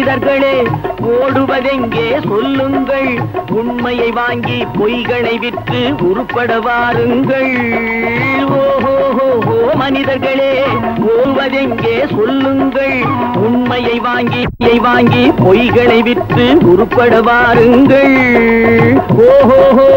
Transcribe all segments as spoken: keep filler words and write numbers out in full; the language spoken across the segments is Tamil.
மனிதர்களே ஓடுவதெங்கே சொல்லுங்கள், உண்மையை வாங்கி பொய்களை விற்று உருப்பட வாருங்கள். ஓஹோ மனிதர்களே ஓடுவதெங்கே சொல்லுங்கள், உண்மையை வாங்கி வாங்கி பொய்களை விற்று உருப்பட வாருங்கள். ஓஹோ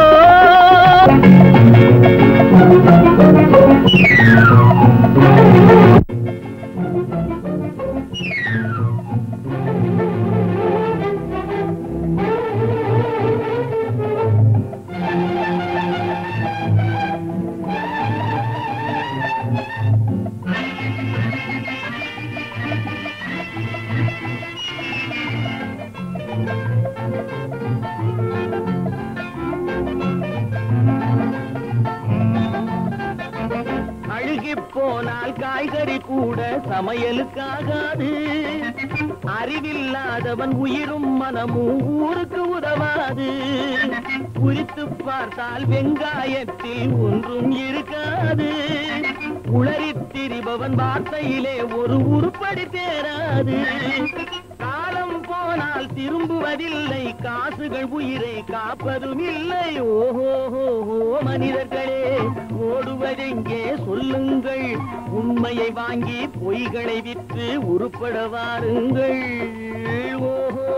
போனால் காய்கறி கூட சமையலுக்காகாது. அறிவில்லாதவன் உயிரும் மனமும் ஊருக்கு உதவாது. குறித்து பார்த்தால் வெங்காயத்தில் ஒன்றும் இருக்காது. உளறித் திரிபவன் வார்த்தையிலே ஒரு உருப்படி தேராது. காலம் போனால் திரும்புவதில்லை, காசுகள் உயிரை காப்பதும் இல்லை. ஓஹோ மனிதர்களே ஓடுவதெங்கே சொல்லுங்கள், உண்மையை வாங்கி பொய்களை விற்று உருப்பட வாருங்கள். ஓஹோ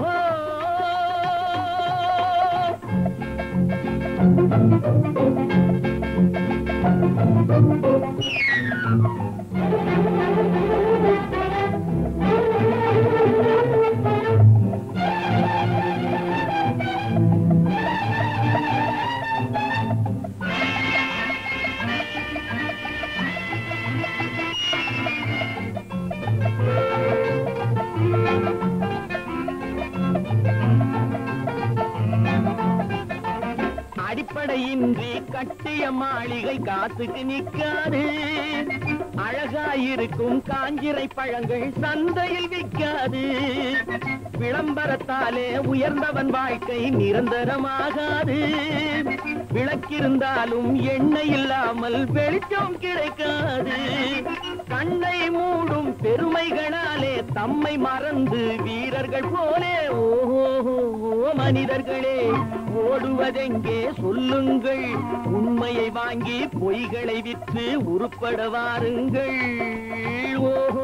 அடிப்படையின்றி கட்டிய மாளிகை காத்துக்கு நிற்காது. அழகாயிருக்கும் காஞ்சிரை பழங்கள் சந்தையில் விற்காது. விளம்பரத்தாலே உயர்ந்தவன் வாழ்க்கை நிரந்தரமாகாது. விளக்கிருந்தாலும் எண்ணெய் இல்லாமல் வெளிச்சம் கிடைக்காது. கண்ணை மூடும் பெருமைகளாலே தம்மை மறந்து வீரர்கள் போலே ஓஹோ மனிதர்களே ஓடுவதெங்கே சொல்லுங்கள், உண்மையை வாங்கி பொய்களை விற்று உருப்பட வாருங்கள். ஓஹோ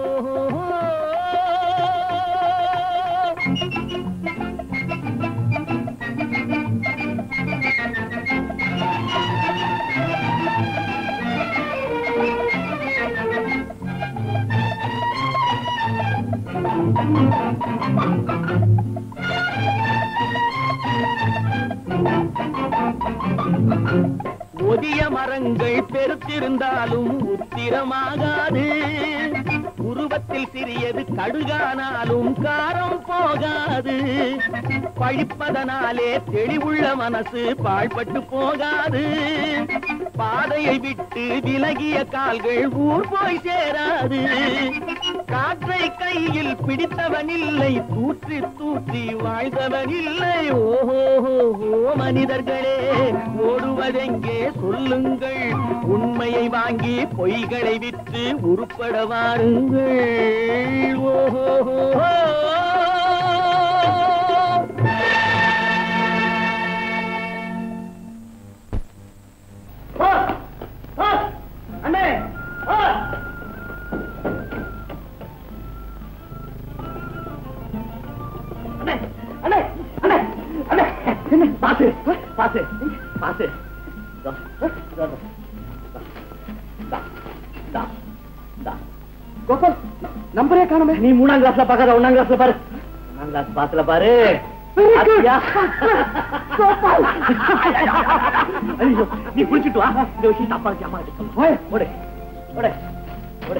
ஒதிய மரங்கள் பெருத்திருந்தாலும் உத்திரமாகாது. உருவத்தில் சிறியது கடுகானாலும் காரம் போகாது. பழிப்பதனாலே தெளிவுள்ள மனசு பாழ்பட்டு போகாது. பாதையை விட்டு விலகிய கால்கள் ஊர் போய் சேராது. காற்றை கையில் பிடித்தவன் இல்லை, தூற்றி தூற்றி வாழ்ந்தவன் இல்லை. ஓஹோ மனிதர்களே ஓடுவதெங்கே சொல்லுங்கள், உண்மையை வாங்கி பொய்களை விற்று உருப்பட வாருங்கள். ஓஹோ அண்ணே அண்ணே அண்ணே அண்ணே அண்ணே பாத்து பாத்து பாத்து கோபால் நம்பரே காணுமே. நீ மூணாம் கிளாஸ்ல பாக்காத ஒன்னாம் கிளாஸ்ல பாரு. ஒன்னாம் கிளாஸ் பாத்துல பாரு. நீ குளிச்சுட்டு வா. இந்த விஷயம் தப்பா ஜாமா ஓடு ஓடு ஓடு.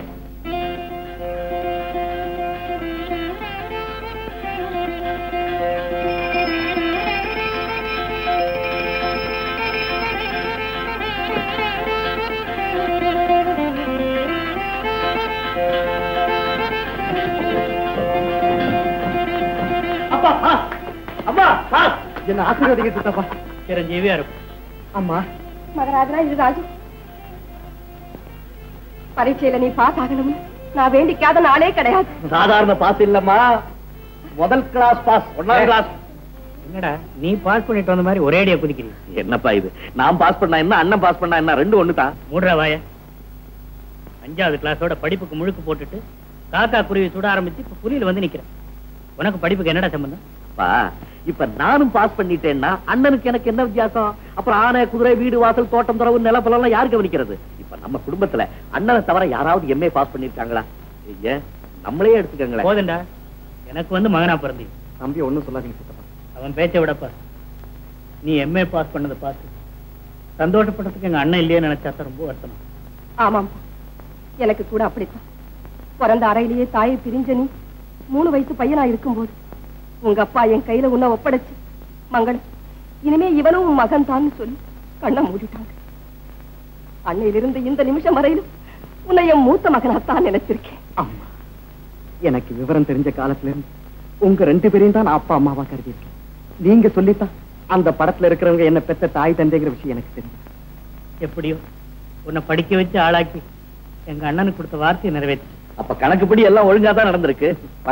என்ன ஆசீர்வாதிக்கப்பா சிரஞ்சீவியா இருக்கும். அம்மா மகராஜனா இது ராஜு, பரீட்சையில நீ பாஸ் ஆகணும் நான் வேண்டிக்காத நாளே கிடையாது. சாதாரண பாஸ் இல்லம்மா, முதல் கிளாஸ் பாஸ், ஒன்னாம் கிளாஸ். என்னடா நீ பாஸ் பண்ணிட்டு வந்த மாதிரி ஒரே அடியா குதிக்கிறீங்க? என்னப்பா இது, நான் பாஸ் பண்ணா என்ன, அண்ணன் பாஸ் பண்ணா என்ன, ரெண்டு ஒண்ணு தான். மூன்றா வாய. அஞ்சாவது கிளாஸோட படிப்புக்கு முழுக்கு போட்டுட்டு காக்கா குருவி சுட ஆரம்பிச்சு இப்ப புலியில வந்து நிக்கிறேன். உனக்கு படிப்புக்கு என்னடா சம்பந்தம்? பா, இப்ப நானும் பாஸ் பண்ணிட்டேன்னா அண்ணனுக்கு எனக்கு என்ன வித்தியாசம்? அப்புறம் ஆனை, குதிரை, வீடு, வாசல், தோட்டம், துறவு, நிலப்பலம் எல்லாம் யாரு கவனிக்கிறது? இப்ப நம்ம குடும்பத்துல அண்ணனை தவிர யாராவது எம்ஏ பாஸ் பண்ணிருக்காங்களா? ஏன் நம்மளே எடுத்துக்கங்களேன். போதண்டா, எனக்கு வந்து மகனா பிறந்தி. தம்பி ஒண்ணும் சொல்லாதீங்க சித்தப்பா. அவன் பேச்சை விடப்பா. நீ எம்ஏ பாஸ் பண்ணதை பார்த்து சந்தோஷப்பட்டதுக்கு எங்க அண்ணன் இல்லையே நினைச்சா ரொம்ப வருத்தமா. ஆமாம், எனக்கு கூட அப்படித்தான். பிறந்த அறையிலேயே தாயை பிரிஞ்ச நீ மூணு வயசு பையனா இருக்கும்போது உங்க அப்பா என் கையில உன்னை ஒப்படைச்சு, மங்களம் இனிமே இவனும் உன் மகன் தான் சொல்லி கண்ணை மூடிட்டாங்க. அன்னையிலிருந்து இந்த நிமிஷம் வரையிலும் உன்னை என் மூத்த மகனாத்தான் நினைச்சிருக்கேன். அம்மா, எனக்கு விவரம் தெரிஞ்ச காலத்துல இருந்து உங்க ரெண்டு பேரையும் தான் நான் அப்பா அம்மாவா கருதி இருக்கேன். நீங்க சொல்லித்தான் அந்த படத்துல இருக்கிறவங்க என்ன பெத்த தாய் தந்தைங்கிற விஷயம் எனக்கு தெரியும். எப்படியோ உன்னை படிக்க வச்சு ஆளாக்கி எங்க அண்ணனுக்கு கொடுத்த வார்த்தையை நிறைவேற்றி. அப்ப கணக்குப்படி எல்லாம் ஒழுங்கா தான் நடந்திருக்கு.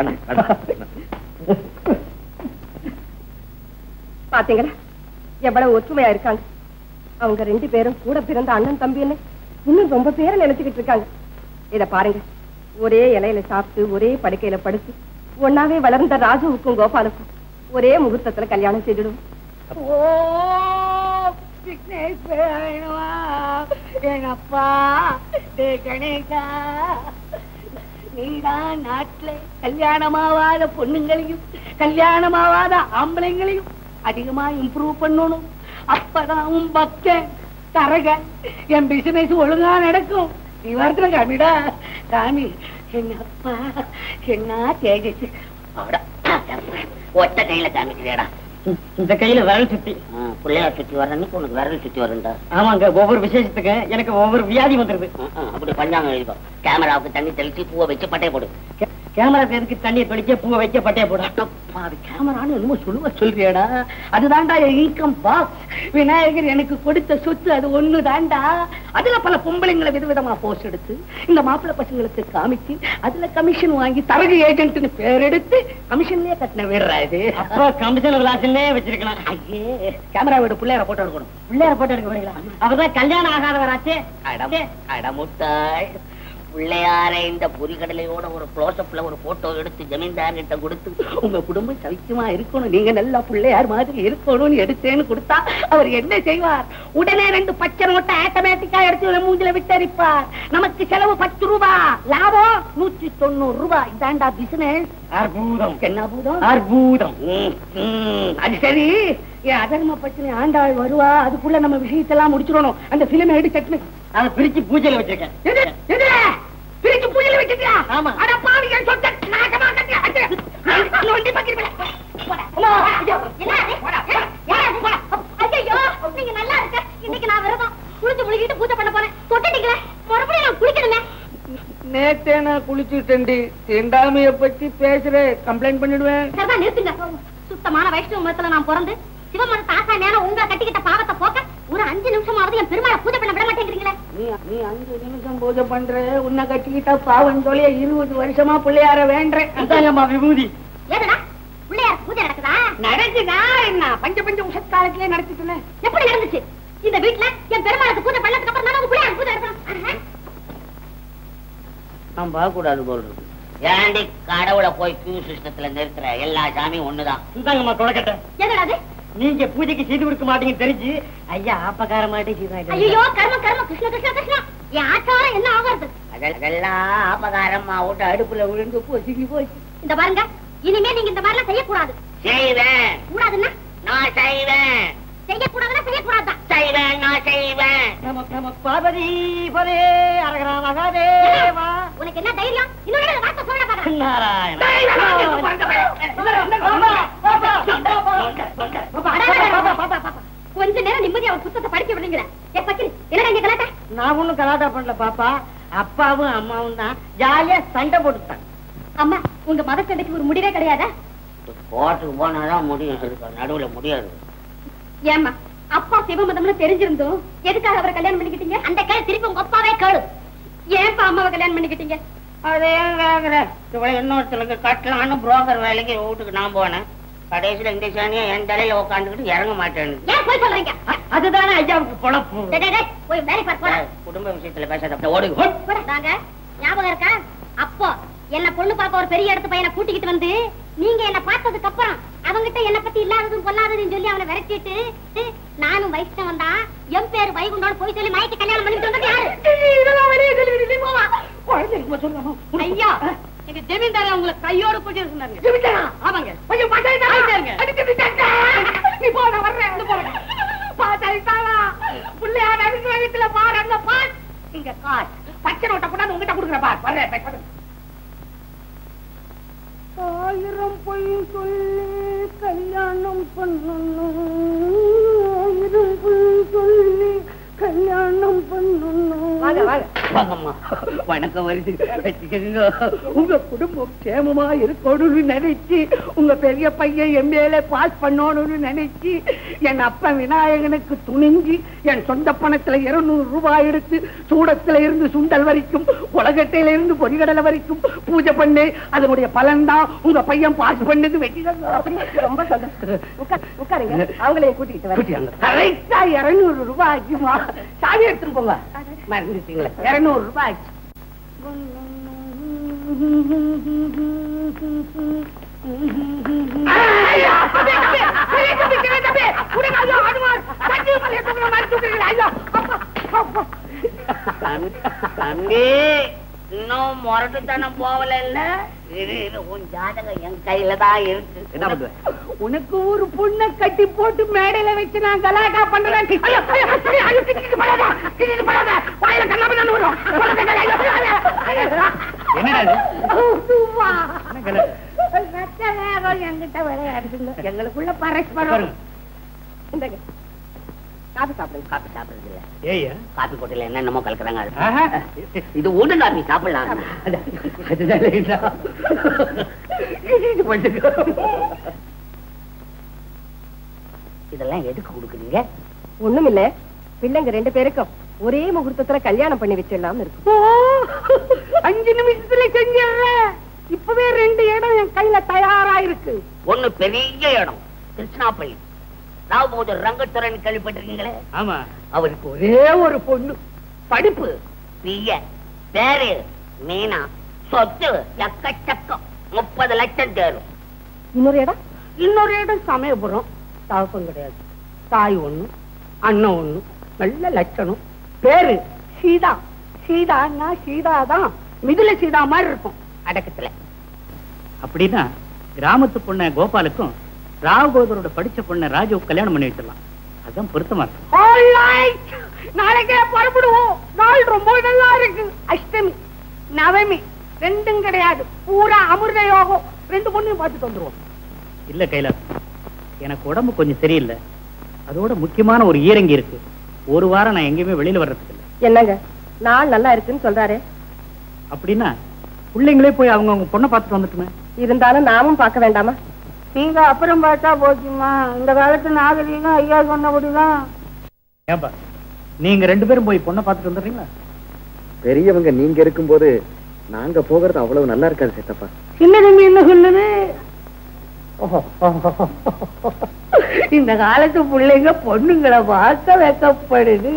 பாத்தீங்களா எவ்வளவு ஒற்றுமையா இருக்காங்க. அவங்க ரெண்டு பேரும் கூட பிறந்த அண்ணன் தம்பின்னு இன்னும் ரொம்ப பேரை நினைச்சுக்கிட்டு இருக்காங்க. இத பாருங்க, ஒரே இலையில சாப்பிட்டு ஒரே படுக்கையில படுத்து ஒன்னாவே வளர்ந்த ராஜுவுக்கும் கோபாலுக்கும் ஒரே முகூர்த்தத்துல கல்யாணம் செய்திடும். அப்பா கணேசா, நீதான் நாட்டுல கல்யாணமாவாத பொண்ணுங்களையும் கல்யாணமாவாத ஆம்பளைங்களையும் அதிகமா இம்ப்ரூவ் பண்ணணும். அப்பதான் உன் பக்தன் தரக என் பிசினஸ் ஒழுங்கா நடக்கும். நீ வரத்துல காமிடா காமி. என்ன அப்பா என்ன தேஜஸ் ஒத்த கையில காமிக்கிறேடா. இந்த கையில விரல் சுத்தி பிள்ளையார் சுத்தி வர்றன்னைக்கு உனக்கு விரல் சுத்தி வருண்டா. ஆமாங்க, ஒவ்வொரு விசேஷத்துக்கு எனக்கு ஒவ்வொரு வியாதி வந்துருது. அப்படி பஞ்சாங்க எழுதிக்கோ. கேமராவுக்கு தண்ணி தெளிச்சு பூவை வச்சு பட்டைய போடு. கேமராக்கு எதுக்கு தண்ணியை தொளிக்க பூவை வைக்க பட்டைய போடு? அது கேமரான்னு என்னமோ சொல்லுவ சொல்றியாடா. அதுதான்டா என் இன்கம் பாக்ஸ். விநாயகர் எனக்கு கொடுத்த சொத்து அது ஒண்ணு தாண்டா. அதுல பல பொம்பளைங்களை விதவிதமா போஸ்ட் எடுத்து இந்த மாப்பிள்ளை பசங்களுக்கு காமிச்சு அதுல கமிஷன் வாங்கி தரகு ஏஜென்ட்னு பேர் எடுத்து கமிஷன்லயே கட்டின வீடுறா இது. அப்போ கமிஷன் விளாசிலே வச்சிருக்கலாம். ஐயே, கேமரா வீடு பிள்ளையார போட்டோ எடுக்கணும். பிள்ளையார போட்டோ எடுக்க போறீங்களா? அவர்தான் கல்யாணம் ஆகாதவராச்சே. அடமுட்டாய் பிள்ளையார இந்த பொறிகடலையோட ஒரு க்ளோஸ்அப்ல ஒரு போட்டோ எடுத்து ஜமீன்தார் கிட்ட கொடுத்து உங்க குடும்பம் சவிச்சமா இருக்கணும், நீங்க நல்லா பிள்ளையார் மாதிரி இருக்கணும்னு எடுத்தேன்னு கொடுத்தா அவர் என்ன செய்வார்? உடனே ரெண்டு பச்சை நோட்டை ஆட்டோமேட்டிக்கா எடுத்து மூஞ்சில விட்டரிப்பார். நமக்கு செலவு பத்து ரூபாய், லாபம் நூற்றி தொண்ணூறு ரூபாய். இதாண்டா பிசினஸ். அற்புதம். என்ன பூதம்? அற்புதம். அது சரி, என் அதர்ம பத்தினி ஆண்டாள் வருவா, அதுக்குள்ள நம்ம விஷயத்தெல்லாம் முடிச்சிடணும். அந்த பிலிம் எடுத்து கட்டுனு அதை பிரிச்சு பூஜையில வச்சிருக்கேன். பிரிச்சு பூஜையில வச்சிருக்கியா? ஆமா. அட பாவி, என் சொத்தை நாகமா கட்டி அடிச்சு. நோண்டி பக்கிருப்பேன். ஐயோ, நீங்க நல்லா இருக்க. இன்னைக்கு நான் விரதம் குளிச்சு முழுகிட்டு பூஜை பண்ண போறேன். தொட்டுட்டீங்களே, மறுபடியும் நான் குளிக்கணுமே. நேத்தே நான் குளிச்சுட்டேன்டி. தீண்டாமைய பத்தி பேசுற, கம்ப்ளைண்ட் பண்ணிடுவேன். சரிதான், நிறுத்துங்க. சுத்தமான வைஷ்ணவ மதத்துல நான் பிறந்து சிவமத தாசா நேரம் உங்க கட்டிக்கிட்ட பாவத்தை போக்க ஒரு அஞ்சு நிமிஷமாவது என் பெருமாளை பூஜை பண்ண விட மாட்டேங்கிறீங்களே. நீ நீ அஞ்சு நிமிஷம் பூஜை பண்ற, உன்னை கட்டிக்கிட்ட பாவம் சொல்லிய இருபது வருஷமா பிள்ளையார வேண்டேன். அதாங்கம்மா விபூதி. ஏதுடா பிள்ளையார் பூஜை நடக்குதா? நடக்குதா என்ன? பஞ்ச பஞ்ச உஷத்காலத்திலே நடத்திட்டு. எப்படி நடந்துச்சு? இந்த வீட்டுல என் பெருமாளுக்கு பூஜை பண்ணதுக்கு அப்புறம் தான் பிள்ளையார் பூஜை நடக்கணும். நான் பார்க்க கூடாது போல் இருக்கு. ஏண்டி கடவுளை போய் கியூ சிஸ்டத்துல நிறுத்துற? எல்லா சாமியும் ஒண்ணுதான். இந்தாங்கம்மா தொடக்கட்ட. எதுடாது? நீங்க பூஜைக்கு செய்து கொடுக்க மாட்டீங்கன்னு தெரிஞ்சு ஐயா ஆப்பக்கார மாட்டேன். ஐயோ, கர்ம கர்ம கிருஷ்ண கிருஷ்ண கிருஷ்ணா. என் ஆச்சாரம் என்ன ஆகிறது? அதெல்லாம் ஆபகாரமா விட்டு அடுப்புல விழுந்து போச்சுக்கி போச்சு. இந்த பாருங்க, இனிமே நீங்க இந்த மாதிரிலாம் செய்யக்கூடாது. செய்வேன். கூடாதுன்னா நான் செய்வேன். செய்யக்கூடாதுன்னா செய்யக்கூடாதான். செய்வேன், நான் செய்வேன். நமக்கு நமக்கு பார்வதி பரே அரகரா மகாதேவா. உனக்கு என்ன தைரியம்? இன்னொரு வார்த்தை சொல்ல பாருங்க. நாராயண. கொஞ்ச நேரம் நிம்மதி அவர் புத்தகத்தை படிக்க விடுங்க. என்னடா இங்க கலாட்டா? நான் ஒண்ணும் கலாட்டா பண்ணல பாப்பா. அப்பாவும் அம்மாவும் தான் ஜாலியா சண்டை போட்டுட்டாங்க. அம்மா, உங்க மத சண்டைக்கு ஒரு முடிவே கிடையாதா? கோர்ட்டுக்கு போனாதான் முடியும், நடுவுல முடியாது. ஏம்மா, அப்பா சிவமதம்னு தெரிஞ்சிருந்தோம் எதுக்காக அவரை கல்யாணம் பண்ணிக்கிட்டீங்க? அந்த கேள்வி திருப்பி உங்க அப்பாவே கேளு. ஏன்பா அம்மாவை கல்யாணம் பண்ணிக்கிட்டீங்க? அதே கேக்குறேன். இவளை இன்னொருத்தருக்கு கட்டலான்னு புரோக்கர் வேலைக்கு வீட்டுக்கு நான் போனேன். கடைசியில இந்த சாணியா என் தலையில உட்காந்துக்கிட்டு இறங்க மாட்டேன்னு. ஏன் போய் சொல்றீங்க? அதுதானே ஐயாவுக்கு பொழப்பு. டேய், டேய், டேய், போய் வேலை பாரு, போடா. குடும்ப விஷயத்துல பேசாத ஓடுங்க. போடாங்க. ஞாபகம் இருக்கா? அப்போ என்ன பொண்ணு பாப்பா ஒரு பெரிய இடத்து பையனை கூட்டிக்கிட்டு வந்து நீங்க என்ன பார்த்ததுக்கு அப்புறம் அவங்கிட்ட என்ன பத்தி இல்லாததும் பொல்லாததுன்னு சொல்லி அவனை விரட்டிட்டு நானும் வைஷ்ணவன் தான் என் பேரு வைகுண்டோட போய் சொல்லி மயக்க கல்யாணம் பண்ணிட்டு வந்தது யாரு? ஐயா, எங்க ஜமீன்தார உங்களை கையோட கூட்டி இருந்தாங்க. ஆமாங்க. கொஞ்சம் பட்டாயிட்டாங்க. நீ போ, நான் வர்றேன். பாத்தாயிட்டாளா புள்ளையார் அடிக்கிற வீட்டுல பாரு, அங்க பார். இங்க கார் பச்சை நோட்டை கூட உங்ககிட்ட கொடுக்குற பார். வர்றேன். ஆயிரம் பொய் சொல்லி கல்யாணம் பண்ணணும், ஆயிரம் பொய் சொல்லி கல்யாணம் பண்ணணும். வாங்கம்மா. வணக்கம் வருது. உங்க குடும்பம் சேமமா இருக்கணும்னு நினைச்சு உங்க பெரிய பையன் எம்ஏல பாஸ் பண்ணணும்னு நினைச்சு என் அப்ப விநாயகனுக்கு துணிஞ்சு என் சொந்த பணத்துல இருநூறு ரூபாய் எடுத்து சூடத்துல இருந்து சுண்டல் வரைக்கும் உலகத்தில இருந்து பொறிகடலை வரைக்கும் பூஜை பண்ணி அதனுடைய பலன் தான் உங்க பையன் பாஸ் பண்ணது. வெற்றி ரொம்ப சந்தோஷம். உட்காருங்க, அவங்களையும் கூட்டிட்டு வரேன். கரெக்டா இருநூறு ரூபாய் ஆச்சுமா. சாவி எடுத்துட்டு போங்க. மறந்துட்டீங்களா? இருநூறு ரூபாய் ஆச்சு. தம்பி, இன்னும் முரட்டுத்தனம் போகல இல்ல? உன் ஜாதகம் என் கையில தான் இருக்கு. என்ன பண்ணுவ? உனக்கு ஒரு பொண்ணை கட்டி போட்டு மேடையில வச்சு நான் கலாட்டா பண்றேன். என்கிட்ட விளையாடுங்க. எங்களுக்குள்ள பரஸ்பரம். காபி சாப்பிடுங்க. காபி சாப்பிடுறது இல்ல. ஏய்யா, காபி போட்டில என்னென்னமோ கலக்குறாங்க. இது ஒண்ணு காபி சாப்பிடலாம். இதெல்லாம் எதுக்கு கொடுக்குறீங்க? ஒண்ணும் இல்ல, பிள்ளைங்க ரெண்டு பேருக்கும் ஒரே முகூர்த்தத்துல கல்யாணம் பண்ணி வச்சிடலாம் இருக்கு. அஞ்சு நிமிஷத்துல செஞ்சிடுறேன். இப்பவே ரெண்டு இடம் என் கையில தயாரா இருக்கு. ஒண்ணு பெரிய இடம், கிருஷ்ணாப்பள்ளி. ராவபோது ரங்கத்துறன் கேள்விப்பட்டிருக்கீங்களே? ஆமா. அவருக்கு ஒரே ஒரு பொண்ணு, படிப்பு பிய, பேரு மீனா, சொத்து எக்கச்சக்கம், முப்பது லட்சம் தேரும். இன்னொரு இடம்? இன்னொரு இடம் சமயபுரம். தகப்பம் கிடையாது, தாய் ஒண்ணு, அண்ணன் ஒண்ணு, நல்ல லட்சணம். பேரு சீதா. சீதான்னா சீதாதான், மிதுல சீதா மாதிரி இருக்கும் அடக்கத்துல. அப்படின்னா கிராமத்து பொண்ண கோபாலுக்கும் ராவபோதரோட படிச்ச பொண்ண ராஜுவுக்கு கல்யாணம் பண்ணி வச்சிடலாம். அதுதான் பொருத்தமா இருக்கு. நாளைக்கே புறப்படுவோம். நாள் ரொம்ப நல்லா இருக்கு. அஷ்டமி நவமி ரெண்டும் கிடையாது, பூரா அமிர்த யோகம். ரெண்டு பொண்ணையும் பார்த்துட்டு வந்துருவோம். இல்ல கைலாஸ், எனக்கு உடம்பு கொஞ்சம் சரியில்லை. அதோட முக்கியமான ஒரு ஈரங்கி இருக்கு. ஒரு வாரம் நான் எங்கேயுமே வெளியில வர்றதுக்கு இல்லை. என்னங்க நாள் நல்லா இருக்குன்னு சொல்றாரு? அப்படின்னா பிள்ளைங்களே போய் அவங்க அவங்க பொண்ணை பார்த்துட்டு வந்துட்டுமே. இருந்தாலும் நாமும் பார்க்க வேண்டாமா? நீங்க அப்புறம் பார்த்தா போச்சுமா. இந்த காலத்து நாகரீகம் ஐயா சொன்னபடிதான். ஏப்பா, நீங்க ரெண்டு பேரும் போய் பொண்ணை பார்த்துட்டு வந்துடுறீங்களா? பெரியவங்க நீங்க இருக்கும்போது நாங்க போகிறது அவ்வளவு நல்லா இருக்காது சேத்தப்பா. சின்ன தம்பி என்ன சொல்லுது? இந்த காலத்து பிள்ளைங்க பொண்ணுங்களை பார்க்க வைக்கப்படுது.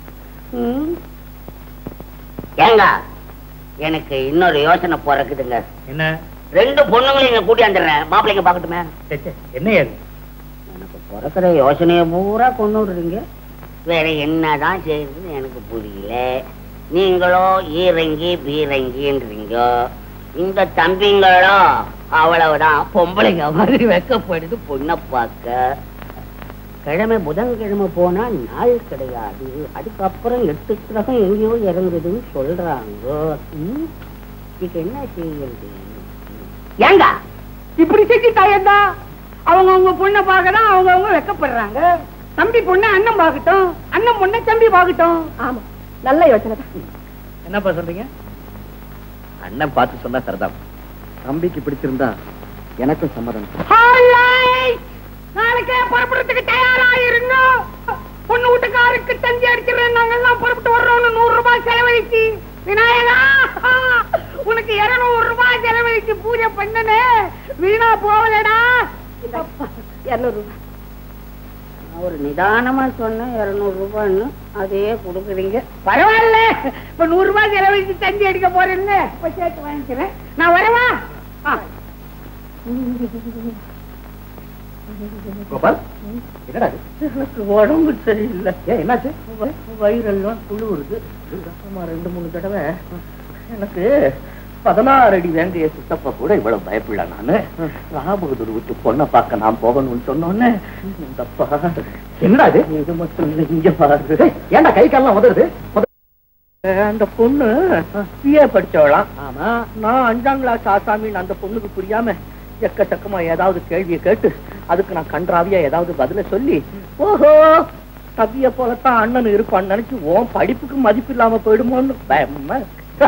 ஏங்க, எனக்கு இன்னொரு யோசனை போறக்குதுங்க. என்ன? ரெண்டு பொண்ணுங்களையும் இங்க கூட்டி வந்துடுறேன். மாப்பிள்ளைங்க பாக்கட்டுமே. என்ன ஏது? எனக்கு பிறக்கிற யோசனைய பூரா கொண்டு விடுறீங்க. வேற என்னதான் செய்யுதுன்னு எனக்கு புரியல. நீங்களோ ஈரங்கி பீரங்கின்றீங்க. இந்த தம்பிங்களோ அவ்வளவுதான் பொம்பளைங்க மாதிரி வைக்கப்படுது பொண்ணை பார்க்க. கிழமை புதன்கிழமை போனா நாள் கிடையாது. அதுக்கப்புறம் எட்டு கிரகம் எங்கேயோ இறங்குதுன்னு சொல்றாங்க. இதுக்கு என்ன செய்யுது? ஏங்க இப்படி செஞ்சுட்டாயந்தா? அவங்க அவங்க பொண்ணை பார்க்கதான் அவங்க அவங்க வெக்கப்படுறாங்க. தம்பி பொண்ணை அண்ணன் பார்க்கட்டும், அண்ணன் பொண்ணை தம்பி பார்க்கட்டும். ஆமா, நல்ல யோசனை தான். என்னப்பா சொல்றீங்க? அண்ணன் பார்த்து சொன்னா சரிதான். தம்பிக்கு பிடிச்சிருந்தா எனக்கும் சம்மதம். நாளைக்கே புறப்படுறதுக்கு தயாரா இருங்க. பொண்ணு வீட்டுக்காருக்கு தந்தி அடிக்கிறேன். நாங்க எல்லாம் புறப்பட்டு வர்றோம்னு நூறு ரூபாய் செலவழிச்சு விநாயகா உனக்கு இருநூறு ரூபாய் செலவழிச்சு பூஜை பண்ணனே வீணா போகலடா. இருநூறு ரூபாய் ஒரு நிதானமா சொன்ன இருநூறு ரூபான்னு அதையே கொடுக்குறீங்க. பரவாயில்ல, இப்ப நூறு ரூபாய் செலவழிச்சு தஞ்சி அடிக்க போறேன்னு இப்ப சேர்த்து வாங்கிக்கிறேன். நான் வரவா? கோபால், என்னடா எனக்கு உடம்பு சரியில்லை. ஏன் என்னாச்சு? வயிறெல்லாம் குளிருது. ரெண்டு மூணு தடவை எனக்கு பதினாறு அடி வேண்டிய சித்தப்பா கூட இவ்வளவு பயப்படல. நானு ராபகதூர் விட்டு பொண்ணை பார்க்க நான் போகணும்னு சொன்னோன்னு இந்தப்பா என்னடா இது? இது மட்டும் இல்லை, இங்க பாரு. ஏன்டா கை கால்லாம் உதறுது? அந்த பொண்ணு பிஏ படிச்சவளாம். ஆமா, நான் அஞ்சாம் கிளாஸ் ஆசாமின்னு அந்த பொண்ணுக்கு புரியாம எக்கச்சக்கமா ஏதாவது கேள்வியை கேட்டு அதுக்கு நான் கன்றாவியா ஏதாவது பதில சொல்லி, ஓஹோ தம்பிய போலத்தான் அண்ணன் இருப்பான்னு நினைச்சு உன் படிப்புக்கு மதிப்பு இல்லாம போயிடுமோன்னு பயமா.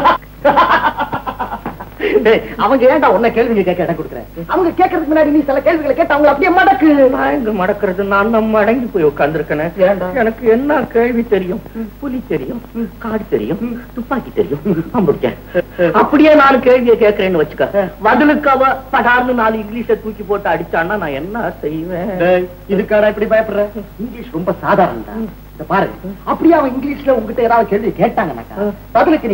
அவங்க ஏன்டா உன்ன கேள்விங்க கேட்க இடம் கொடுக்குறேன்? அவங்க கேட்கறதுக்கு முன்னாடி நீ சில கேள்விகளை கேட்டு அவங்க அப்படியே மடக்கு. நான் எங்க மடக்கிறது? நான் நம்ம அடங்கி போய் உட்கார்ந்துருக்கேன். எனக்கு என்ன கேள்வி தெரியும்? புலி தெரியும், காடு தெரியும், துப்பாக்கி தெரியும். அப்படியே நான் கேள்வியை கேட்கறேன்னு வச்சுக்க, பதிலுக்கு அவ படார்னு நாலு இங்கிலீஷ தூக்கி போட்டு அடிச்சான்னா நான் என்ன செய்வேன்? இதுக்காடா இப்படி பயப்படுற? இங்கிலீஷ் ரொம்ப சாதாரணம். பாரு, அப்படியே அவன் இங்கிலீஷ்ல உங்ககிட்ட ஏதாவது கேள்வி கேட்டாங்கன்னாக்கா பதிலுக்கு நீ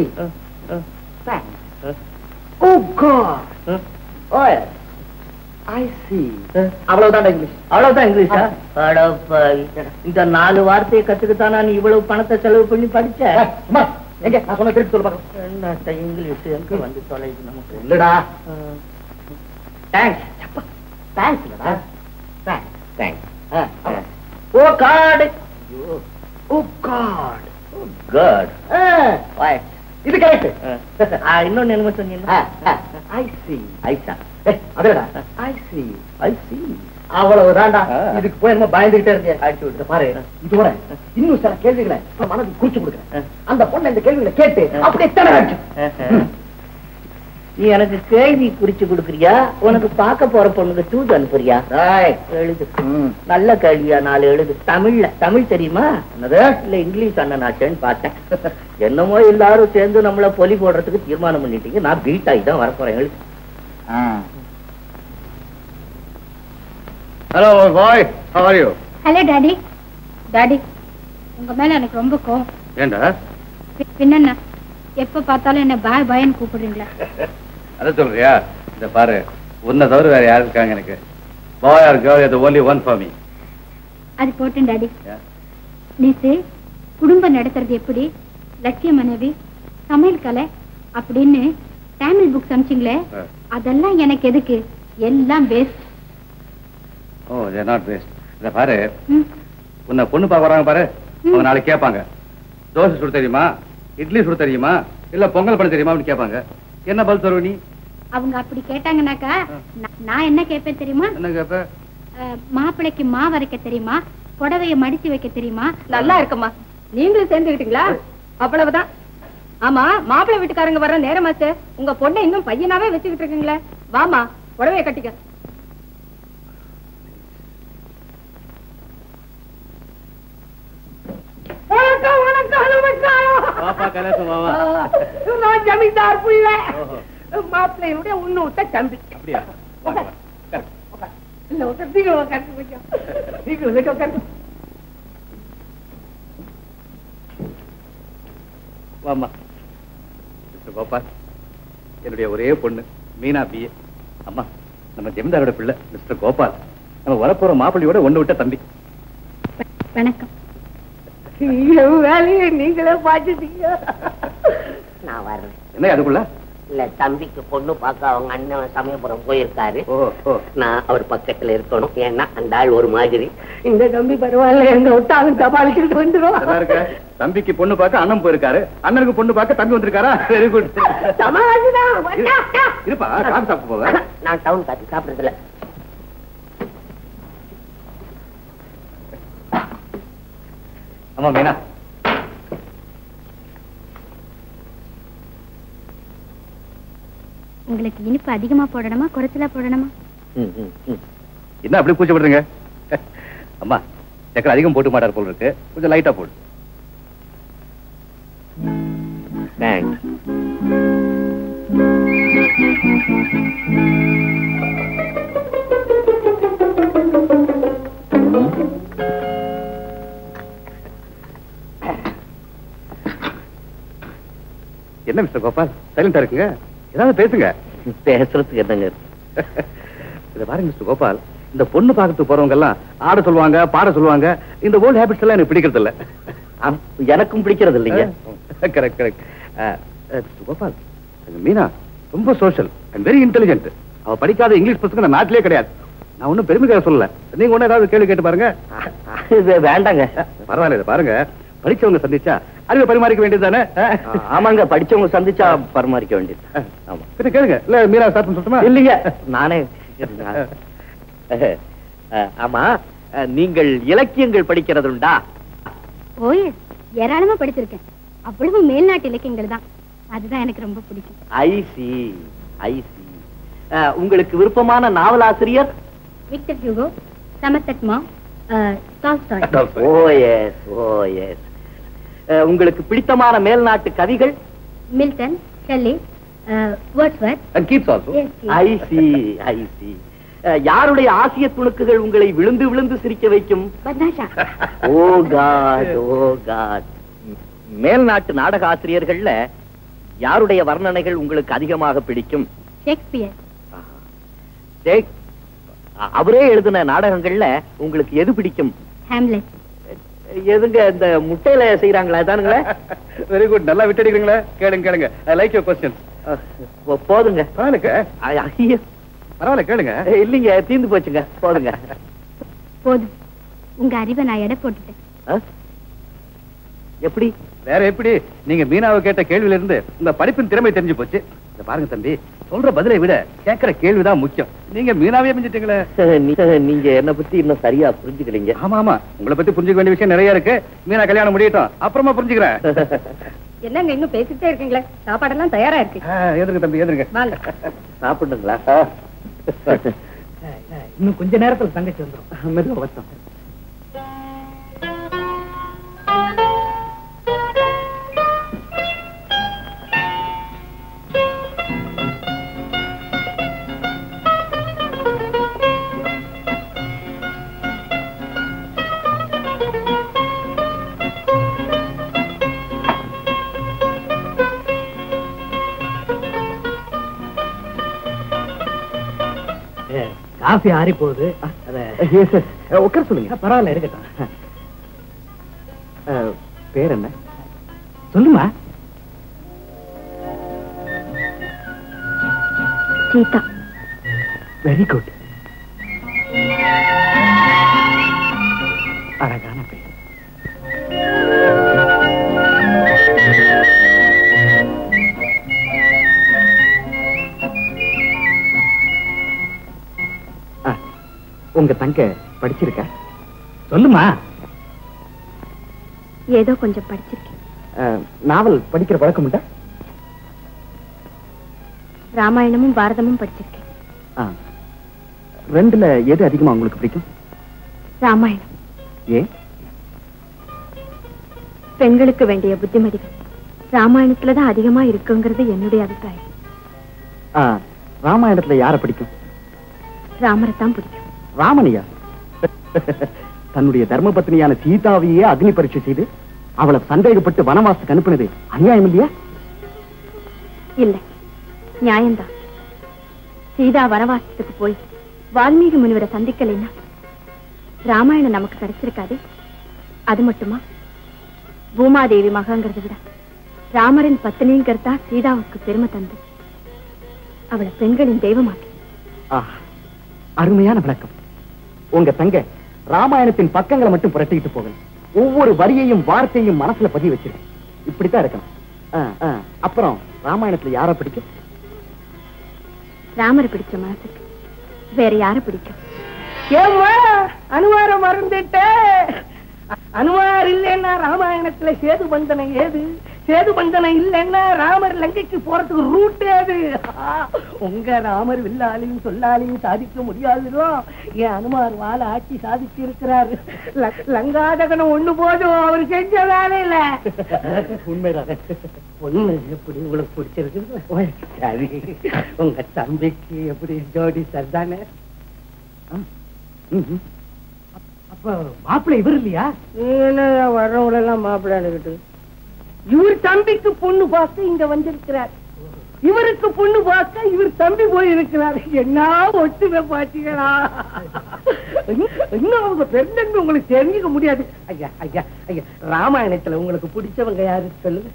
Oh God. Oh yes. I see. அவ்வளவுதான் இங்கிலீஷ். அவ்வளவுதான் இங்கிலீஷா? இந்த நாலு வார்த்தையை கத்துக்கத்தானா நீ இவ்வளவு பணத்தை செலவு பண்ணி படிச்ச? எங்க நான் சொன்ன திருப்பி சொல்ல பாக்க. என்ன இங்கிலீஷ் எங்க வந்து தொலைது நமக்கு? இல்லடா. தேங்க்ஸ். தேங்க்ஸ் இல்லடா. Thanks. Thanks. Oh God. Oh God. Oh God. Why? இது கரெக்ட். இன்னொன்னு என்ன சொன்னீங்க? I see. ஐசா. அதேடா. I see. I see. அவ்வளவுதான்டா. இதுக்கு போய் என்ன பயந்துகிட்டே இருக்கேன். அடிச்சு விட்டு பாரு. இதோட இன்னும் சில கேள்விகளை மனதில் குறிச்சு கொடுக்குறேன். அந்த பொண்ணு இந்த கேள்விகளை கேட்டு அப்படியே தலை அடிச்சு. நீ எனக்கு கேள்வி குறிச்சு கொடுக்குறியா? உனக்கு பார்க்க போற பொண்ணுக்கு தூது அனுப்புறியா? எழுது. நல்ல கேள்வியா? நாலு எழுது. தமிழ்ல. தமிழ் தெரியுமா? என்னது? இல்ல இங்கிலீஷ் அண்ணனாச்சேன்னு பார்த்தேன். என்னமோ எல்லாரும் சேர்ந்து நம்மள பொலி போடுறதுக்கு தீர்மானம் பண்ணிட்டீங்க. நான் பீட் ஆகி தான் வரப்போறேன். எழுது. Hello boy, how are you? Hello daddy. Daddy, உங்க மேல எனக்கு ரொம்ப கோவம். ஏண்டா? பின்ன எப்ப பார்த்தாலும் என்ன பாய் பாய்ன்னு கூப்பிடுறீங்களா? அத சொல்றியா? இந்த பாரு, உன்னை தவிர வேற யாரு இருக்காங்க எனக்கு? Boy or girl is the only one for me. அது போட்டேன் டாடி. நேத்து குடும்பம் நடத்துறது எப்படி, லட்சிய மனைவி, சமையல் கலை அப்படின்னு தமிழ் புக்ஸ் அனுப்பிச்சிங்களே, அதெல்லாம் எனக்கு எதுக்கு? எல்லாம் waste. Oh, they are not waste. இந்த பாரு, உன்னை பொண்ணு பார்க்க வராங்க பாரு, அவங்க நாளைக்கு கேட்பாங்க, தோசை சுட தெரியுமா, இட்லி சுட தெரியுமா, இல்ல பொங்கல் பண்ண தெரியுமா அப்படின்னு கேட்பாங்க. என்ன பதில் தருவ நீ? அவங்க அப்படி கேட்டாங்கன்னாக்கா நான் என்ன கேட்பேன் தெரியுமா? என்ன கேட்ப? மாப்பிள்ளைக்கு மாவு அரைக்க தெரியுமா, புடவைய மடிச்சு வைக்க தெரியுமா? நல்லா இருக்கம்மா. நீங்களும் சேர்ந்துக்கிட்டீங்களா? அவ்வளவுதான். ஆமா, மாப்பிள்ளை வீட்டுக்காரங்க வர்ற நேரமாச்சு. உங்க பொண்ணை இன்னும் பையனாவே வச்சுக்கிட்டு இருக்கீங்களே. வாமா, புடவைய கட்டிக்க. வணக்கம் வணக்கம் நமஸ்காரம். நான் ஜமீன்தார் புள்ள, மாப்பிள்ளையுடைய உன்னூட்ட தம்பி. அப்படியா? வாமா. மிஸ்டர் கோபால், என்னுடைய ஒரே பொண்ணு மீனா பிஏ. அம்மா, நம்ம ஜமீன்தாரோட பிள்ளை மிஸ்டர் கோபால், நம்ம வரப்போற மாப்பிள்ளையோட ஒண்ணு விட்ட தம்பி. வணக்கம். வேலையை நீங்களே பாத்துட்டீங்க. நான் வர்றேன். என்ன அதுக்குள்ள? இல்ல, தம்பிக்கு பொண்ணு பார்க்க அவங்க அண்ணன் சமயபுரம் போயிருக்காரு. நான் அவர் பக்கத்துல இருக்கணும். ஏன்னா அந்த ஆள் ஒரு மாதிரி. இந்த தம்பி பரவாயில்ல, எங்க விட்டாலும் சமாளிச்சுட்டு வந்துடும். தம்பிக்கு பொண்ணு பார்க்க அண்ணன் போயிருக்காரு, அண்ணனுக்கு பொண்ணு பார்க்க தம்பி வந்திருக்காரா? Very good. இருப்பா, காஃபி சாப்பிட்டு போக. நான் டவுன் காஃபி சாப்பிடுறதுல. ஆமா மீனா, உங்களுக்கு இனிப்பு அதிகமா போடணுமா குறைச்சலா போடணுமா? என்ன அப்படி கூச்சப்படுறீங்க? அம்மா, சக்கரை அதிகம் போட்டு மாட்டார் போல இருக்கு, கொஞ்சம் லைட்டா போடு. தேங்க்ஸ். என்ன மிஸ்டர் கோபால் சைலண்டா இருக்குங்க? ஏதாவது பேசுங்க. பேசுறதுக்கு என்னங்க? இத பாருங்க மிஸ்டர் கோபால், இந்த பொண்ணு பார்க்கறதுக்கு போறவங்க எல்லாம் ஆட சொல்லுவாங்க, பாட சொல்லுவாங்க. இந்த ஓல்ட் ஹேபிட்ஸ் எல்லாம் எனக்கு பிடிக்கிறது இல்ல. எனக்கும் பிடிக்கிறது இல்லைங்க. Correct correct. Mister Gopal, Meena ரொம்ப சோஷியல் அண்ட் வெரி இன்டெலிஜென்ட். அவ படிக்காத இங்கிலீஷ் பசங்க நம்ம நாட்டிலே கிடையாது. நான் ஒன்னும் பெருமைக்காக சொல்லல. நீங்க ஒண்ணு ஏதாவது கேள்வி கேட்டு பாருங்க. வேண்டாங்க. பரவாயில்ல, பாருங்க படிச்சவங்க சந்திச்சா அறிவை பரிமாறிக்க வேண்டியதுதானே? ஆமாங்க, படிச்சவங்க சந்திச்சா பரிமாறிக்க வேண்டியது. ஆமா, சரி கேளுங்க. இல்ல மீரா ஸ்டார்ட் பண்ண சொல்லட்டுமா? இல்லைங்க, நானே. ஆமா, நீங்கள் இலக்கியங்கள் படிக்கிறது உண்டா? ஓய், ஏராளமா படிச்சிருக்கேன். அவ்வளவு மேல்நாட்டு இலக்கியங்கள் தான். அதுதான் எனக்கு ரொம்ப பிடிக்கும். I see I see. உங்களுக்கு விருப்பமான நாவலாசிரியர்? Victor Hugo, Somerset Tolstoy. Oh yes, oh yes. உங்களுக்கு பிடித்தமான மேல்நாட்டு கவிகள்? Milton, Shelley, Wordsworth. And keeps also. I see I see. யாருடைய ஆசிய துணுக்குகள் உங்களை விழுந்து விழுந்து சிரிக்க வைக்கும்? பத்மாஷா. ஓ காட், ஓ காட். மேல்நாட்டு நாடக ஆசிரியர்கள்ல யாருடைய வர்ணனைகள் உங்களுக்கு அதிகமாக பிடிக்கும்? ஷேக்ஸ்பியர். அவரே எழுதின நாடகங்கள்ல உங்களுக்கு எது பிடிக்கும்? ஹாம்லெட். எதுங்க இந்த முட்டையில செய்யறாங்களா? தானுங்களே. வெரி குட், நல்லா விட்டுடுறீங்களா? கேளுங்க கேளுங்க. I like your questions. போதுங்க. பரவாயில்ல. ஐயோ பரவாயில்ல, கேளுங்க. இல்லைங்க, தீந்து போச்சுங்க. போதுங்க. போதும், உங்க அறிவை நான் எடை போட்டுட்டேன். எப்படி? வேற எப்படி? நீங்க மீனாவை கேட்ட கேள்வியில இருந்து உங்க படிப்பின் திறமை தெரிஞ்சு போச்சு. இத பாருங்க தம்பி, சொல்ற பதிலை விட கேட்கிற கேள்விதான் முக்கியம். நீங்க மீனாவே மிஞ்சிட்டீங்களே. நீங்க என்ன பத்தி இன்னும் சரியா புரிஞ்சுக்கலீங்க. ஆமா ஆமா, உங்களை பத்தி புரிஞ்சுக்க வேண்டிய விஷயம் நிறைய இருக்கு. மீனா கல்யாணம் முடியட்டும், அப்புறமா புரிஞ்சுக்கிறேன். என்னங்க இன்னும் பேசிட்டே இருக்கீங்களே? சாப்பாடெல்லாம் தயாரா இருக்கு. எதிர்ங்க தம்பி, எதிர்ங்க. வாங்க சாப்பிடுங்களா? இன்னும் கொஞ்ச நேரத்துல தங்கச்சி வந்துடும். மெதுவா வச்சோம். காஃபி ஆறி போகுது. உட்கார சொல்லுங்க. பரவாயில்ல, இருக்கட்டும். பேர் என்ன? சொல்லுமா. சீதா. Very good. அழகான பேர். உங்க தங்க படிச்சிருக்க? சொல்லுமா. ஏதோ கொஞ்சம் படிச்சிருக்கேன். நாவல் படிக்கிற பழக்கம் உண்டா? ராமாயணமும் பாரதமும் படிச்சிருக்கேன். ரெண்டுல எது அதிகமா உங்களுக்கு பிடிக்கும்? ராமாயணம். ஏன்? பெண்களுக்கு வேண்டிய புத்திமதிகள் ராமாயணத்துலதான் அதிகமா இருக்குங்கிறது என்னுடைய அபிப்பிராயம். ராமாயணத்துல யார பிடிக்கும்? ராமரை தான் பிடிக்கும். ராமனியா? தன்னுடைய தர்ம பத்னியான சீதாவையே அக்னி பரீட்சை செய்து அவளை சந்தேகப்பட்டு வனவாசத்துக்கு அனுப்பினது அநியாயம் இல்லையா? இல்ல, நியாயம்தான். சீதா வனவாசத்துக்கு போய் வால்மீகி முனிவரை சந்திக்கலைன்னா ராமாயணம் நமக்கு கிடைச்சிருக்காது. அது மட்டுமா, பூமாதேவி மகங்கிறத விட ராமரின் பத்தினிங்கிறதா சீதாவுக்கு பெருமை தந்து அவளை பெண்களின் தெய்வமாக்கி. அருமையான விளக்கம். உங்க தங்க ராமாயணத்தின் பக்கங்களை மட்டும் புரட்டிக்கிட்டு போகல, ஒவ்வொரு வரியையும் வார்த்தையும் மனசுல பதிய வச்சிருக்கேன். இப்படித்தான் இருக்கணும். அப்புறம் ராமாயணத்துல யார பிடிக்கும்? ராமரை பிடிச்ச மனசுக்கு வேற யார பிடிக்கும்? ஏம்மா அனுமாரம் மறந்துட்ட. அனுமார் இல்லைன்னா ராமாயணத்துல சேது பந்தனம் ஏது? சேது பந்தனம் இல்லைன்னா ராமர் லங்கைக்கு போறதுக்கு ரூட்டே அது. உங்க ராமர் வில்லாலையும் சொல்லாலையும் சாதிக்க முடியாதுதோ என் அனுமார் வாழ ஆட்சி சாதிச்சு இருக்கிறாரு. லங்காதகனம் ஒண்ணு போதும் அவர் செஞ்ச வேலை இல்ல. உண்மைதான். பொண்ணு எப்படி உங்களுக்கு பிடிச்சிருக்கு? சரி, உங்க தம்பிக்கு எப்படி ஜோடி சரிதானே? அப்ப மாப்பிள்ளை இவர் இல்லையா? வர்றவங்க எல்லாம் மாப்பிள்ளை அனுக்கிட்டு இவர் தம்பிக்கு பொண்ணு பார்க்க இங்க வந்திருக்கிறார். இவருக்கு பொண்ணு பார்க்க இவர் தம்பி போய் இருக்கிறார். என்ன ஒற்றுமை பாத்தீங்களா? இன்னும் அவங்க பெருந்தன்மை உங்களுக்கு தெரிஞ்சுக்க முடியாது. ஐயா ஐயா ஐயா, ராமாயணத்துல உங்களுக்கு பிடிச்சவங்க யாரு சொல்லுங்க.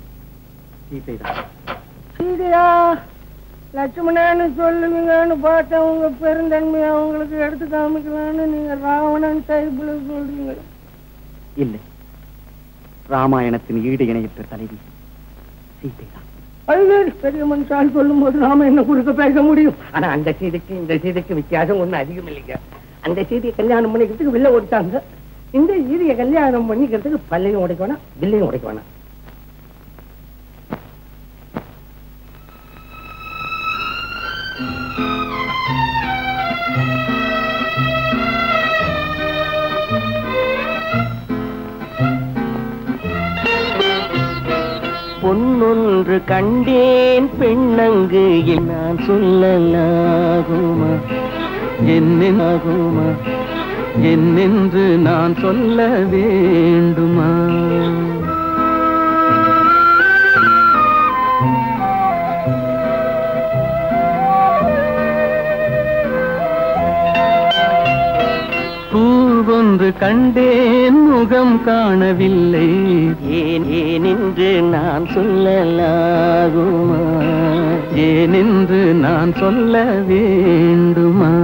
சீதையா லட்சுமணன்னு சொல்லுவீங்கன்னு பார்த்தா உங்க பெருந்தன்மையை அவங்களுக்கு எடுத்து காமிக்கலான்னு நீங்க ராவணன் டைப்ல சொல்றீங்க. இல்லை, ராமாயணத்தின் ஈடு இணையற்ற தலைவி சீதைதான். பெரிய மனுஷால் சொல்லும் போது நாம என்ன கொடுக்க பேச முடியும்? ஆனா அந்த சீதைக்கு இந்த சீதைக்கு வித்தியாசம் ஒண்ணு அதிகம் இல்லைங்க. அந்த சீதையை கல்யாணம் பண்ணிக்கிறதுக்கு வில்ல ஓடிட்டாங்க. இந்த சீதையை கல்யாணம் பண்ணிக்கிறதுக்கு பல்லையும் உடைக்க வேணாம், வில்லையும் உடைக்க வேணாம். பொன்னொன்று கண்டேன் பெண்ணங்கு நான் சொல்லலாகுமா, என்னென்னாகுமா, என்னென்று நான் சொல்ல வேண்டுமா? பூவொன்று கண்டேன் முகம் காணவில்லை, ஏன் ஏனென்று நான் சொல்லலாகுமா, ஏனென்று நான் சொல்ல வேண்டுமா?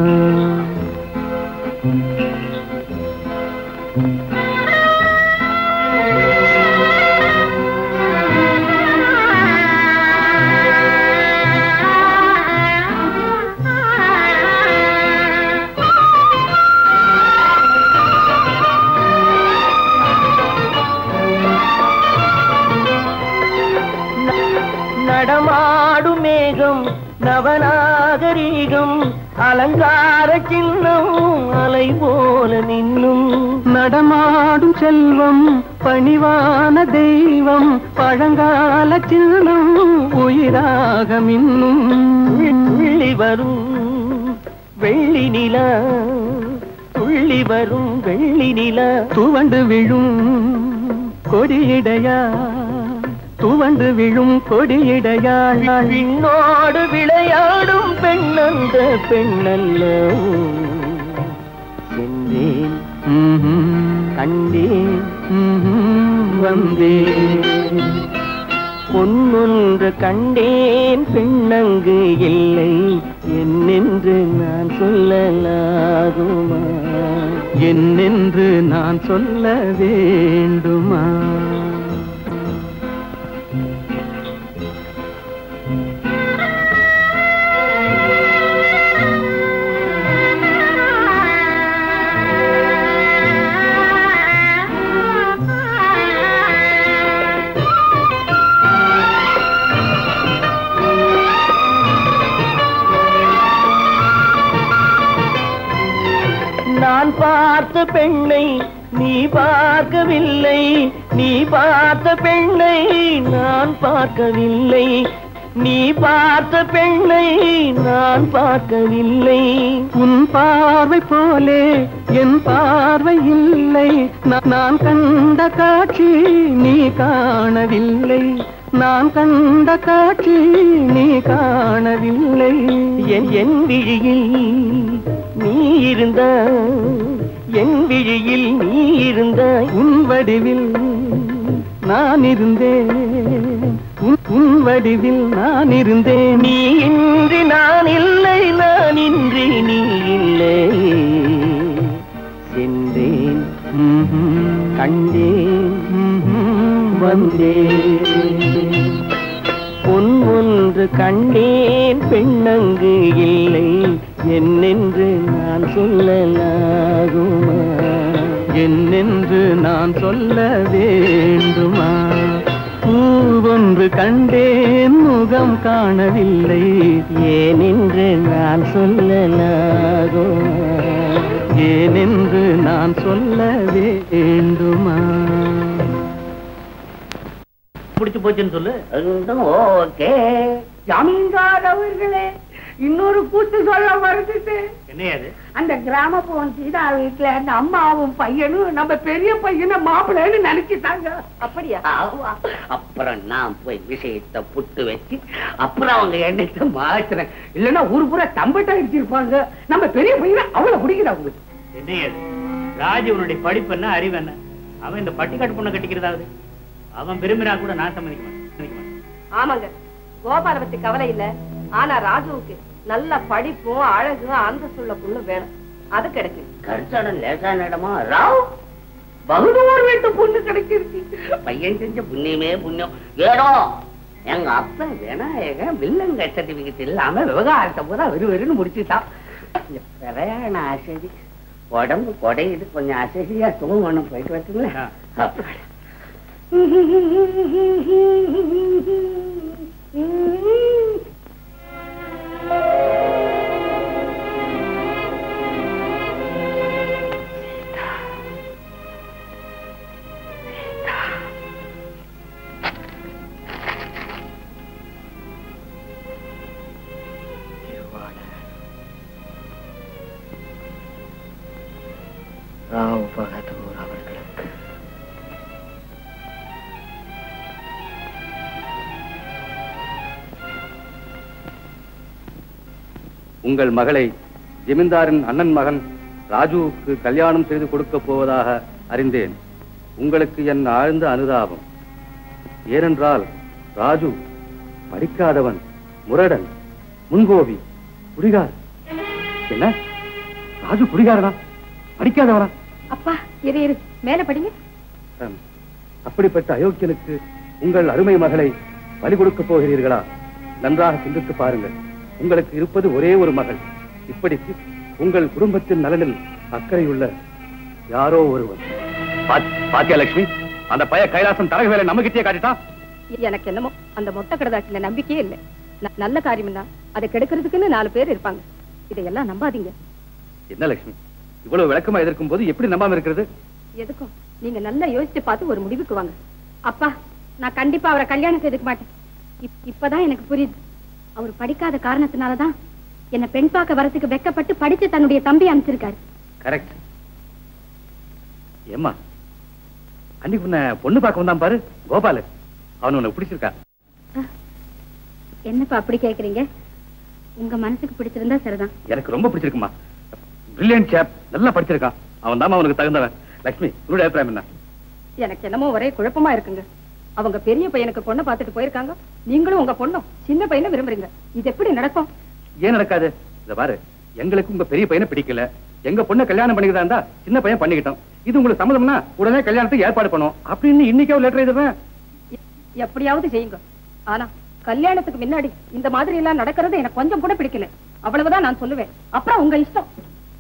நடமாடும் மேகம் நவநாகரீகம் அலங்கார சின்னம் அலை போல நின்னும், நடமாடும் செல்வம் பணிவான தெய்வம் பழங்கால சின்னம் உயிராக மின்னும், துள்ளி வரும் வெள்ளி நிலா, துள்ளி வரும் வெள்ளி நிலா, துவண்டு விழும் கொடியிடையா, துவண்டு விழும் கொடியிடையாள், விண்ணோடு விளையாடும் பெண்ணந்த பெண்ணல்ல, சென்றேன் கண்டேன் வந்தேன், பொன்னொன்று கண்டேன் பெண்ணங்கு இல்லை, என்னென்று நான் சொல்லலாகுமா, என்னென்று நான் சொல்ல வேண்டுமா? நான் பார்த்த பெண்ணை நீ பார்க்கவில்லை, நீ பார்த்த பெண்ணை நான் பார்க்கவில்லை, நீ பார்த்த பெண்ணை நான் பார்க்கவில்லை, உன் பார்வை போலே என் பார்வை இல்லை, நான் கண்ட காட்சி நீ காணவில்லை, நான் கண்ட காட்சி நீ காணவில்லை, என் என் விழியில் நீ இருந்தாய், என் விழியில் நீ இருந்தாய், உன் வடிவில் நான் இருந்தேன், உன் வடிவில் நான் இருந்தேன், நீ இன்றி நான் இல்லை, நான் இன்றி நீ இல்லை, சென்றேன் கண்டேன் வந்தேன், பொன் ஒன்று கண்டேன் பெண்ணங்கு இல்லை, என்னென்று நான் சொல்லலாகுமா, என்னென்று நான் சொல்ல வேண்டுமா? பூவொன்று என்று கண்டேன் முகம் காணவில்லை. ஏனென்று நான் சொல்லலாகும், ஏனென்று நான் சொல்ல வேண்டுமா? பிடிச்சு போச்சுன்னு சொல்லு. ஓகே ஜமீன்தார் அவர்களே, இன்னொரு கூத்து சொல்ல மறந்துட்டு. என்னையாது? அந்த கிராமப்புறம் சீதா வீட்டுல அந்த அம்மாவும் பையனும் நம்ம பெரிய பையனை மாப்பிள்ளைன்னு நினைச்சிட்டாங்க. அப்படியா? ஆமா. அப்புறம் நான் போய் விஷயத்தை புட்டு வச்சு அப்புறம் அவங்க எண்ணத்தை மாத்துறேன். இல்லன்னா ஊரு பூரா தம்பட்டா அடிச்சிருப்பாங்க. நம்ம பெரிய பையனை அவ்வளவு பிடிக்கிறா உங்களுக்கு. என்னையாது? ராஜு உன்னுடைய படிப்பு என்ன, அறிவு என்ன? அவன் இந்த பட்டிக்காட்டு பொண்ணை கட்டிக்கிறதாவது அவன் விரும்பினா கூட நான் சம்மதிக்க மாட்டேன், சம்மதிக்க மாட்டேன். ஆமாங்க, கோபால பத்தி கவலை இல்ல. ஆனா ராஜுவுக்கு நல்ல படிப்பும் அழகும் அந்தஸ்துள்ள பொண்ணு வேணும். அது கிடைக்கும். கருத்தாடம் லேசான இடமா ராவ் பகுதூர் வீட்டு பொண்ணு கிடைச்சிருச்சு. பையன் செஞ்ச புண்ணியமே புண்ணியம். ஏடோ எங்க அப்பா விநாயகன் வில்லங்க சர்டிபிகேட் இல்லாம விவகாரத்தை பூரா வெறு வெறுன்னு முடிச்சுட்டான். பிரயாண ஆசை உடம்பு கொடையுது, கொஞ்சம் அசதியா தூங்கணும். போயிட்டு வரட்டுங்களா? அப்பா ராவ் பகதூர் அவர்களுக்கு உங்கள் மகளை ஜமீன்தாரின் அண்ணன் மகன் ராஜுவுக்கு கல்யாணம் செய்து கொடுக்க போவதாக அறிந்தேன். உங்களுக்கு என் ஆழ்ந்த அனுதாபம். ஏனென்றால் ராஜு படிக்காதவன், முரடன், முன்கோபி, குடிகார். என்ன ராஜு குடிகாரனா, படிக்காதவனா? அப்பா இரு இரு, மேல படிங்க. அப்படிப்பட்ட அயோக்கியனுக்கு உங்கள் அருமை மகளை பலி கொடுக்க போகிறீர்களா? நன்றாக சிந்தித்து பாருங்கள். உங்களுக்கு இருப்பது ஒரே ஒரு மகள். இப்படிக்கு உங்கள் குடும்பத்தின் நலனில் அக்கறையுள்ள யாரோ ஒருவன். பாத்தியா லட்சுமி, அந்த பைய கைலாசம் தரகு வேலை நம்ம கிட்டே காட்டிட்டான். எனக்கு என்னமோ அந்த மொட்டை கடதாட்டில நம்பிக்கையே இல்லை. நல்ல காரியம் தான், அதை கெடுக்கிறதுக்குன்னு நாலு பேர் இருப்பாங்க. இதையெல்லாம் நம்பாதீங்க. என்ன லட்சுமி, இவ்வளவு விளக்கமா எதிர்க்கும் போது எப்படி நம்பாம இருக்கிறது? எதுக்கும் நீங்க நல்லா யோசிச்சு பார்த்து ஒரு முடிவுக்கு வாங்க. அப்பா, நான் கண்டிப்பா அவரை கல்யாணம் செய்துக்க மாட்டேன். இப்பதான் எனக்கு புரியுது. அவர் படிக்காத காரணத்தினாலதான் என்ன பெண் பார்க்க வரத்துக்கு வெக்கப்பட்டு படிச்சு தன்னுடைய தம்பி அனுப்பிச்சிருக்காரு. கரெக்ட். ஏம்மா, அன்னைக்கு உன்னை பொண்ணு பார்க்க வந்தான் பாரு கோபாலு, அவனு உனக்கு பிடிச்சிருக்கா? என்னப்பா அப்படி கேக்குறீங்க? உங்க மனசுக்கு பிடிச்சிருந்தா சரிதான். எனக்கு ரொம்ப பிடிச்சிருக்குமா. பிரில்லியன்ட் சேப், நல்லா படிச்சிருக்கான். அவன் தான் அவனுக்கு தகுந்தவன். லட்சுமி, உன்னுடைய அபிப்பிராயம் என்ன? எனக்கு என்னமோ ஒரே குழப்பமா இருக்குங்க. அவங்க பெரிய பையனுக்கு பொண்ணை பார்த்துட்டு போயிருக்காங்க. நீங்களும் உங்க பொண்ணும் சின்ன பையனை விரும்புறீங்க. இது எப்படி நடக்கும்? ஏன் நடக்காது? இத பாரு, எங்களுக்கு உங்க பெரிய பையனை பிடிக்கல. எங்க பொண்ணை கல்யாணம் பண்ணிக்கிறதா இருந்தா சின்ன பையன் பண்ணிக்கிட்டோம். இது உங்களுக்கு சம்மதம்னா உடனே கல்யாணத்துக்கு ஏற்பாடு பண்ணும் அப்படின்னு இன்னைக்கே லெட்டர் எழுதுவேன். எப்படியாவது செய்யுங்க. ஆனா கல்யாணத்துக்கு முன்னாடி இந்த மாதிரி எல்லாம் நடக்கிறது எனக்கு கொஞ்சம் கூட பிடிக்கல. அவ்வளவுதான் நான் சொல்லுவேன். அப்புறம் உங்க இஷ்டம்.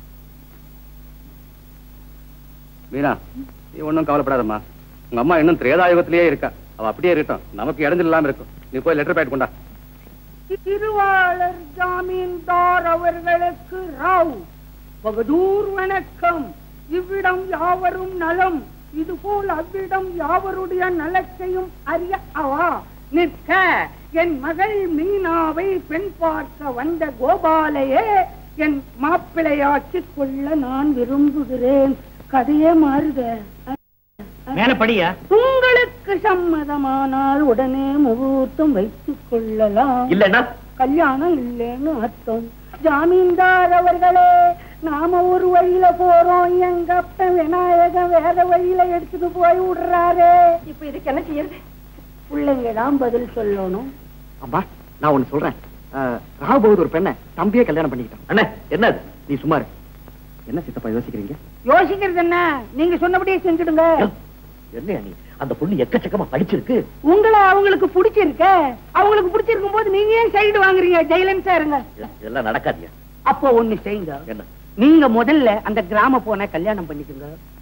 மீனா, நீ ஒன்னும் கவலைப்படாதம்மா. உங்க அம்மா இன்னும் திரேதாயுகத்திலேயே இருக்கா. அவ அப்படியே இருக்கட்டும், நமக்கு இடைஞ்சல் இல்லாம இருக்கும். நீ போய் லெட்டர் பேட் கொண்டா. திருவாளர் ஜாமீன்தார் அவர்களுக்கு ராவ் பகதூர் வணக்கம். இவ்விடம் யாவரும் நலம், இதுபோல் அவ்விடம் யாவருடைய நலத்தையும் அறிய அவா நிற்க என் மகள் மீனாவை பெண் பார்க்க வந்த கோபாலையே என் மாப்பிள்ளையாக்கிக் கொள்ள நான் விரும்புகிறேன். கதையே மாறுக. மேல படியா? உங்களுக்கு சம்மதமானால் உடனே முகூர்த்தம் வைத்துக் கொள்ளலாம். இல்லன்னா கல்யாணம் இல்லைன்னு அர்த்தம். ஜாமீன்தார் அவர்களே, நாம ஒரு வழியில போறோம், எங்க அப்ப விநாயகன் வேற வழியில எடுத்துட்டு போய் விடுறாரு. இப்ப இதுக்கு என்ன செய்யறது? பிள்ளைங்க தான் பதில் சொல்லணும். அம்மா, நான் ஒண்ணு சொல்றேன். ராவ் பகதூர் பெண்ணை தம்பியே கல்யாணம் பண்ணிக்கிட்டான். அண்ணே, என்னது? நீ சும்மா இரு. என்ன சித்தப்பா யோசிக்கிறீங்க? யோசிக்கிறது என்ன, நீங்க சொன்னபடியே செஞ்சுடுங்க. என்ன நீ, அந்த பொண்ணு எக்கச்சக்கமா படிச்சிருக்கு. உங்களை அவங்களுக்கு பிடிச்சிருக்க. அவங்களுக்கு பிடிச்சிருக்கும் போது நீங்க ஏன் சைடு வாங்குறீங்க? ஜெயலலிதா இருங்க. இதெல்லாம் நடக்காதியா? அப்போ ஒண்ணு செய்யுங்க. என்ன? நீங்க முதல்ல அந்த கிராம போன கல்யாணம் பண்ணிக்கோங்க.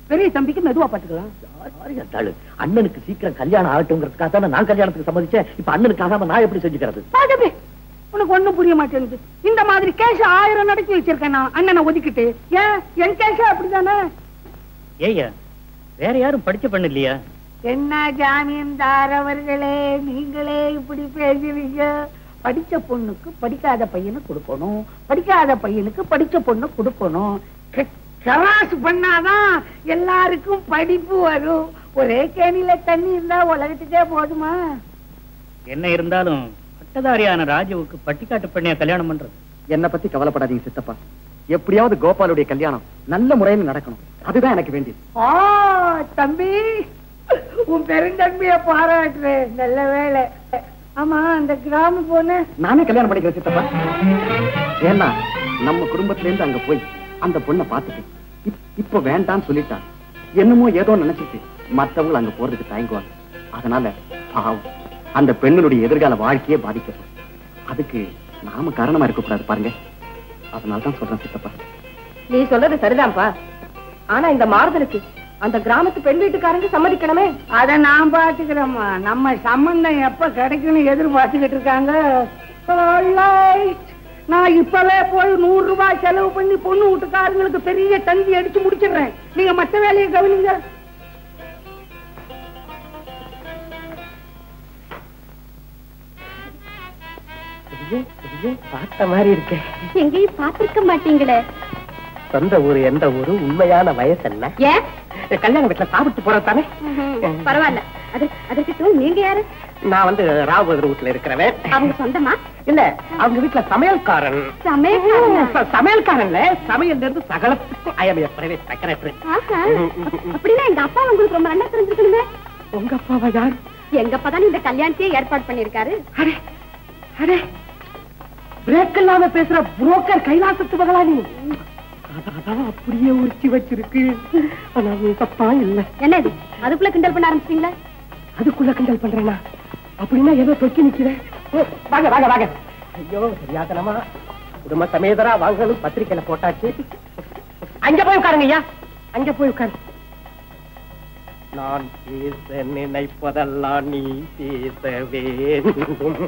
பெரிய தம்பிக்கு மெதுவா பாத்துக்கலாம். அண்ணனுக்கு சீக்கிரம் கல்யாணம் ஆகட்டும்ங்கிறதுக்காக தான் நான் கல்யாணத்துக்கு சம்மதிச்சேன். இப்ப அண்ணனுக்கு ஆகாம நான் எப்படி செஞ்சுக்கிறது? பாஜபி உனக்கு ஒண்ணும் புரிய மாட்டேங்குது. இந்த மாதிரி கேஷ ஆயிரம் நடத்தி வச்சிருக்கேன் நான் அண்ணனை ஒதுக்கிட்டு. ஏன் என் கேஷ அப்படிதானே? ஏய்யா வேற யாரும் படிச்ச பண்ண இல்லையா? என்ன ஜாமீன்தார் அவர்களே, நீங்களே இப்படி பேசுவீங்க? படிச்ச பொண்ணுக்கு படிக்காத பையனை கொடுக்கணும், படிக்காத பையனுக்கு படிச்ச பொண்ணு கொடுக்கணும். கிராஸ் பண்ணாதான் எல்லாருக்கும் படிப்பு வரும். ஒரே கேணியில தண்ணி இருந்தா உலகத்துக்கே போதுமா? என்ன இருந்தாலும் பட்டதாரியான ராஜுவுக்கு பட்டிக்காட்டு பண்ணியா கல்யாணம் பண்றது? என்ன பத்தி கவலைப்படாதீங்க சித்தப்பா. எப்படியாவது கோபாலுடைய கல்யாணம் நல்ல முறையில் நடக்கணும். அதுதான் எனக்கு வேண்டியது. ஆ தம்பி, உன் பெருந்தன்மைய பாராட்டுறேன். நல்ல வேலை. ஆமா, அந்த கிராம பொண்ணு நானே கல்யாணம் பண்ணிக்கிறேன் சித்தப்பா. ஏன்னா நம்ம குடும்பத்துல இருந்து அங்க போய் அந்த பொண்ணை பார்த்துட்டு இப்ப வேண்டான்னு சொல்லிட்டா என்னமோ ஏதோ நினைச்சிட்டு மத்தவங்க அங்க போறதுக்கு தயங்குவாங்க. அதனால பாவம் அந்த பெண்ணுடைய எதிர்கால வாழ்க்கையே பாதிக்கப்படும். அதுக்கு நாம காரணமா இருக்கக்கூடாது பாருங்க. அதனாலதான் சொல்றேன் சித்தப்பா. நீ சொல்றது சரிதான்ப்பா. ஆனா இந்த மாறுதலுக்கு அந்த கிராமத்து பெண் வீட்டுக்காரங்க சம்மதிக்கணுமே. அத நான் பாத்துக்கிறேம்மா. நம்ம சம்பந்தம் எப்ப கிடைக்கும்னு எதிர்பார்த்துக்கிட்டு இருக்காங்க. நான் இப்பவே போய் நூறு ரூபாய் செலவு பண்ணி பொண்ணு வீட்டுக்காரங்களுக்கு பெரிய தந்தி அடிச்சு முடிச்சிடுறேன். நீங்க மத்த வேலையை கவனிங்க. பார்த்த மாதிரி இருக்கேன். எங்கேயும் பாத்திருக்க மாட்டீங்களே. சொந்த ஊரு எந்த ஊரு, உண்மையான வயசு என்ன? ஏன் கல்யாண வீட்டுல சாப்பிட்டு போறதானே? பரவாயில்ல. அது அதற்கு நீங்க யாரு? நான் வந்து ராவுபதர் வீட்டுல இருக்கிறவன். அவங்க சொந்தமா? இல்ல, அவங்க வீட்டுல சமையல்காரன். சமையல்காரன்? சமையல்காரன்ல சமையல் இருந்து சகலத்துக்கும் I am a private secretary. அப்படின்னா எங்க அப்பா உங்களுக்கு ரொம்ப நல்லா தெரிஞ்சுக்கணுமே. உங்க அப்பாவா யார்? எங்க அப்பா தான் இந்த கல்யாணத்தையே ஏற்பாடு பண்ணிருக்காரு. அரே அரே, பிரேக் இல்லாம பேசுற புரோக்கர் கைலாசத்து மகளா நீ? அதான் அப்படியே உரிச்சு வச்சிருக்கு. ஆனா தப்பா இல்ல. என்ன இது அதுக்குள்ள கிண்டல் பண்ண ஆரம்பிச்சீங்களா? அதுக்குள்ள கிண்டல் பண்றேனா? அப்படின்னா ஏதோ தொக்கி நிக்கிறேன். வாங்க வாங்க வாங்க. ஐயோ சரியாதனமா குடும்ப சமேதரா வாங்கணும் பத்திரிக்கையில போட்டாச்சு. அங்க போய் உட்காருங்க ஐயா, அங்க போய் உட்காரு. நான் பேச நினைப்பதெல்லாம் நீ பேச வேண்டும்.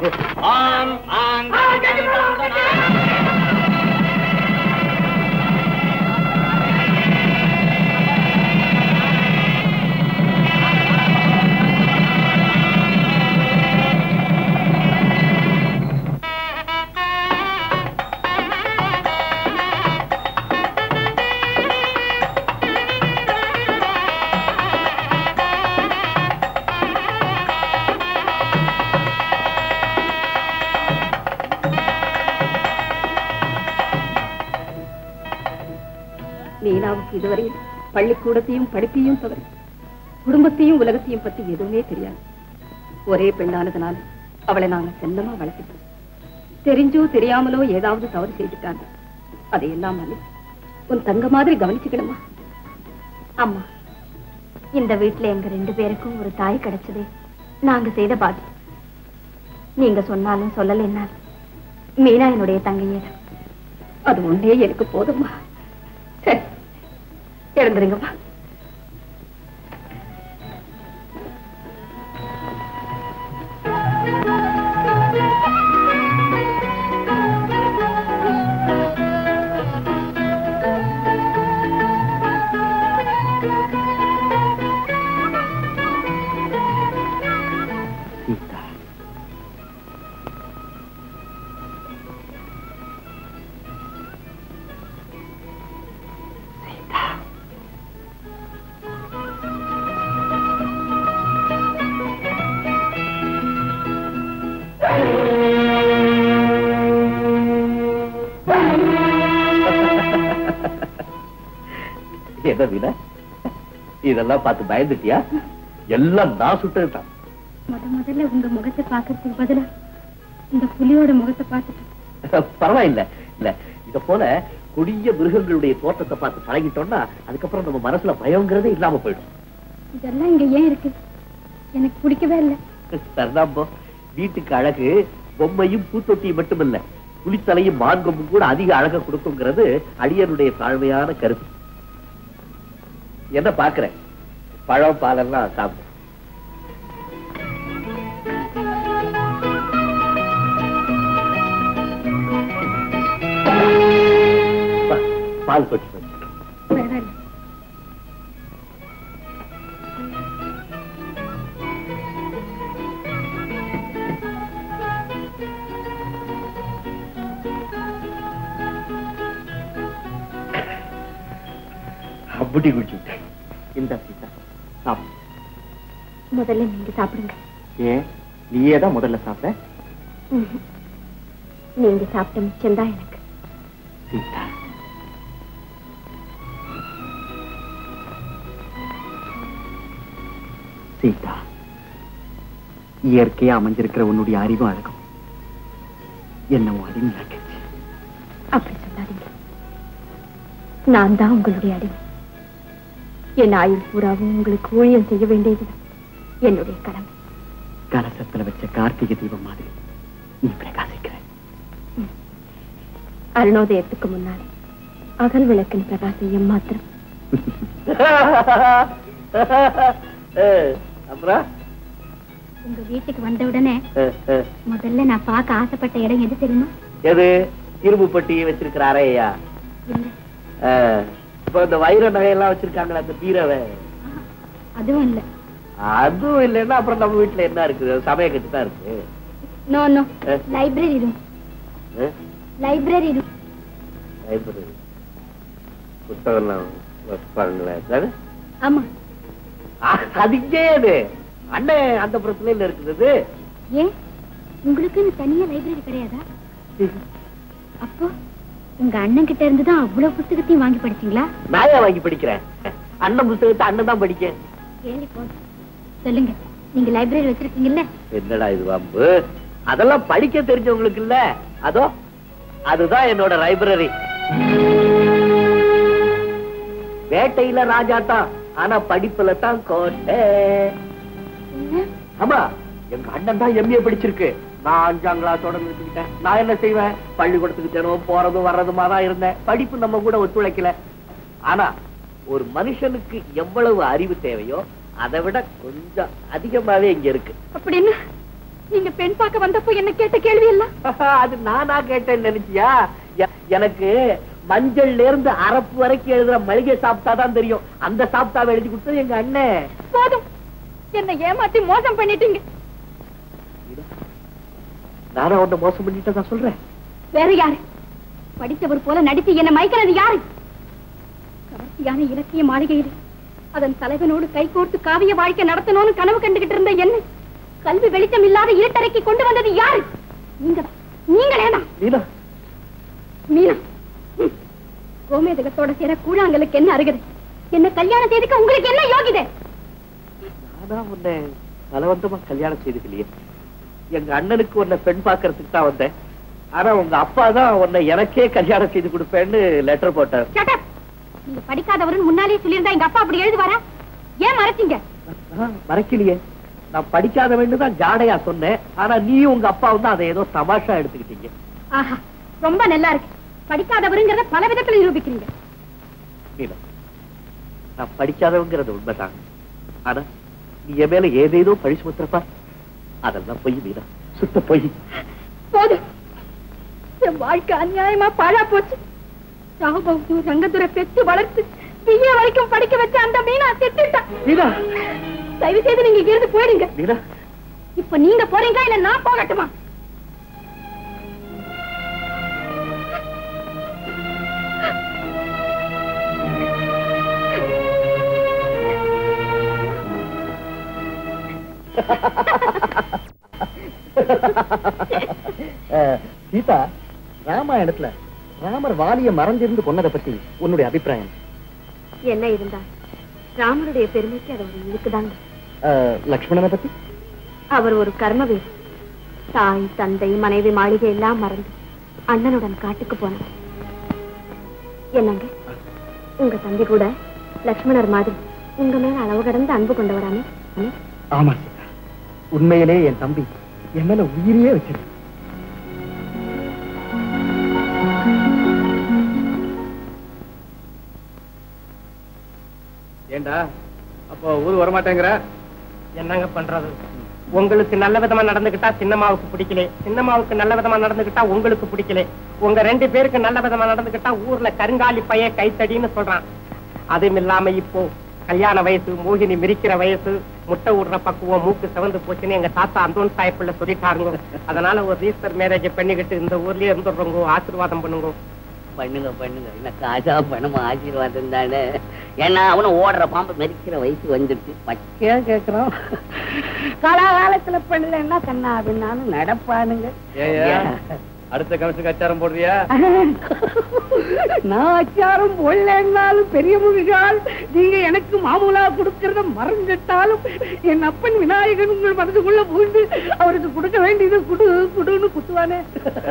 மீனாவுக்கு இதுவரை பள்ளிக்கூடத்தையும் படிப்பையும் தவிர குடும்பத்தையும் உலகத்தையும் பத்தி எதுவுமே தெரியாது. ஒரே பெண்ணானதுனால அவளை நாங்க செல்லமா வளர்த்துட்டோம். தெரிஞ்சோ தெரியாமலோ ஏதாவது தவறு செய்துட்டாங்க. அதையெல்லாம் உன் தங்க மாதிரி கவனிச்சுக்கணுமா? அம்மா, இந்த வீட்டுல எங்க ரெண்டு பேருக்கும் ஒரு தாய் கிடைச்சதே நாங்க செய்த பாக்கியம். நீங்க சொன்னாலும் சொல்லலைன்னாலும் மீனா என்னுடைய தங்கையே. அது ஒன்னே எனக்கு போதுமா? சரி, எழுந்துருங்கம்மா. இதெல்லாம் பார்த்து பயந்துட்டியா? எல்லாம் நான் சுட்டுதான். முத முதல்ல உங்க முகத்தை பாக்குறதுக்கு பதிலா இந்த புலியோட முகத்தை பார்த்துட்டு பரவாயில்ல. இல்ல, இத போல கொடிய மிருகங்களுடைய தோற்றத்தை பார்த்து பழகிட்டோம்னா அதுக்கப்புறம் நம்ம மனசுல பயங்கிறதே இல்லாம போயிடும். இதெல்லாம் இங்க ஏன் இருக்கு? எனக்கு பிடிக்கவே இல்லை. சரிதாம்போ, வீட்டுக்கு அழகு பொம்மையும் பூத்தொட்டியும் மட்டுமில்ல, புலித்தலையும் மான்கொம்பும் கூட அதிக அழக கொடுக்குங்கிறது அடியனுடைய தாழ்மையான கருத்து. என்ன பாக்குறேன்? பழம் பாலெல்லாம் சாப்பிடு. பால் கொட்டி பரவாயில்ல. அப்படி குடிச்சு விட்டேன். இந்த சீதா சாப்பிடு. முதல்ல நீங்க சாப்பிடுங்க. ஏன் நீயே தான் முதல்ல சாப்பிட? ம்ஹும். நீங்க சாப்பிட்ட மிச்சம்தான் எனக்கு. சீதா சீதா இயற்கையா அமைஞ்சிருக்கிற உன்னுடைய அறிவும் அழகும் என்னவோ அடிமையாக்கிச்சு. அப்படி சொல்லாதீங்க. நான் தான் உங்களுடைய அடிமை. என் ஆயுள் பூராவும் உங்களுக்கு ஊழியம் செய்ய வேண்டியது என்னுடைய கடமை. கலசத்துல வச்ச கார்த்திகை தீபம் மாதிரி நீ பிரகாசிக்கிற. அருணோதயத்துக்கு முன்னால் அகல் விளக்கின் பிரகாசம் மாத்திரம். அப்புறம் உங்க வீட்டுக்கு வந்த உடனே முதல்ல நான் பார்க்க ஆசைப்பட்ட இடம் எது தெரியுமா? எது? இரும்பு பட்டி வச்சிருக்கிற அறையா? இல்ல, இப்ப இந்த வைர நகையெல்லாம் வச்சிருக்காங்களா அந்த பீரவை? அதுவும் இல்ல. அதுவும் இல்லைன்னா அப்புறம் நம்ம வீட்டுல என்ன இருக்குது? சமய கட்டு தான் இருக்கு. No no, library room. Library room. Library புத்தகம்லாம் வச்சுப்பாங்களா சார்? ஆமா. அது இங்கே அண்ணன் அந்த புறத்துல இல்ல இருக்குது. ஏன் உங்களுக்கு தனியா லைப்ரரி கிடையாதா? அப்போ உங்க அண்ணன் கிட்ட இருந்து தான் அவ்வளவு புத்தகத்தையும் வாங்கி படிச்சீங்களா? நான் ஏன் வாங்கி படிக்கிறேன்? அண்ணன் புத்தகத்தை அண்ணன் தான் படிக்க. சொல்லுங்க, நீங்க லைப்ரரி வச்சிருக்கீங்கல்ல? என்னடா இது வம்பு? அதெல்லாம் படிக்க தெரிஞ்சவங்களுக்கு இல்ல. அதோ அதுதான் என்னோட லைப்ரரி. வேட்டையில ராஜா தான், ஆனா படிப்புல தான் கோட்டை. ஆமா, எங்க அண்ணன் தான் எம்ஏ படிச்சிருக்கு. நான் அஞ்சாம் கிளாஸோட நிறுத்திக்கிட்டேன். நான் என்ன செய்வேன்? பள்ளிக்கூடத்துக்கு தினம் போறதும் வர்றதுமா தான் இருந்தேன். படிப்பு நம்ம கூட ஒத்துழைக்கல. ஆனா ஒரு மனுஷனுக்கு எவ்வளவு அறிவு தேவையோ அதை விட கொஞ்சம் அதிகமாவே இங்க இருக்கு. அப்படின்னு நீங்க பெண் பார்க்க வந்தப்போ என்ன கேட்ட கேள்வி எல்லாம் அது நானா கேட்டேன்னு நினைச்சியா? எனக்கு மஞ்சள்ல இருந்து அரப்பு வரைக்கும் எழுதுற மளிகை சாப்பிட்டாதான் தெரியும். அந்த சாப்பிட்டாவை எழுதி கொடுத்தது எங்க அண்ணன். போதும், என்ன ஏமாத்தி மோசம் பண்ணிட்டீங்க. நானா உன்னை மோசம் பண்ணிட்டதா சொல்றேன்? வேற யாரு? படித்தவர் போல நடித்து என்ன மயக்கிறது யாரு? கவர்ச்சியான இலக்கிய மாளிகையில் அதன் தலைவனோடு கைகோர்த்து காவிய வாழ்க்கை நடத்தணும்னு கனவு கண்டுகிட்டு இருந்த என்ன கல்வி வெளிச்சம் இல்லாத இருட்டறைக்கு கொண்டு வந்தது யாரு? நீங்க நீங்களேதான். மீனா மீனா கோமேதகத்தோட சேர கூழாங்கலுக்கு என்ன அருகது? என்ன கல்யாணம் செய்துக்க உங்களுக்கு என்ன யோகிதை? நானா உன்னை பலவந்தமா கல்யாணம் செய்துக்கலையே. எங்க அண்ணனுக்கு உன்னை பெண் பாக்குறதுக்கு தான் வந்தேன். ஆனா உங்க அப்பா தான் உன்னை எனக்கே கல்யாணம் செய்து கொடுப்பேன்னு லெட்டர் போட்டார். நீங்க படிக்காதவருன்னு முன்னாலே சொல்லியிருந்தா எங்க அப்பா அப்படி எழுதுவாரா? ஏன் மறைச்சீங்க? மறைக்கலையே, நான் படிக்காதவன்னு தான் ஜாடையா சொன்னேன். ஆனா நீயும் உங்க அப்பாவும் தான் அதை ஏதோ தமாஷா எடுத்துக்கிட்டீங்க. ஆஹா, ரொம்ப நல்லா இருக்கு. படிக்காதவருங்கிறத பல விதத்துல நிரூபிக்கிறீங்க. நான் படிக்காதவங்கிறது உண்மைதான். ஆனா நீ என் மேல ஏதேதோ பழி சுமத்துறப்பா, அதெல்லாம் பொய் மீனா, சுத்த பொய். போதும், என் வாழ்க்கை அநியாயமா பாழா போச்சு. ராகுபகு ரங்கத்துறை பெற்று வளர்த்து பிஏ வரைக்கும் படிக்க வச்ச அந்த மீனா செத்துட்டா. மீனா, தயவு செய்து நீங்க இங்க இருந்து போயிடுங்க. மீனா, இப்ப நீங்க போறீங்க இல்ல நான் போகட்டுமா? சீதா, ராமாயணத்துல ராமர் வாலிய மறைஞ்சிருந்து கொன்னதை பத்தி உன்னுடைய அபிப்பிராயம் என்ன இருந்தா ராமருடைய பெருமைக்கு அது ஒரு இருக்குதாங்க. லக்ஷ்மணனை பத்தி? அவர் ஒரு கர்மவீர். தாய் தந்தை மனைவி மாளிகை எல்லாம் மறந்து அண்ணனுடன் காட்டுக்கு போனார். என்னங்க, உங்க தம்பி கூட லக்ஷ்மணர் மாதிரி உங்க மேல அளவு கடந்து அன்பு கொண்டவரானே? ஆமா சீதா, உண்மையிலே என் தம்பி என் மேல உயிரியே வச்சிருக்க. ஏண்டா ஏண்டா அப்போ ஊர் வரமாட்டேங்கிற? என்னங்க பண்றது? உங்களுக்கு நல்ல விதமா நடந்துகிட்டா சின்னம்மாவுக்கு பிடிக்கல, சின்னம்மாவுக்கு நல்ல விதமா நடந்துகிட்டா உங்களுக்கு பிடிக்கல, உங்க ரெண்டு பேருக்கு நல்ல விதமா நடந்துகிட்டா ஊர்ல கருங்காலி பைய கைத்தடின்னு சொல்றான். அதுவும் இல்லாம இப்போ கல்யாண வயசு, மோகினி மிரிக்கிற வயசு, முட்டை விடுற பக்குவம், மூக்கு சிவந்து போச்சுன்னு எங்க தாத்தா அந்தோன் சாயப்பிள்ள சொல்லிட்டாருங்க. அதனால ஒரு ரீசர் மேரேஜ் பண்ணிக்கிட்டு இந்த ஊர்லயே இருந்துடுறோங்க. ஆசீர்வாதம் பண்ணுங்க. பண்ணுங்க பண்ணுங்க. என்ன காசா பணமா ஆசீர்வாதம் தானே. ஏன்னா அவனும் ஓடுற பாம்பு மெரிக்கிற வயசு வந்துருச்சு. பச்சையா கேக்குறான். காலாகாலத்துல பண்ணலன்னா கண்ணா அப்படின்னாலும் நடப்பானுங்க. அடுத்த கமிஷனுக்கு அச்சாரம் போடுறியா? நான் அச்சாரம் போடலன்னாலும் பெரிய முருகால் நீங்க எனக்கு மாமூலா கொடுக்கறத மறந்துட்டாலும் என் அப்பன் விநாயகன் உங்கள் மனதுக்குள்ள பூண்டு அவருக்கு கொடுக்க வேண்டியது குடு குடுன்னு குத்துவானே.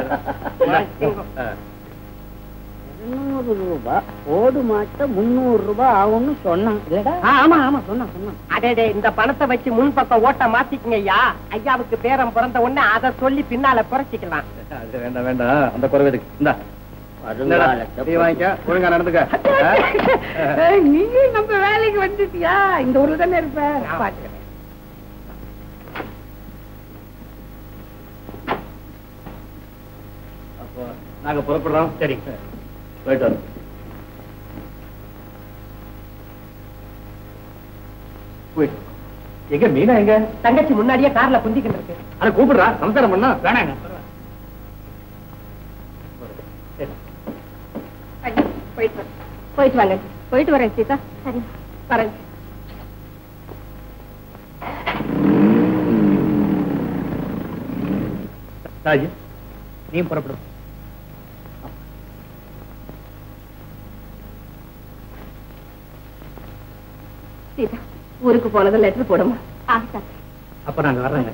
இருநூறு ரூபாய் ஓடு மாட்ட முன்னூறு ரூபாய் ஆகும்னு சொன்னான். ஆமா ஆமா சொன்னான் சொன்னான். அடே இந்த பணத்தை வச்சு முன் பக்கம் ஓட்ட மாத்திக்குங்க ஐயா. ஐயாவுக்கு பேரம் பிறந்த உடனே அதை சொல்லி பின்னால குறைச்சிக்கலாம். வேண்டாம் வேண்டாம், அந்த குறைவதுக்கு இந்தா வாங்கிக்க, ஒழுங்கா நடந்துக்க. நீங்க நம்ம வேலைக்கு வந்துட்டியா? இந்த ஊர்ல தானே இருப்ப. அப்போ நாங்க புறப்படுறோம். சரிங்க, போயிட்டு வரோம். போயிட்டு எங்க மீனா எங்க? தங்கச்சி முன்னாடியே கார்ல குந்திக்கிட்டு இருக்கு. அதை கூப்பிடுறா, சம்சாரம் பண்ணா வேணாங்க. போயிட்டு வரேன். போயிட்டு வாங்க. போயிட்டு வரேன் சீதா. சரி வரேன். ராஜு, நீ புறப்படும். சீதா ஊருக்கு போனதை லெட்டர் போடுமா? அப்ப நாங்க வர்றோங்க.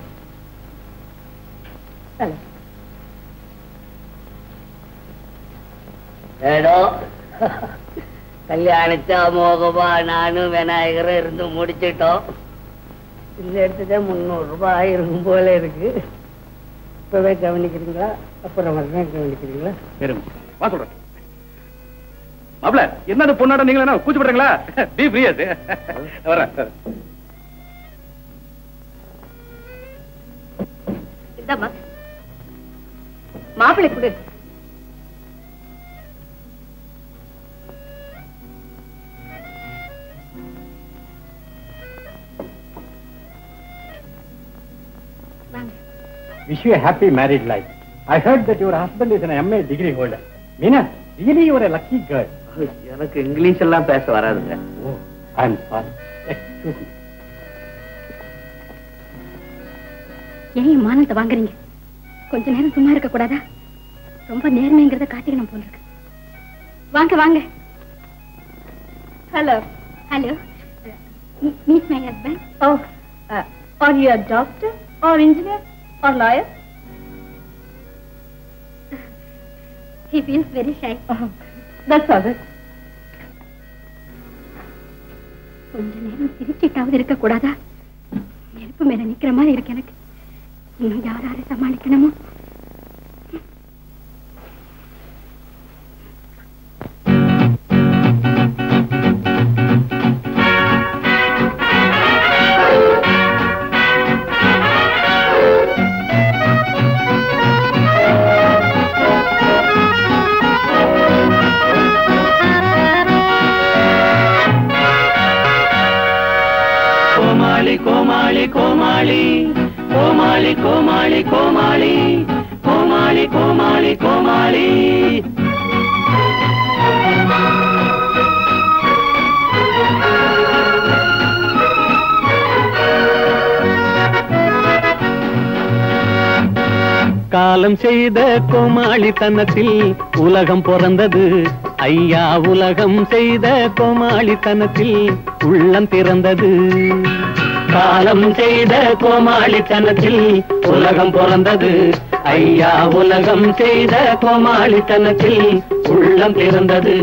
ஏடோ கல்யாணத்தை அமோகமா நானும் விநாயகரும் இருந்து முடிச்சிட்டோம். இந்த இடத்துல முன்னூறு ரூபாய் ஆயிருக்கும் போல இருக்கு. இப்பவே கவனிக்கிறீங்களா? அப்புறம் வரதான் கவனிக்கிறீங்களா? வா சொல்றேன். மாப்ள, என்னது பொண்ணாட நீங்களா என்ன கூச்சப்படுறீங்களா? B free. வரேன். இந்தாம்மா மாப்பிள்ளை கொடு. Wish you a happy married life. I heard that your husband is an M A degree holder. Meena, really you are a lucky girl. எனக்கு இங்கிலீஷ் எல்லாம் பேச வராதுங்க. Oh, I'm sorry. Excuse me. ஏன் மானத்தை வாங்குறீங்க? கொஞ்ச நேரம் சும்மா இருக்க கூடாதா? ரொம்ப நேர்மைங்கிறத காட்டிக்கணும் போல இருக்கு. வாங்க வாங்க. Hello hello. Meet my husband. Oh, are you a doctor or engineer or lawyer? He feels very shy. Oh, that's all right. கொஞ்ச நேரம் சிரிச்சிட்டாவது இருக்க கூடாதா? நெருப்பு மேல நிக்கிற மாதிரி இருக்கு எனக்கு. இன்னும் யாராரு சமாளிக்கணுமோ? கோமாளி கோமாளி கோமாளி கோமாளி கோமாளி கோமாளி கோமாளி கோமாளி காலம் செய்த கோமாளித்தனத்தில் உலகம் பிறந்தது ஐயா. உலகம் செய்த கோமாளித்தனத்தில் உள்ளம் திறந்தது. காலம் செய்த கோமாளித்தனத்தில் உலகம் பிறந்தது ஐயா. உலகம் செய்த கோமாளித்தனத்தில் உள்ளம் திறந்தது.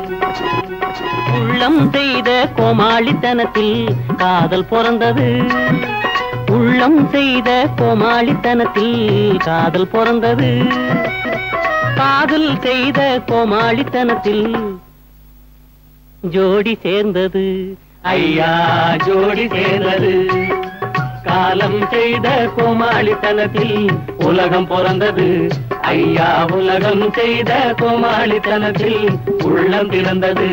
உள்ளம் செய்த கோமாளித்தனத்தில் காதல் பிறந்தது. உள்ளம் செய்த கோமாளித்தனத்தில் காதல் பிறந்தது. காதல் செய்த கோமாளித்தனத்தில் ஜோடி சேர்ந்தது. ஐயா ஜோடி சேர்ந்தது. காலம் செய்த கோமாளித்தனத்தில் உலகம் பிறந்தது. ஐயா உலகம் செய்த கோமாளித்தனத்தில் உள்ளம் பிறந்தது.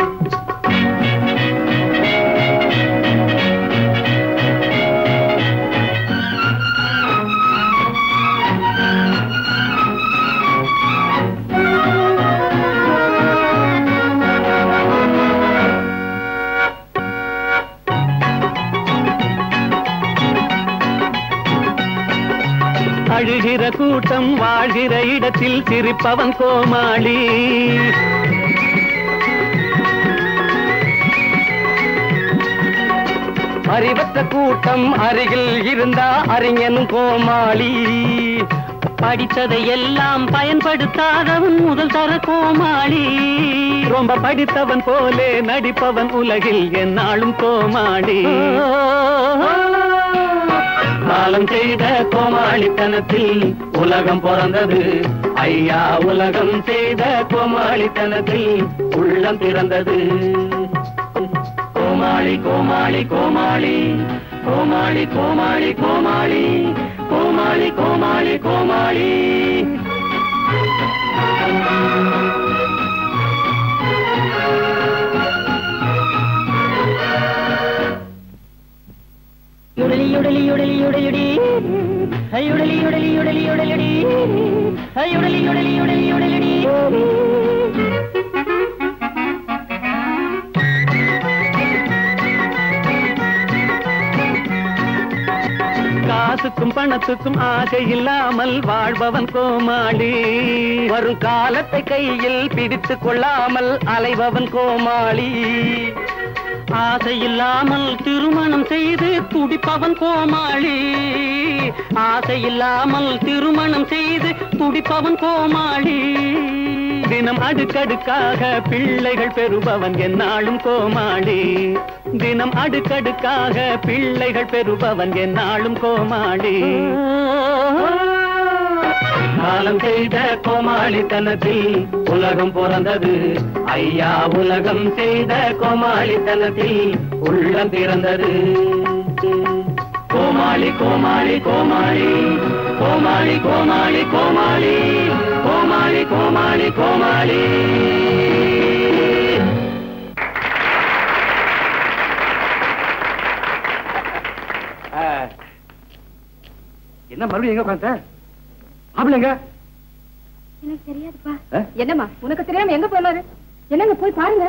அழுகிற கூட்டம் வாழ்கிற இடத்தில் சிரிப்பவன் கோமாளி. அறிவற்ற கூட்டம் அருகில் இருந்தா அறிஞனும் கோமாளி. படித்ததை எல்லாம் பயன்படுத்தாதவன் முதல் தர கோமாளி. ரொம்ப படித்தவன் போலே நடிப்பவன் உலகில் என்னாலும் கோமாளி. காலம் செய்த கோமாளித்தனத்தில் உலகம் பிறந்தது. ஐயா உலகம் செய்த கோமாளித்தனத்தில் உள்ளம் பிறந்தது. கோமாளி கோமாளி கோமாளி கோமாளி கோமாளி கோமாளி கோமாளி கோமாளி கோமாளி. யுடலி யுடலி யுடலி யுடலியுடி யுடலி யுடலி யுடலி யுடலியுடி யுடலி யுடலி யுடலி யுடலியுடி. காசுக்கும் பணத்துக்கும் ஆசை இல்லாமல் வாழ்பவன் கோமாளி. வரும் காலத்தை கையில் பிடித்துக் கொள்ளாமல் அலைபவன் கோமாளி. ஆசையில்லாமல் திருமணம் செய்து துடிப்பவன் கோமாளி. ஆசையில்லாமல் திருமணம் செய்து துடிப்பவன் கோமாளி. தினம் அடுக்கடுக்காக பிள்ளைகள் பெறுபவன் என்னாலும் கோமாளி. தினம் அடுக்கடுக்காக பிள்ளைகள் பெறுபவன் என்னாலும் கோமாளி. காலம் செய்த கோமாளித்தனத்தில் உலகம் பிறந்தது. ஐயா உலகம் செய்த கோமாளித்தனத்தில் உள்ளம் பிறந்தது. கோமாளி கோமாளி கோமாளி கோமாளி கோமாளி கோமாளி கோமாளி கோமாளி கோமாளி. என்ன மறுபடியும் எங்க உட்காந்த? மாப்பிள்ளைங்க எனக்கு தெரியாதுப்பா. என்னம்மா உனக்கு தெரியாம எங்க போனாரு? என்னங்க போய் பாருங்க.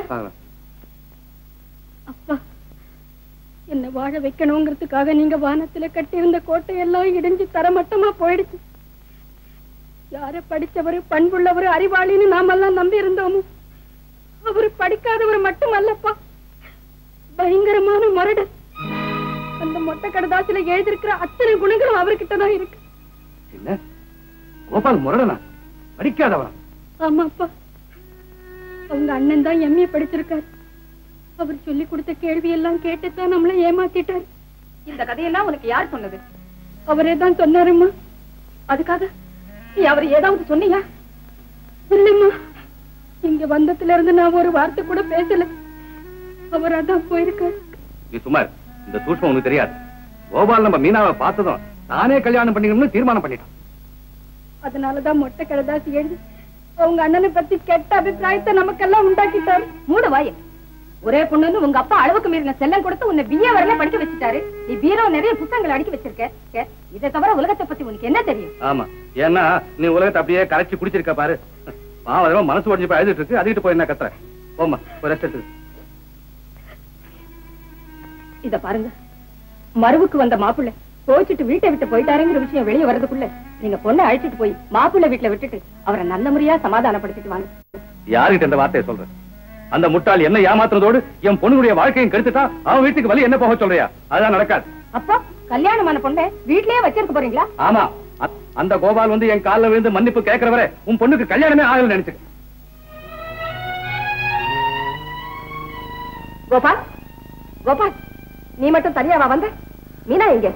அப்பா என்ன வாழ வைக்கணுங்கிறதுக்காக நீங்க வானத்துல கட்டியிருந்த கோட்டையெல்லாம் இடிஞ்சு தரமட்டமா போயிடுச்சு. யார படிச்சவரு பண்புள்ளவரு அறிவாளின்னு நாமெல்லாம் நம்பி இருந்தோமோ அவரு படிக்காதவர் மட்டுமல்லப்பா, பயங்கரமான முரடு. அந்த மொட்டை கடதாசில எழுதிருக்கிற அத்தனை குணங்களும் அவர்கிட்டதான் இருக்கு. என்ன கோபால் முரடனா? படிக்காதவனா? ஆமாப்பா, அவங்க அண்ணன் தான் எம்ஏ படிச்சிருக்காரு. அவர் சொல்லி கொடுத்த கேள்வி எல்லாம் கேட்டுத்தான் நம்மள ஏமாத்திட்டாரு. இந்த கதையெல்லாம் உனக்கு யார் சொன்னது? அவரே தான் சொன்னாருமா. அதுக்காக நீ அவர் ஏதாவது சொன்னீங்க? இல்லம்மா, இங்க வந்ததுல இருந்து நான் ஒரு வார்த்தை கூட பேசல. அவர் அதான் போயிருக்காரு. நீ சுமார், இந்த சூட்சம் உனக்கு தெரியாது. கோபால் நம்ம மீனாவை பார்த்ததும் நானே கல்யாணம் பண்ணிக்கணும்னு தீர்மானம் பண்ணிட்டான். அதனாலதான் மொட்டை கடதாசி எழுதி அவங்க அண்ணனை பத்தி கெட்ட அபிப்பிராயத்தை நமக்கெல்லாம் உண்டாக்கிட்டாரு. மூட வாய. ஒரே பொண்ணு உங்க அப்பா அளவுக்கு மீறின செல்லம் கொடுத்து உன்னை பிஏ வரல படிக்க வச்சுட்டாரு. நீ பீரோ நிறைய புத்தகங்கள் அடிக்க வச்சிருக்க. இதை தவிர உலகத்தை பத்தி உனக்கு என்ன தெரியும்? ஆமா, ஏன்னா நீ உலகத்தை அப்படியே கரைச்சி குடிச்சிருக்க பாரு. பாவம் மனசு உடஞ்சு போய் எழுதிட்டு இருக்கு. அதுக்கிட்டு போய் என்ன கத்துற? போமா, ஒரு ரெஸ்ட் எடுத்து. இத பாருங்க, மருவுக்கு வந்த மாப்பிள்ளை கோச்சிட்டு வீட்டை விட்டு போயிட்டாருங்கிற விஷயம் வெளியே வர்றதுக்குள்ள நீங்க பொண்ணை அழைச்சிட்டு போய் மாப்பிள்ளை வீட்டுல விட்டுட்டு அவரை நல்ல முறையா சமாதானப்படுத்திட்டு வாங்க. யாருகிட்ட இந்த வார்த்தையை சொல்ற? அந்த முட்டாள் என்ன ஏமாத்துறதோடு என் பொண்ணுடைய வாழ்க்கையும் கெடுத்துட்டா அவன் வீட்டுக்கு வழி என்ன போக சொல்றியா? அதான் நடக்காது. அப்போ கல்யாணமான பொண்ணை வீட்லயே வச்சிருக்க போறீங்களா? ஆமா, அந்த கோபால் வந்து என் காலில் விழுந்து மன்னிப்பு கேட்கிறவரை உன் பொண்ணுக்கு கல்யாணமே ஆகல நினைச்சு. கோபால், கோபால், நீ மட்டும் தனியாவா வந்த? மீனா எங்க?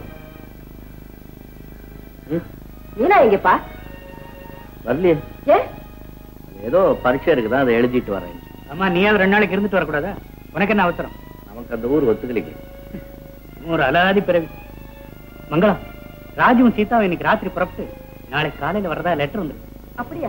மீனா எங்கப்பா? வரலையே. ஏ, ஏதோ பரீட்சை இருக்குதான், அதை எழுதிட்டு வரேன். அம்மா, நீ ரெண்டு நாளைக்கு இருந்துட்டு வரக்கூடாதா? உனக்கு என்ன அவசரம்? நமக்கு அந்த ஊர் ஒத்துக்கலைங்க. ஒரு அலாதி பிறவி. மங்களம், ராஜுவும் சீதாவும் இன்னைக்கு ராத்திரி புறப்பட்டு நாளை காலையில வரதா லெட்டர் வந்து. அப்படியா?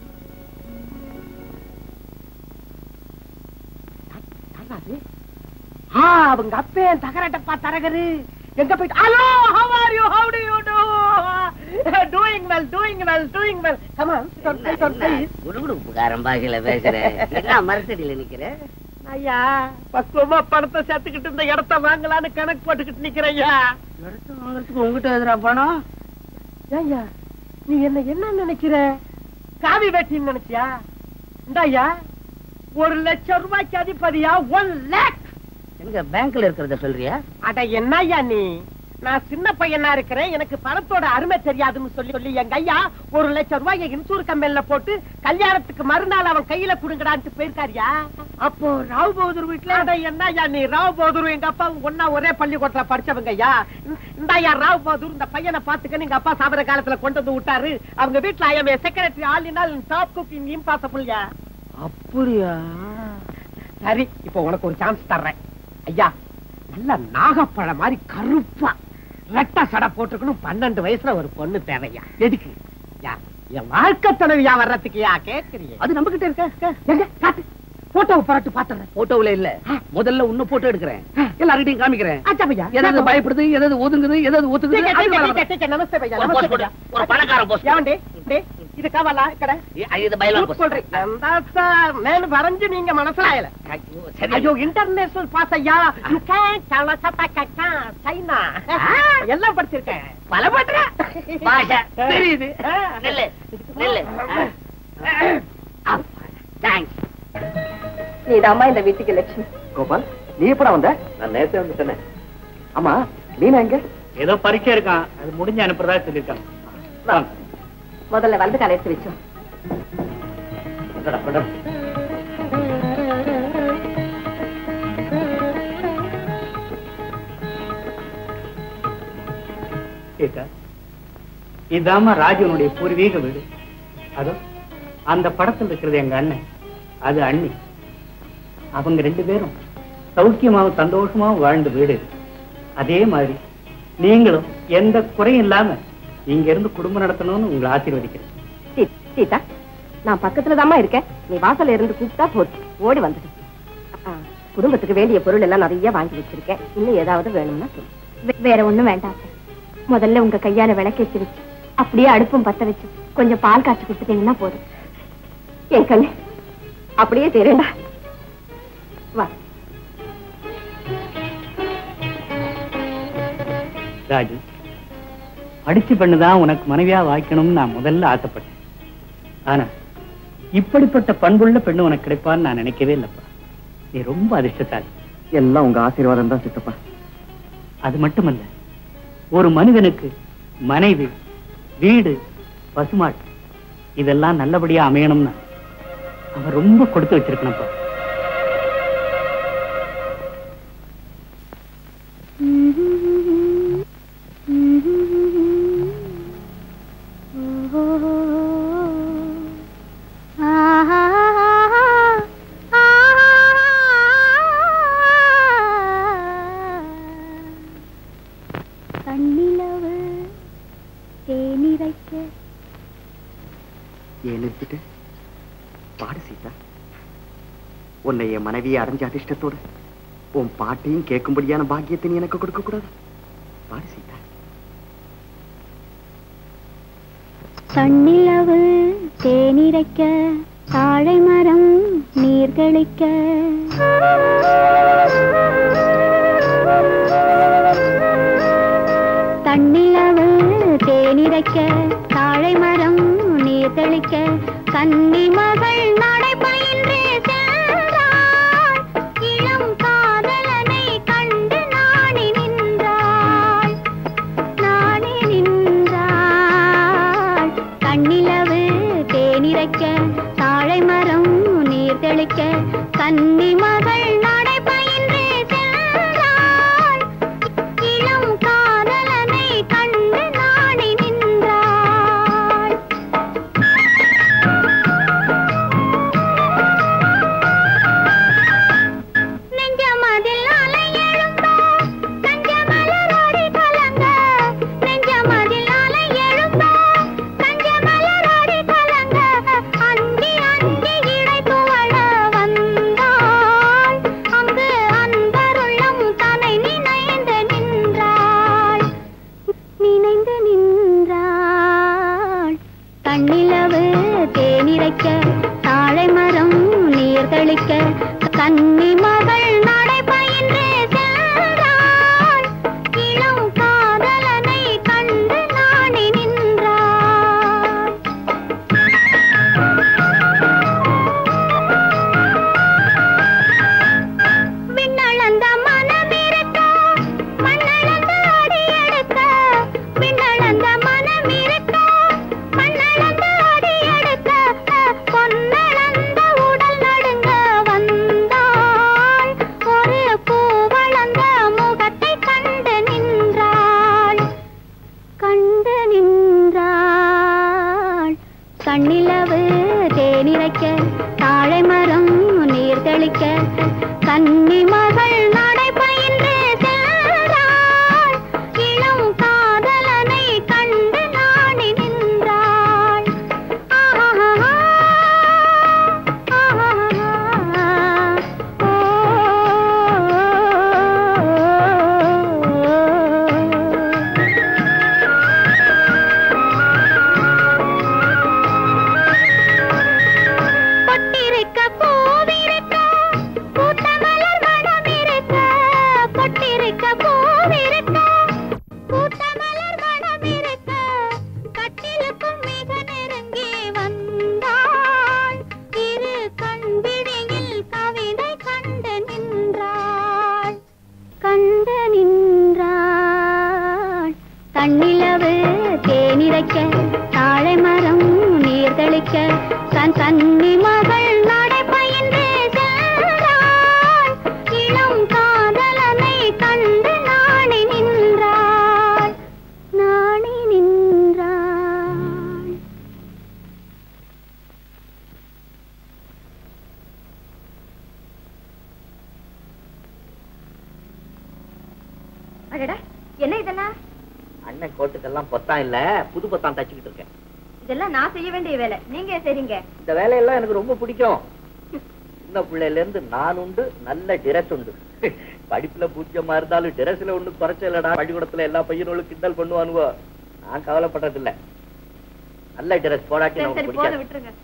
அவங்க அப்பே தகரட்டப்பா தரகரு எங்க போயிட்டு hello how are you how do you do doing well doing well doing well come on குடுகுடுப்புக்காரன் பாஷையில பேசுறேன். என்ன மரத்தடியில நிக்கிற? ஐயா பக்குவமா பணத்தை சேர்த்துக்கிட்டு இந்த இடத்த வாங்கலான்னு கணக்கு போட்டுக்கிட்டு நிக்கிறேன். இடத்த வாங்குறதுக்கு உங்ககிட்ட எதிரா பணம்? ஐயா நீ என்ன என்ன நினைக்கிற? காவி வேட்டின்னு நினைச்சியா? இந்தாயா ஒரு லட்சம் ரூபாய்க்கு அதிபதியா ஒன் லேக். எங்க பேங்க்ல இருக்கிறத சொல்றியா? அட என்னய்யா நீ, நான் சின்ன பையனா இருக்கிறேன், எனக்கு பணத்தோட அருமை தெரியாதுன்னு சொல்லி சொல்லி எங்க ஐயா ஒரு லட்சம் ரூபாய் இன்சூர் கம்பெனில போட்டு கல்யாணத்துக்கு மறுநாள் அவன் கையில குடுங்கடான்ட்டு போயிருக்காரியா. அப்போ ராவ் பகதூர் வீட்டுல அட என்னய்யா நீ, ராவ் பகதூர் எங்க அப்பா ஒன்னா ஒரே பள்ளிக்கூடத்துல படிச்சவங்க ஐயா. இந்தாயா ராவ் பகதூர் இந்த பையனை பாத்துக்க எங்க அப்பா சாபர காலத்துல கொண்டு வந்து விட்டாரு. அவங்க வீட்டுல I'm secretary all in all top cook in இம்பாசிபிள்யா. அப்படியா? சரி இப்போ உனக்கு ஒரு சான்ஸ் தர்றேன் ஐயா. நல்ல நாகப்பழம் மாதிரி கருப்பா ரெட்ட சடை போட்டுக்கணும். பன்னெண்டு வயசுல ஒரு பொண்ணு தேவையா? எதுக்கு? என் வாழ்க்கை துணைவியா வர்றதுக்கு யா கேக்குறீங்க? அது நம்ம கிட்ட இருக்க. போட்டோவை பரட்டு பாத்துறேன். போட்டோவுல இல்ல, முதல்ல உன்ன போட்டோ எடுக்கிறேன், எல்லார்கிட்டையும் காமிக்கிறேன். எதாவது பயப்படுது, எதாவது ஒதுங்குது, எதாவது ஒத்துக்குது. நமஸ்தே பையா. ஒரு பணக்கார போஸ்ட். ஏவண்டி இது காவலா கடை? இது பையலா போஸ்ட். சொல்றேன் నేను వరంజి நீங்க మనసలాయల. ஐயோ இன்டர்நேஷனல் பாஸ் ஐயா. You can tell us about China. எல்லாம் படிச்சிருக்கேன். பல பண்ற பாஷா தெரியுது. நெல்ல நெல்ல. தேங்க்ஸ். நீதாம்மா இந்த வீட்டுக்கு லட்சுமி. கோபால், நீ எப்படா வந்த? நான் நேரத்தை வந்து சொன்னேன். ஆமா, மீனா எங்க? ஏதோ பரீட்சை இருக்கான், அது முடிஞ்சு அனுப்புறதா சொல்லியிருக்காங்க. முதல்ல வந்து கலைச்சு வச்சோம். இதாம ராஜனுடைய பூர்வீக வீடு. அதோ அந்த படத்தில் இருக்கிறது எங்க அண்ணன், அது அண்ணி. அவங்க ரெண்டு பேரும் சௌக்கியமாவும் சந்தோஷமாவும் வாழ்ந்த வீடு. அதே மாதிரி நீங்களும் எந்த குறையும் இல்லாம இங்க இருந்து குடும்பம் நடத்தணும்னு உங்களை ஆசீர்வதிக்கிறேன். சீதா, நான் பக்கத்துலதாம்மா இருக்கேன். நீ வாசல்ல இருந்து கூப்பிட்டா போச்சு, ஓடி வந்துட்டு. குடும்பத்துக்கு வேண்டிய பொருள் எல்லாம் நிறைய வாங்கி வச்சிருக்கேன். இன்னும் ஏதாவது வேணும்னா சொல்லு. வேற ஒண்ணும் வேண்டாம். முதல்ல உங்க கையால விளக்கேற்றி வச்சு அப்படியே அடுப்பும் பத்த வச்சு கொஞ்சம் பால் காய்ச்சி கொடுத்துட்டீங்கன்னா போதும். என் கண்ணு அப்படியே தெரியுண்டா. வா ராஜு, அடிச்சு பண்ணுதான் உனக்கு மனைவியா வாய்க்கணும்னு நான் முதல்ல ஆசைப்பட்டேன். ஆனா இப்படிப்பட்ட பண்புள்ள பெண்ணு உனக்கு கிடைப்பான்னு நான் நினைக்கவே இல்லப்பா. நீ ரொம்ப அதிர்ஷ்டசாலி. எல்லாம் உங்க ஆசீர்வாதம் தான் சித்தப்பா. அது மட்டுமல்ல, ஒரு மனிதனுக்கு மனைவி, வீடு, பசுமாட்டு இதெல்லாம் நல்லபடியா அமையணும்னா அவன் ரொம்ப கொடுத்து வச்சிருக்கணும்ப்பா. பாடு சீதா. உன்னை என் மனைவியை அடைஞ்ச அதிர்ஷ்டத்தோடு உன் பாட்டையும் கேட்கும்படியான பாக்கியத்தை நீ எனக்கு கொடுக்க கூடாது. பாடு சீதா. தண்ணிலவு தேனிரைக்க தாழை மரம் நீர்களிக்க தண்ணிலவு தேனிரைக்க தாழை மரம் நீர்களிக்க கன்னி மகள் நடை பயின்றே சென்றாள். இளம் காதலனை கண்டு நாணி நின்றாள் நாணி நின்றாள். கண்ணிலவு தேனிரைக்க தாழை மரம் நீர் தெளிக்க கன்னி மகள் நடை பயின்றே சென்றாள். இளம் காதலனை கண்டு நாணி நின்றாள். நெஞ்சமதில் அலை கன்னி மகள் நடை பயின்று சென்றாள் இளம் காதலனை கண்டு நாணி நின்றாள் விண்ணளந்த மனமிருக்க மண்ணளந்த அடியெடுக்க விண்ணளந்த மனமிருக்க மண்ணளந்த அடியெடுக்க பொன்னளந்த உடல் நடுங்க வந்தாள் ஒரு பூவளந்த முகத்தை கண்டு நின்றாள் கண்டு நின்றாள் கண்ணிலவு தேனிரைக்க தாழை மரம் நீர் தெளிக்க கன்னி மகள் நடை பயின்று சென்றாள் இளம் காதலனை கண்டு நாணி நின்றாள் ஆஹா பொட்டிருக்க பூவிருக்க பூத்த மலர் மணமிருக்க பொட்டிருக்க பூவிருக்க பூத்த மலர் மணமிருக்க கட்டிலுக்கும் மிக நெருங்கி வந்தாள் இரு கண்விழியில் கவிதை கண்டு நின்றாள் கண்டு நின்றாள் கண்ணிலவு தேனிரைக்க தாழை மரம் நீர் தெளிக்க கண் கன்னி மகள் நடை பயின்று சென்றாள் இளம் காதலனை கண்டு நாணி நின்றாள் நாணி நின்றாள் அடடா என்ன இதெல்லாம் அண்ணன் கோட்டுக்கெல்லாம் பொத்தான் இல்ல புது பொத்தான் தச்சுக்கிட்டு இருக்கேன். இதெல்லாம் நான் செய்ய வேண்டிய வேலை நீங்க செய்றீங்க இந்த வேலையெல்லாம் எனக்கு ரொம்ப பிடிக்கும். சின்ன பிள்ளையில இருந்து நான் உண்டு, நல்ல டிரெஸ் உண்டு. படிப்புல பூஜ்யமா இருந்தாலும் டிரெஸ்ல ஒண்ணு குறைச்ச இல்லடா. பள்ளிக்கூடத்துல எல்லா பையனும் கிண்டல் பண்ணுவானுவோ, நான் கவலைப்படுறது இல்ல. நல்ல டிரெஸ் போடாட்டி நமக்கு பிடிக்காது. விட்டுருங்க.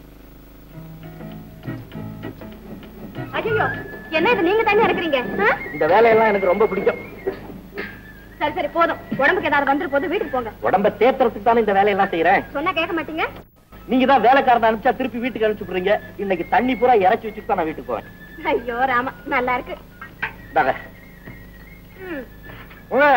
ஐயோ என்ன இது நீங்க தனியா இருக்கிறீங்க? இந்த வேலையெல்லாம் எனக்கு ரொம்ப பிடிக்கும். சரி சரி போதும், உடம்புக்கு ஏதாவது வந்துரு போது வீட்டுக்கு போங்க. உடம்ப தேத்துறதுக்கு தானே இந்த வேலையெல்லாம் செய்யறேன். சொன்னா கேட்க மாட்டீங்க. நீங்க தான் வேலைக்காரன் அனுப்பிச்சா திருப்பி வீட்டுக்கு அனுப்பிச்சுடுறீங்க. இன்னைக்கு தண்ணி பூரா இறச்சி வச்சுட்டு தான் நான் வீட்டுக்கு போவேன். ஐயோ ராமா, நல்லா இருக்கு. இந்தாங்க. ம். உங்க.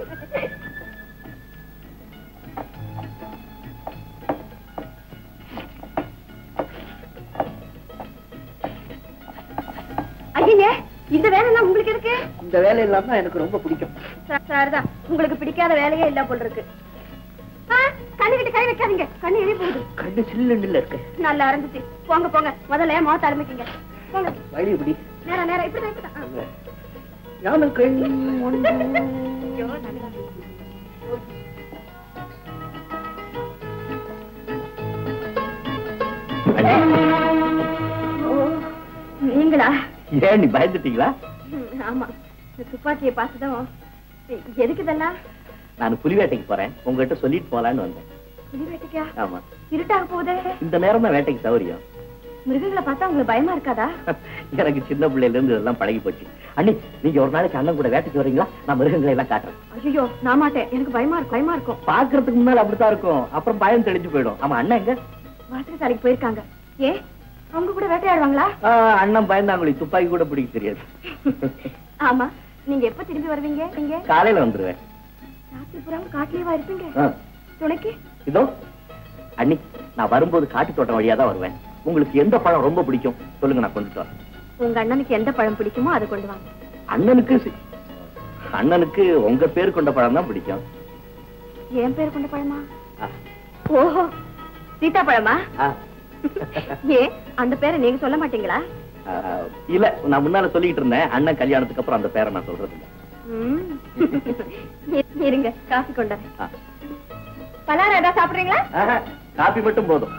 ஐயங்க இந்த வேலைலாம் உங்களுக்கு எதுக்கு? இந்த வேலையெல்லாம் தான் எனக்கு ரொம்ப பிடிக்கும். சரிதான், உங்களுக்கு பிடிக்காத வேலையே இல்ல போல இருக்கு. கண்ணு கிட்ட கை வைக்காதீங்க, கண்ணு எரிய போகுது. கண்ணு சில்லுன்னு இருக்கு. நல்லா இருந்துச்சு. போங்க போங்க, முதல்ல மோத்த ஆரம்பிக்கீங்க. போங்க. வழி இப்படி. நேரா நேரா இப்படிதான் இப்படிதான். யானை கண் ஒன்று. ஐயோ நல்லா. ஓ நீங்களா? ஏன் நீ பயந்துட்டீங்களா? ஆமா, இந்த துப்பாக்கியை பார்த்துதான். எதுக்கு இதெல்லாம்? நான் புலி வேட்டைக்கு போறேன், உங்ககிட்ட சொல்லிட்டு போலான்னு வந்தேன். புலி வேட்டைக்கா? ஆமா. இருட்டாக போகுதே. இந்த நேரம் தான் வேட்டைக்கு சௌரியம். மிருகங்களை பார்த்தா உங்களுக்கு பயமா இருக்காதா? எனக்கு சின்ன பிள்ளையில இருந்து இதெல்லாம் பழகி போச்சு. அண்ணி நீங்க ஒரு நாளைக்கு அண்ணன் கூட வேட்டைக்கு வரீங்களா? நான் மிருகங்களை எல்லாம் காட்டுறேன். ஐயோ நான் மாட்டேன், எனக்கு பயமா இருக்கும். பயமா இருக்கும். பாக்குறதுக்கு முன்னால அப்படித்தான் இருக்கும், அப்புறம் பயம் தெளிஞ்சு போயிடும். ஆமா அண்ணன் எங்க? வாசகசாலைக்கு போயிருக்காங்க. ஏ அவங்க கூட வேட்டையாடுவாங்களா? அண்ணன் பயந்தாங்களே, துப்பாக்கி கூட பிடிக்க தெரியாது. ஆமா, நீங்க எப்ப திரும்பி வருவீங்க? நீங்க காலையில வந்துருவேன். ராத்திரி புறம் காட்டுலயேவா இருப்பீங்க? துணைக்கு இதோ அண்ணி, நான் வரும்போது காட்டு தோட்டம் வழியா தான் வருவேன். உங்களுக்கு எந்த பழம் ரொம்ப பிடிக்கும் சொல்லுங்க, நான் கொண்டுட்டு வரேன். உங்க அண்ணனுக்கு எந்த பழம் பிடிக்குமோ அதை கொண்டு வாங்க. அண்ணனுக்கு அண்ணனுக்கு உங்க பேர் கொண்ட பழம் தான் பிடிக்கும். என் பேர் கொண்ட பழமா? ஓஹோ, சீதா பழமா? ஏ அந்த பேரை நீங்க சொல்ல மாட்டீங்களா? இல்ல, நான் முன்னால சொல்லிட்டு இருந்தேன். அண்ணன் கல்யாணத்துக்கு அப்புறம் அந்த பேரை நான் சொல்றது இல்ல. இருங்க, காஃபி கொண்டாரு. பலாரம் ஏதாவது சாப்பிடுறீங்களா? காபி மட்டும் போதும்.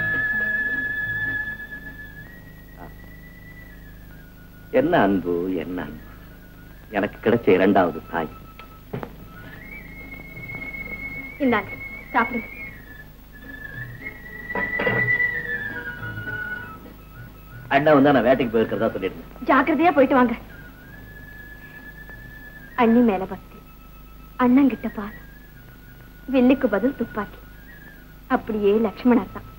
என்ன அன்பு, என்ன அன்பு. எனக்கு கிடைச்ச இரண்டாவது தாய். இந்தாங்க சாப்பிடுங்க. அண்ணன் வந்து நான் வேட்டைக்கு போயிருக்கிறதா சொல்லிருந்தேன். ஜாக்கிரதையா போயிட்டு வாங்க. அண்ணி மேல பக்தி, அண்ணன் கிட்ட பாசம், வில்லுக்கு பதில் துப்பாக்கி, அப்படியே லக்ஷ்மணர் தான்.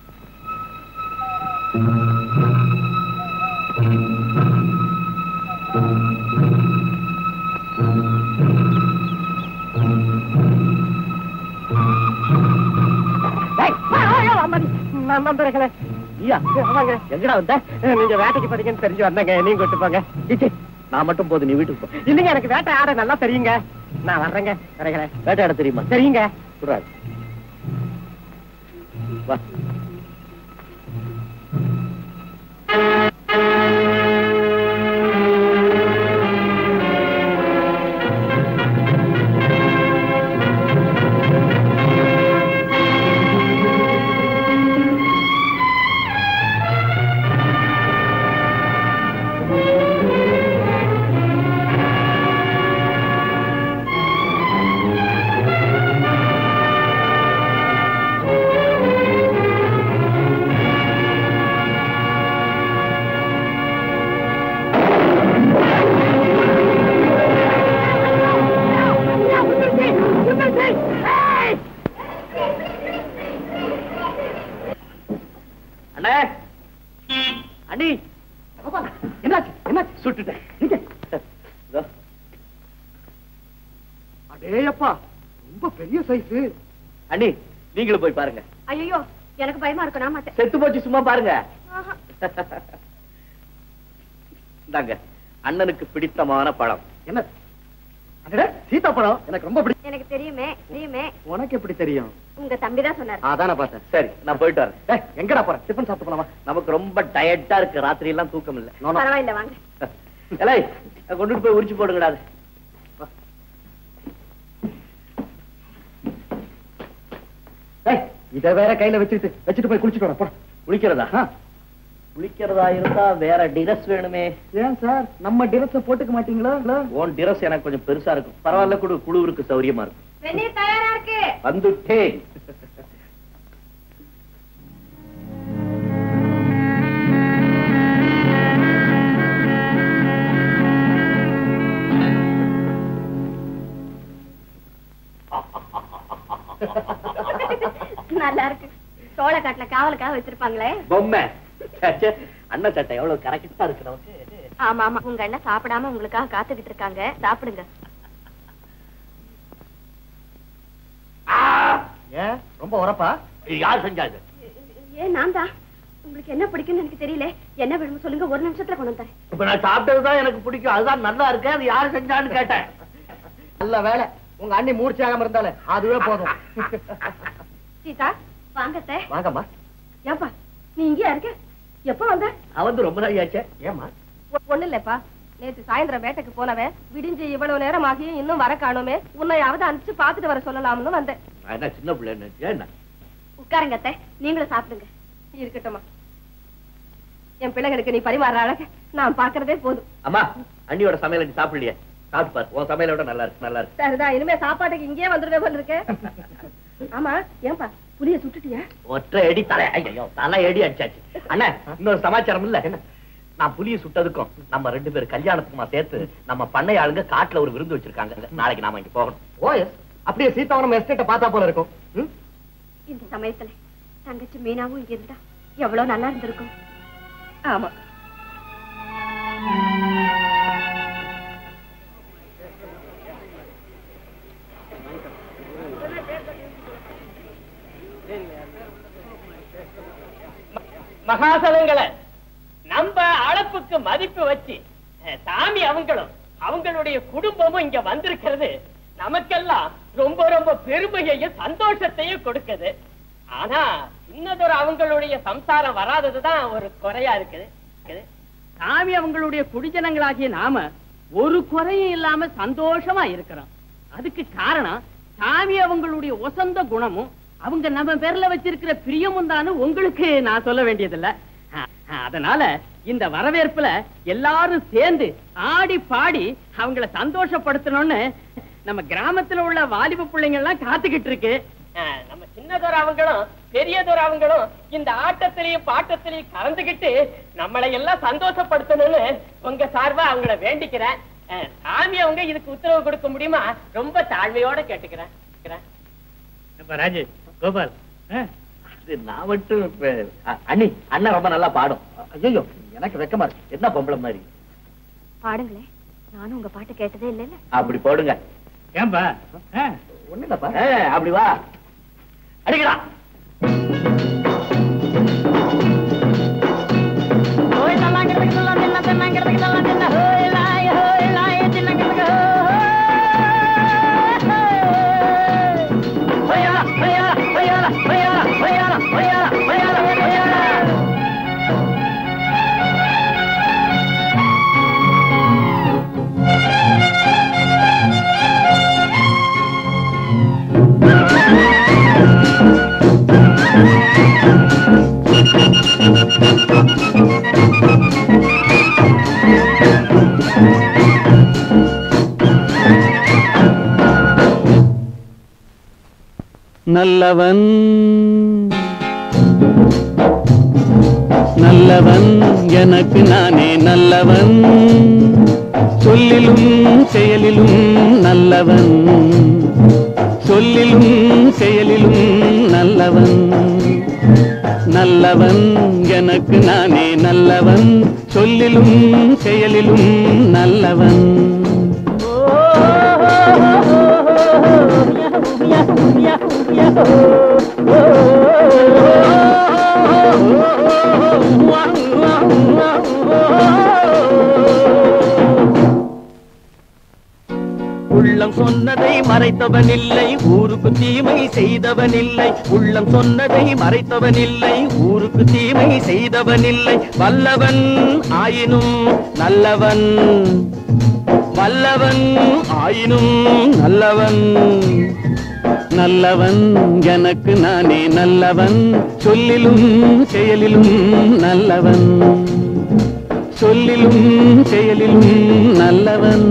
நண்பர்களே, எங்கடா வந்த? நீங்க வேட்டைக்கு போறீங்கன்னு தெரிஞ்சு வந்தேங்க. நீங்க கூட்டு போங்க. நான் மட்டும் போது, நீ வீட்டுக்கு போ. இல்லைங்க, எனக்கு வேட்டை ஆட நல்லா தெரியுங்க. நான் வர்றேங்க. வேட்டையாட தெரியுமா? தெரியுங்க. புறாது வா. அண்ணி, நீங்களும் போய் பாருங்க. ஐயோ, எனக்கு பயமா இருக்கு. நான் மாட்டேன். செத்து போச்சு, சும்மா பாருங்க. இந்தாங்க அண்ணனுக்கு பிடித்தமான பழம். என்ன? சீதா பழம் எனக்கு ரொம்ப பிடிக்கும். எனக்கு தெரியுமே தெரியுமே. உனக்கு எப்படி தெரியும்? உங்க தம்பி தான் சொன்னாரு. அதான பார்த்தேன். சரி, நான் போயிட்டு வரேன். எங்கடா போற? டிஃபன் சாப்பிட்டு போலாமா? நமக்கு ரொம்ப டயர்டா இருக்கு, ராத்திரி எல்லாம் தூக்கம் இல்ல. பரவாயில்ல, வாங்க. எலை கொண்டுட்டு போய் உரிச்சு போடுங்கடா. இத வேற கையில வச்சுட்டு வச்சுட்டு போய் குளிச்சுட்டு வர. குளிக்கிறதா? குளிக்கிறதா இருந்தா வேற டிரஸ் வேணுமே. ஏன் சார் நம்ம டிரஸ் போட்டுக்க மாட்டீங்களா? உன் டிரஸ் எனக்கு கொஞ்சம் பெருசா இருக்கும். பரவாயில்ல, குடு, குழுவிற்கு சௌரியமா இருக்கும். வெந்நீர் தயாரா இருக்கு. வந்துட்டேன். நல்லா இருக்கு. சோழ காட்டுல காவலுக்காக வச்சிருப்பாங்களே பொம்மை. அண்ணன் சட்டை எவ்வளவு கரெக்டா இருக்கு நமக்கு. ஆமா ஆமா, உங்க அண்ணன் சாப்பிடாம உங்களுக்காக காத்துக்கிட்டு இருக்காங்க. சாப்பிடுங்க. ஏன் ரொம்ப உரப்பா? யார் செஞ்சாது? ஏன் நான் தான். உங்களுக்கு என்ன பிடிக்கும்னு எனக்கு தெரியல. என்ன வேணும்னு சொல்லுங்க, ஒரு நிமிஷத்துல கொண்டு வந்தேன். இப்ப நான் சாப்பிட்டதுதான் எனக்கு பிடிக்கும். அதுதான் நல்லா இருக்கு. அது யாரு செஞ்சான்னு கேட்டேன். நல்ல வேலை, உங்க அண்ணி மூர்ச்சியாகாம இருந்தாலே அதுவே போதும். சீதா, வாங்கத்தே. வாங்கம்மா. ஏப்பா நீ இங்கேயா இருக்க? எப்ப வந்த? அவன் ரொம்ப நாள் ஆச்சே. ஏமா? ஒண்ணு இல்லப்பா, நேற்று சாயந்தரம் வேட்டைக்கு போனவன் விடிஞ்சு இவ்வளவு நேரம் ஆகி இன்னும் வர காணுமே, உன்னையாவது அனுப்பிச்சு பாத்துட்டு வர சொல்லலாம்னு வந்தேன். என்ன சின்ன பிள்ளை என்ன? உட்காருங்க அத்தை, நீங்களும் சாப்பிடுங்க. இருக்கட்டும்மா, என் பிள்ளைகளுக்கு நீ பரிமாற அழக நான் பாக்குறதே போதும். அம்மா, அண்ணியோட சமையல நீ சாப்பிடலையே? சாப்பிட்டு பாரு, உன் சமையலோட நல்லா இருக்கு. நல்லா இருக்கு. சரிதான், இனிமே சாப்பாட்டுக்கு இங்கேயே வந்துருவே போல இருக்கு. ஆமா, ஏன்பா புளிய சுட்டுட்டியா? ஒற்றை அடி தலை, ஐயோ தலை அடி அடிச்சாச்சு. அண்ணா, இன்னொரு சமாச்சாரம் இல்ல. நான் புளிய சுட்டதுக்கும் நம்ம ரெண்டு பேரும் கல்யாணத்துக்குமா சேர்த்து நம்ம பண்ணை ஆளுங்க காட்டுல ஒரு விருந்து வச்சிருக்காங்க. நாளைக்கு நாம இங்க போகணும். ஓ எஸ், அப்படியே சீதாவனம் எஸ்டேட்ட பார்த்தா போல இருக்கும். இந்த சமயத்துல தங்கச்சி மீனாவும் இங்க இருந்தா எவ்வளவு நல்லா இருந்திருக்கும். ஆமா, மகாசலங்களை நம்ம அளப்புக்கு மதிப்பு வச்சு சாமி அவங்களும் அவங்களுடைய குடும்பமும் இங்க வந்திருக்கிறது நமக்கெல்லாம் ரொம்ப ரொம்ப பெருமையையும் சந்தோஷத்தையும் கொடுக்குது. ஆனா இன்னதொரு அவங்களுடைய சம்சாரம் வராததுதான் ஒரு குறையா இருக்குது. சாமி அவங்களுடைய குடிஜனங்களாகிய நாம ஒரு குறையும் இல்லாம சந்தோஷமா இருக்கிறோம். அதுக்கு காரணம் சாமி அவங்களுடைய ஒசந்த குணமும் அவங்க நம்ம பேர்ல வச்சிருக்கிற பிரியமும் தானு உங்களுக்கு நான் சொல்ல வேண்டியதில்லை. அதனால இந்த வரவேற்புல எல்லாரும் சேர்ந்து ஆடி பாடி அவங்கள சந்தோஷப்படுத்தணும்னு நம்ம கிராமத்துல உள்ள வாலிப பிள்ளைங்க எல்லாம் காத்துக்கிட்டு இருக்கு. நம்ம சின்னதோர் அவங்களும் பெரியதொரு அவங்களும் இந்த ஆட்டத்திலையும் பாட்டத்திலையும் கலந்துகிட்டு நம்மளை எல்லாம் சந்தோஷப்படுத்தணும்னு உங்க சார்பா அவங்கள வேண்டிக்கிறேன். சாமி அவங்க இதுக்கு உத்தரவு கொடுக்க முடியுமா? ரொம்ப தாழ்மையோட கேட்டுக்கிறேன். ராஜேஷ், கோபால், நான் மட்டும் அண்ணி அண்ணன் ரொம்ப நல்லா பாடும். ஐயோ எனக்கு வெக்கமா இருக்கு. என்ன பொம்பளை மாதிரி பாடுங்களே, நானும் உங்க பாட்டு கேட்டதே இல்ல. அப்படி போடுங்க. ஏன்பா? ஒண்ணு இல்லப்பா. அப்படி வா, அடிக்கடா. நல்லவன் நல்லவன் எனக்கு நானே நல்லவன், சொல்லிலும் செயலிலும் நல்லவன், சொல்லிலும் செயலிலும் நல்லவன், நல்லவன் எனக்கு நானே நல்லவன், சொல்லிலும் செயலிலும் நல்லவன். உள்ளம் சொன்னதை மறைத்தவன் இல்லை, ஊருக்கு தீமை செய்தவன் இல்லை. உள்ளம் சொன்னதை மறைத்தவன் இல்லை, ஊருக்கு தீமை செய்தவன் இல்லை. வல்லவன் ஆயினும் நல்லவன், வல்லவன் ஆயினும் நல்லவன், நல்லவன் எனக்கு நானே நல்லவன், சொல்லிலும் செயலிலும் நல்லவன், சொல்லிலும் செயலிலும் நல்லவன்.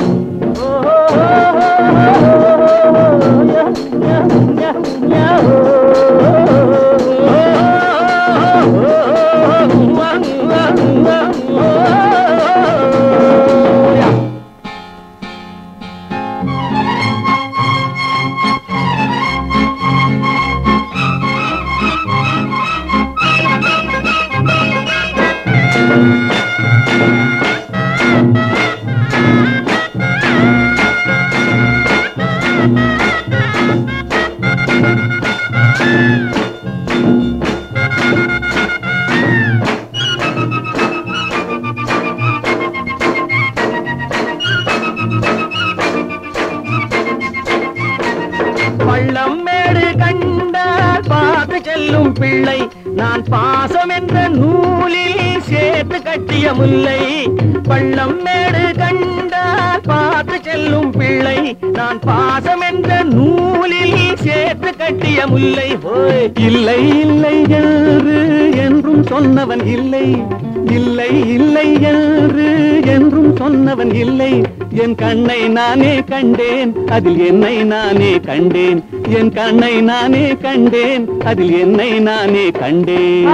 பள்ளம் மேடு கண்டால் பார்த்து செல்லும் பிள்ளை, நான் பாசம் என்ற நூலில் சேர்த்து கட்டிய முல்லை. பள்ளம் மேடு கண்டால் பார்த்து செல்லும் பிள்ளை, நான் பாசம் என்ற நூலில் சேர்த்து கட்டிய முல்லை. இல்லை இல்லை என்று என்றும் சொன்னவன் இல்லை, இல்லை இல்லை என்று என்றும் சொன்னவன் இல்லை. என் கண்ணை நானே கண்டேன், அதில் என்னை நானே கண்டேன், என் கண்ணை நானே கண்டேன், அதில் என்னை நானே கண்டேன்.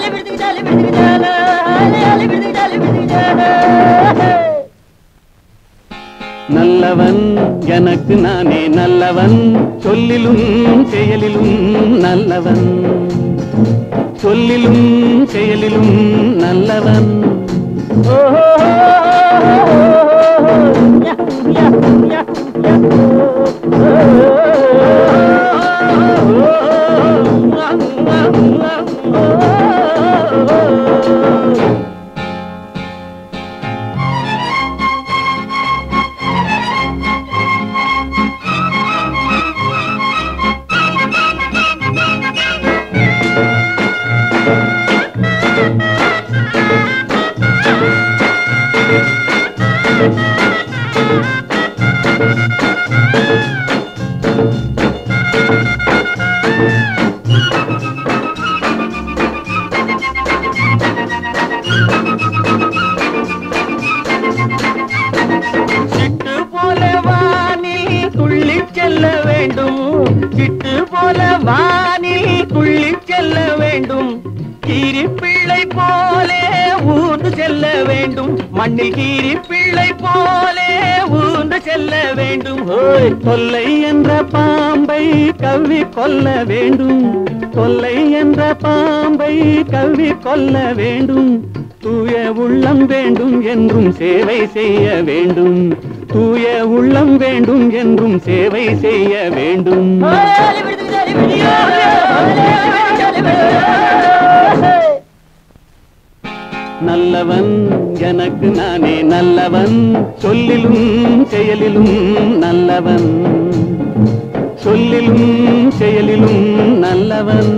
நல்லவன் எனக்கு நானே நல்லவன், சொல்லிலும் செயலிலும் நல்லவன், சொல்லிலும் செயலிலும் நல்லவன். மண்ணில் கீரி பிள்ளை போலே ஊன்று செல்ல வேண்டும். ஓய் தொல்லை என்ற பாம்பை கவ்வி கொல்ல வேண்டும். தொல்லை என்ற பாம்பை கவ்வி கொல்ல வேண்டும். தூய உள்ளம் வேண்டும் என்றும் சேவை செய்ய வேண்டும். தூய உள்ளம் வேண்டும் என்றும் சேவை செய்ய வேண்டும். நல்லவன் எனக்கு நானே நல்லவன். சொல்லிலும் செயலிலும் நல்லவன். சொல்லிலும் செயலிலும் நல்லவன்.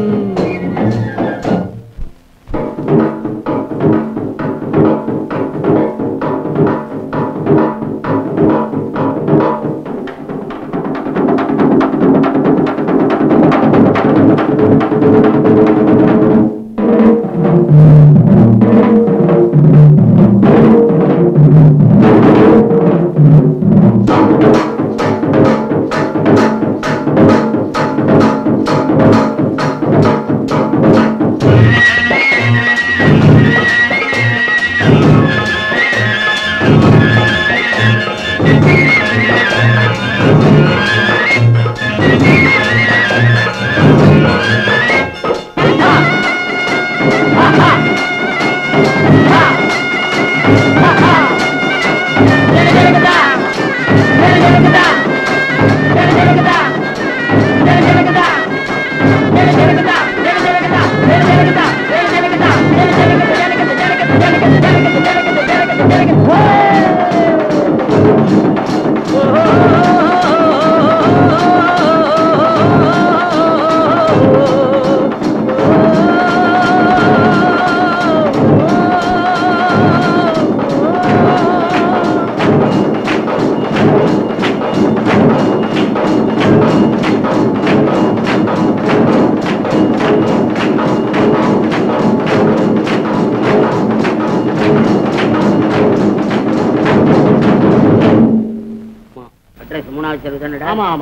ஆமா ஆமா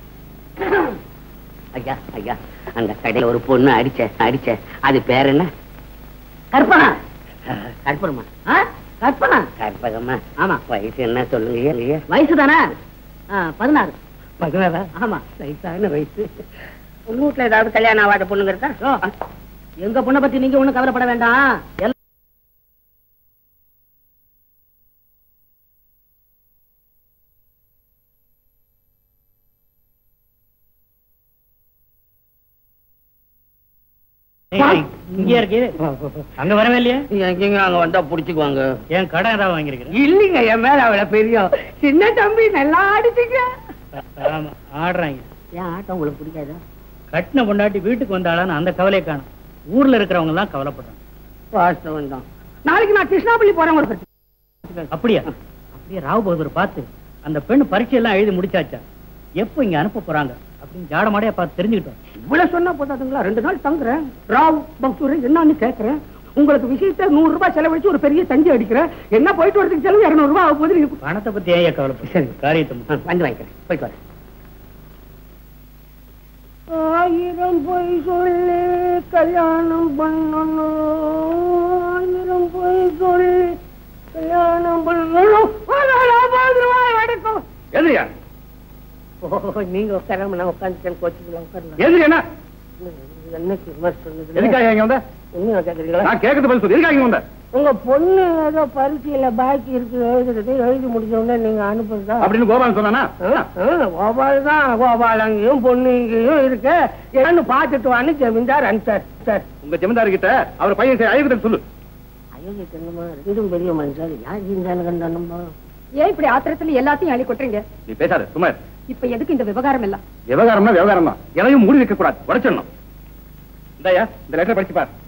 ஐயா ஐயா அந்த கடையில ஒரு பொண்ணு அடிச்ச அடிச்ச அது பேர் என்ன? கற்பனா. கற்பனமா? கற்பனா கற்பகமா. ஆமா. வயசு என்ன சொல்லுங்க? வயசு தானே பதினாறு. பதினாறா? ஆமா வயசான வயசு. உங்க வீட்டுல ஏதாவது கல்யாணம் ஆகாத பொண்ணுங்க இருக்கா? எங்க பொண்ணை பத்தி நீங்க ஒண்ணும் கவலைப்பட வேண்டாம். இங்க இருக்கு அங்க வரவே இல்லையா? எங்க அங்க வந்தா புடிச்சுக்குவாங்க. என் கடன் ஏதாவது வாங்கிருக்கேன்? இல்லைங்க, என் மேல அவள பெரிய சின்ன தம்பி நல்லா ஆடிச்சுங்க. ஆமா ஆடுறாங்க. ஏன் ஆட்டம் உங்களுக்கு பிடிக்காதா? கட்டின பொண்டாட்டி வீட்டுக்கு வந்தாளான்னு அந்த கவலையை காணும். ஊர்ல இருக்கிறவங்க எல்லாம் கவலைப்படுறாங்க. வாஸ்தவம் தான். நாளைக்கு நான் கிருஷ்ணாபள்ளி போறேன். ஒரு அப்படியா? அப்படியே ராவ் பகதூர் பார்த்து அந்த பெண் பரீட்சை எல்லாம் எழுதி முடிச்சாச்சா, எப்போ இங்க அனுப்ப போறாங்க அப்படின்னு ஜாடமாடையா பார்த்து தெரிஞ்சுக்கிட்டோம். இவ்வளவு சொன்னா போதாதுங்களா? ரெண்டு நாள் தங்குறேன். ராவ் பக்தூர் என்னன்னு கேட்கறேன். உங்களுக்கு விஷயத்த நூறு ரூபாய் செலவழிச்சு ஒரு பெரிய தஞ்சி அடிக்கிறேன். என்ன போயிட்டு வரதுக்கு செலவு இருநூறு ரூபாய் ஆகும் போது. நீங்க பணத்தை பத்தி ஏன் கவலைப்பட? சரி காரியத்தை வந்து வாங்கிக்கிறேன். போயிட்டு வரேன். ஆயிரம் பொய் சொல்லி கல்யாணம் பண்ணணும். ஆயிரம் பொய் சொல்லி கல்யாணம் பண்ணணும். அடக்கும் எதுயா? நீங்க உட்காராம நான் உட்காந்துட்டேன். கோச்சுக்கலாம் உட்காரலாம். எது என்ன என்னைக்கு சொன்னது? எதுக்காக இங்க வந்த? உண்மையா கேக்குறீங்களா? நான் கேட்கறது பதில் சொல்லு. எதுக்காக இங்க வந்த? உங்க பொண்ணு ஏதோ பரீட்சையில பாக்கி இருக்கு எழுதுறது, எழுதி முடிஞ்ச உடனே நீங்க அனுப்புறதா அப்படின்னு கோபாலன் சொன்னானா? கோபால் தான். கோபால் அங்கேயும் பொண்ணு இங்கேயும் இருக்கு. என்னன்னு பாத்துட்டு வான்னு ஜமீன்தார் அனுப்பிச்சார். சார் உங்க ஜமீன்தார் கிட்ட அவர் பையன் அழகுன்னு சொல்லு. அயோக்கிய தன்னமா ரெண்டும் பெரிய மனுஷன். யார் இருந்தாலும் கண்டானம்மா? ஏன் இப்படி ஆத்திரத்துல எல்லாத்தையும் அள்ளி கொட்டுறீங்க? நீ பேசாத சும்மா. இப்ப எதுக்கு இந்த விவகாரம் எல்லாம்? விவகாரம்னா விவகாரம் தான். எதையும் மூடி வைக்க கூடாது, உடைச்சிடணும். இந்தாயா இந்த லெட்டர் படிச்சு பாரு.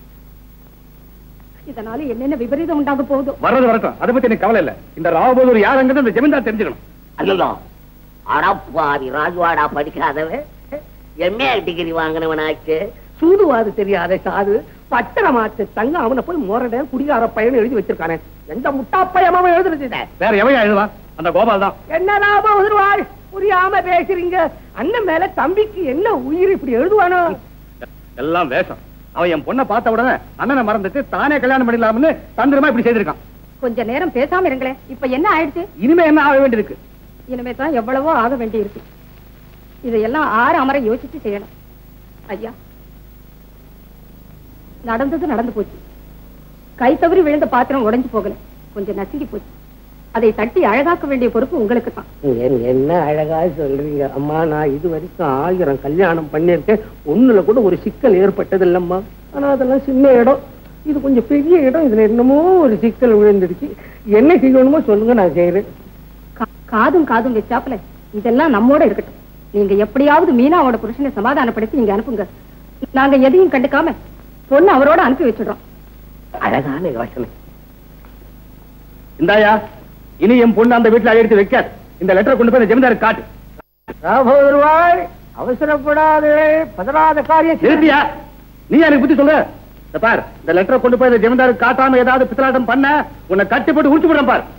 இதனால என்னென்ன விபரீதம் உண்டாக போகுதோ. வர்றது வரட்டும், அதை பத்தி எனக்கு கவலை இல்ல. இந்த ராவபோது யாருங்கிறது அந்த ஜமீன்தார் தெரிஞ்சுக்கணும். அல்லோ அடப்பாதி ராஜ்வாடா படிக்காதவன் எம்ஏ டிகிரி வாங்கினவனாச்சு. சூதுவாது தெரியாத சாது பத்திரமாச்சு தங்க அவனை போய் மோரட குடிகார பையன் எழுதி வச்சிருக்கானே. எந்த முட்டா பையமாவும் எழுதுறது? வேற எவையா எழுதுவான்? அந்த கோபால் தான். என்ன லாபம் உதிர்வாள்? புரியாம பேசுறீங்க. அண்ணன் மேல தம்பிக்கு என்ன உயிர் இப்படி எழுதுவானோ? எல்லாம் வேஷம். அவன் என் பொண்ணை பார்த்த உடனே அண்ணனை மறந்துட்டு தானே கல்யாணம் பண்ணிடலாம்னு தந்திரமா இப்படி செய்திருக்கான். கொஞ்ச நேரம் பேசாம இருங்களே. இப்ப என்ன ஆயிடுச்சு? இனிமே என்ன ஆக வேண்டியிருக்கு? இனிமே தான் எவ்வளவோ ஆக வேண்டி இருக்கு. இதையெல்லாம் ஆறு அமர யோசிச்சு செய்யணும். ஐயா, நடந்தது நடந்து போச்சு. கை தவறி விழுந்த பாத்திரம் உடைஞ்சு போகல, கொஞ்சம் நசுங்கி போச்சு. அதை தட்டி அழகாக்க வேண்டிய பொறுப்பு உங்களுக்கு தான். என்ன அழகா சொல்றீங்க அம்மா. நான் இது வரைக்கும் ஆயிரம் கல்யாணம் பண்ணிருக்கேன், ஒண்ணுல கூட ஒரு சிக்கல் ஏற்பட்டது இல்லம்மா. ஆனா அதெல்லாம் சின்ன இடம், இது கொஞ்சம் பெரிய இடம். இதுல என்னமோ ஒரு சிக்கல் விழுந்துடுச்சு. என்ன செய்யணுமோ சொல்லுங்க, நான் செய்யறேன். காதும் காதும் வச்சாப்புல இதெல்லாம் நம்மோட இருக்கட்டும். நீங்க எப்படியாவது மீனாவோட புருஷனை சமாதானப்படுத்தி இங்க அனுப்புங்க. நாங்க எதையும் கண்டுக்காம பொண்ணு அவரோட அனுப்பி வச்சிடுறோம். அழகான யோசனை. இந்தாயா, இனி என் பொண்ணு அந்த வீட்டுல எடுத்து வைக்காது. இந்த லெட்டரை கொண்டு போய் ஜமீன்தாருக்கு காட்டு. ராபோதர்வாய், அவசரப்படாதே, பதறாத காரியம். எழுதியா? நீ எனக்கு புத்தி சொல்லு. இந்த பார், இந்த லெட்டரை கொண்டு போய் இந்த ஜமீன்தாருக்கு காட்டாம ஏதாவது பித்தலாட்டம் பண்ண உன்னை கட்டி போட்டு உடிச்சு விடுறேன் பார்.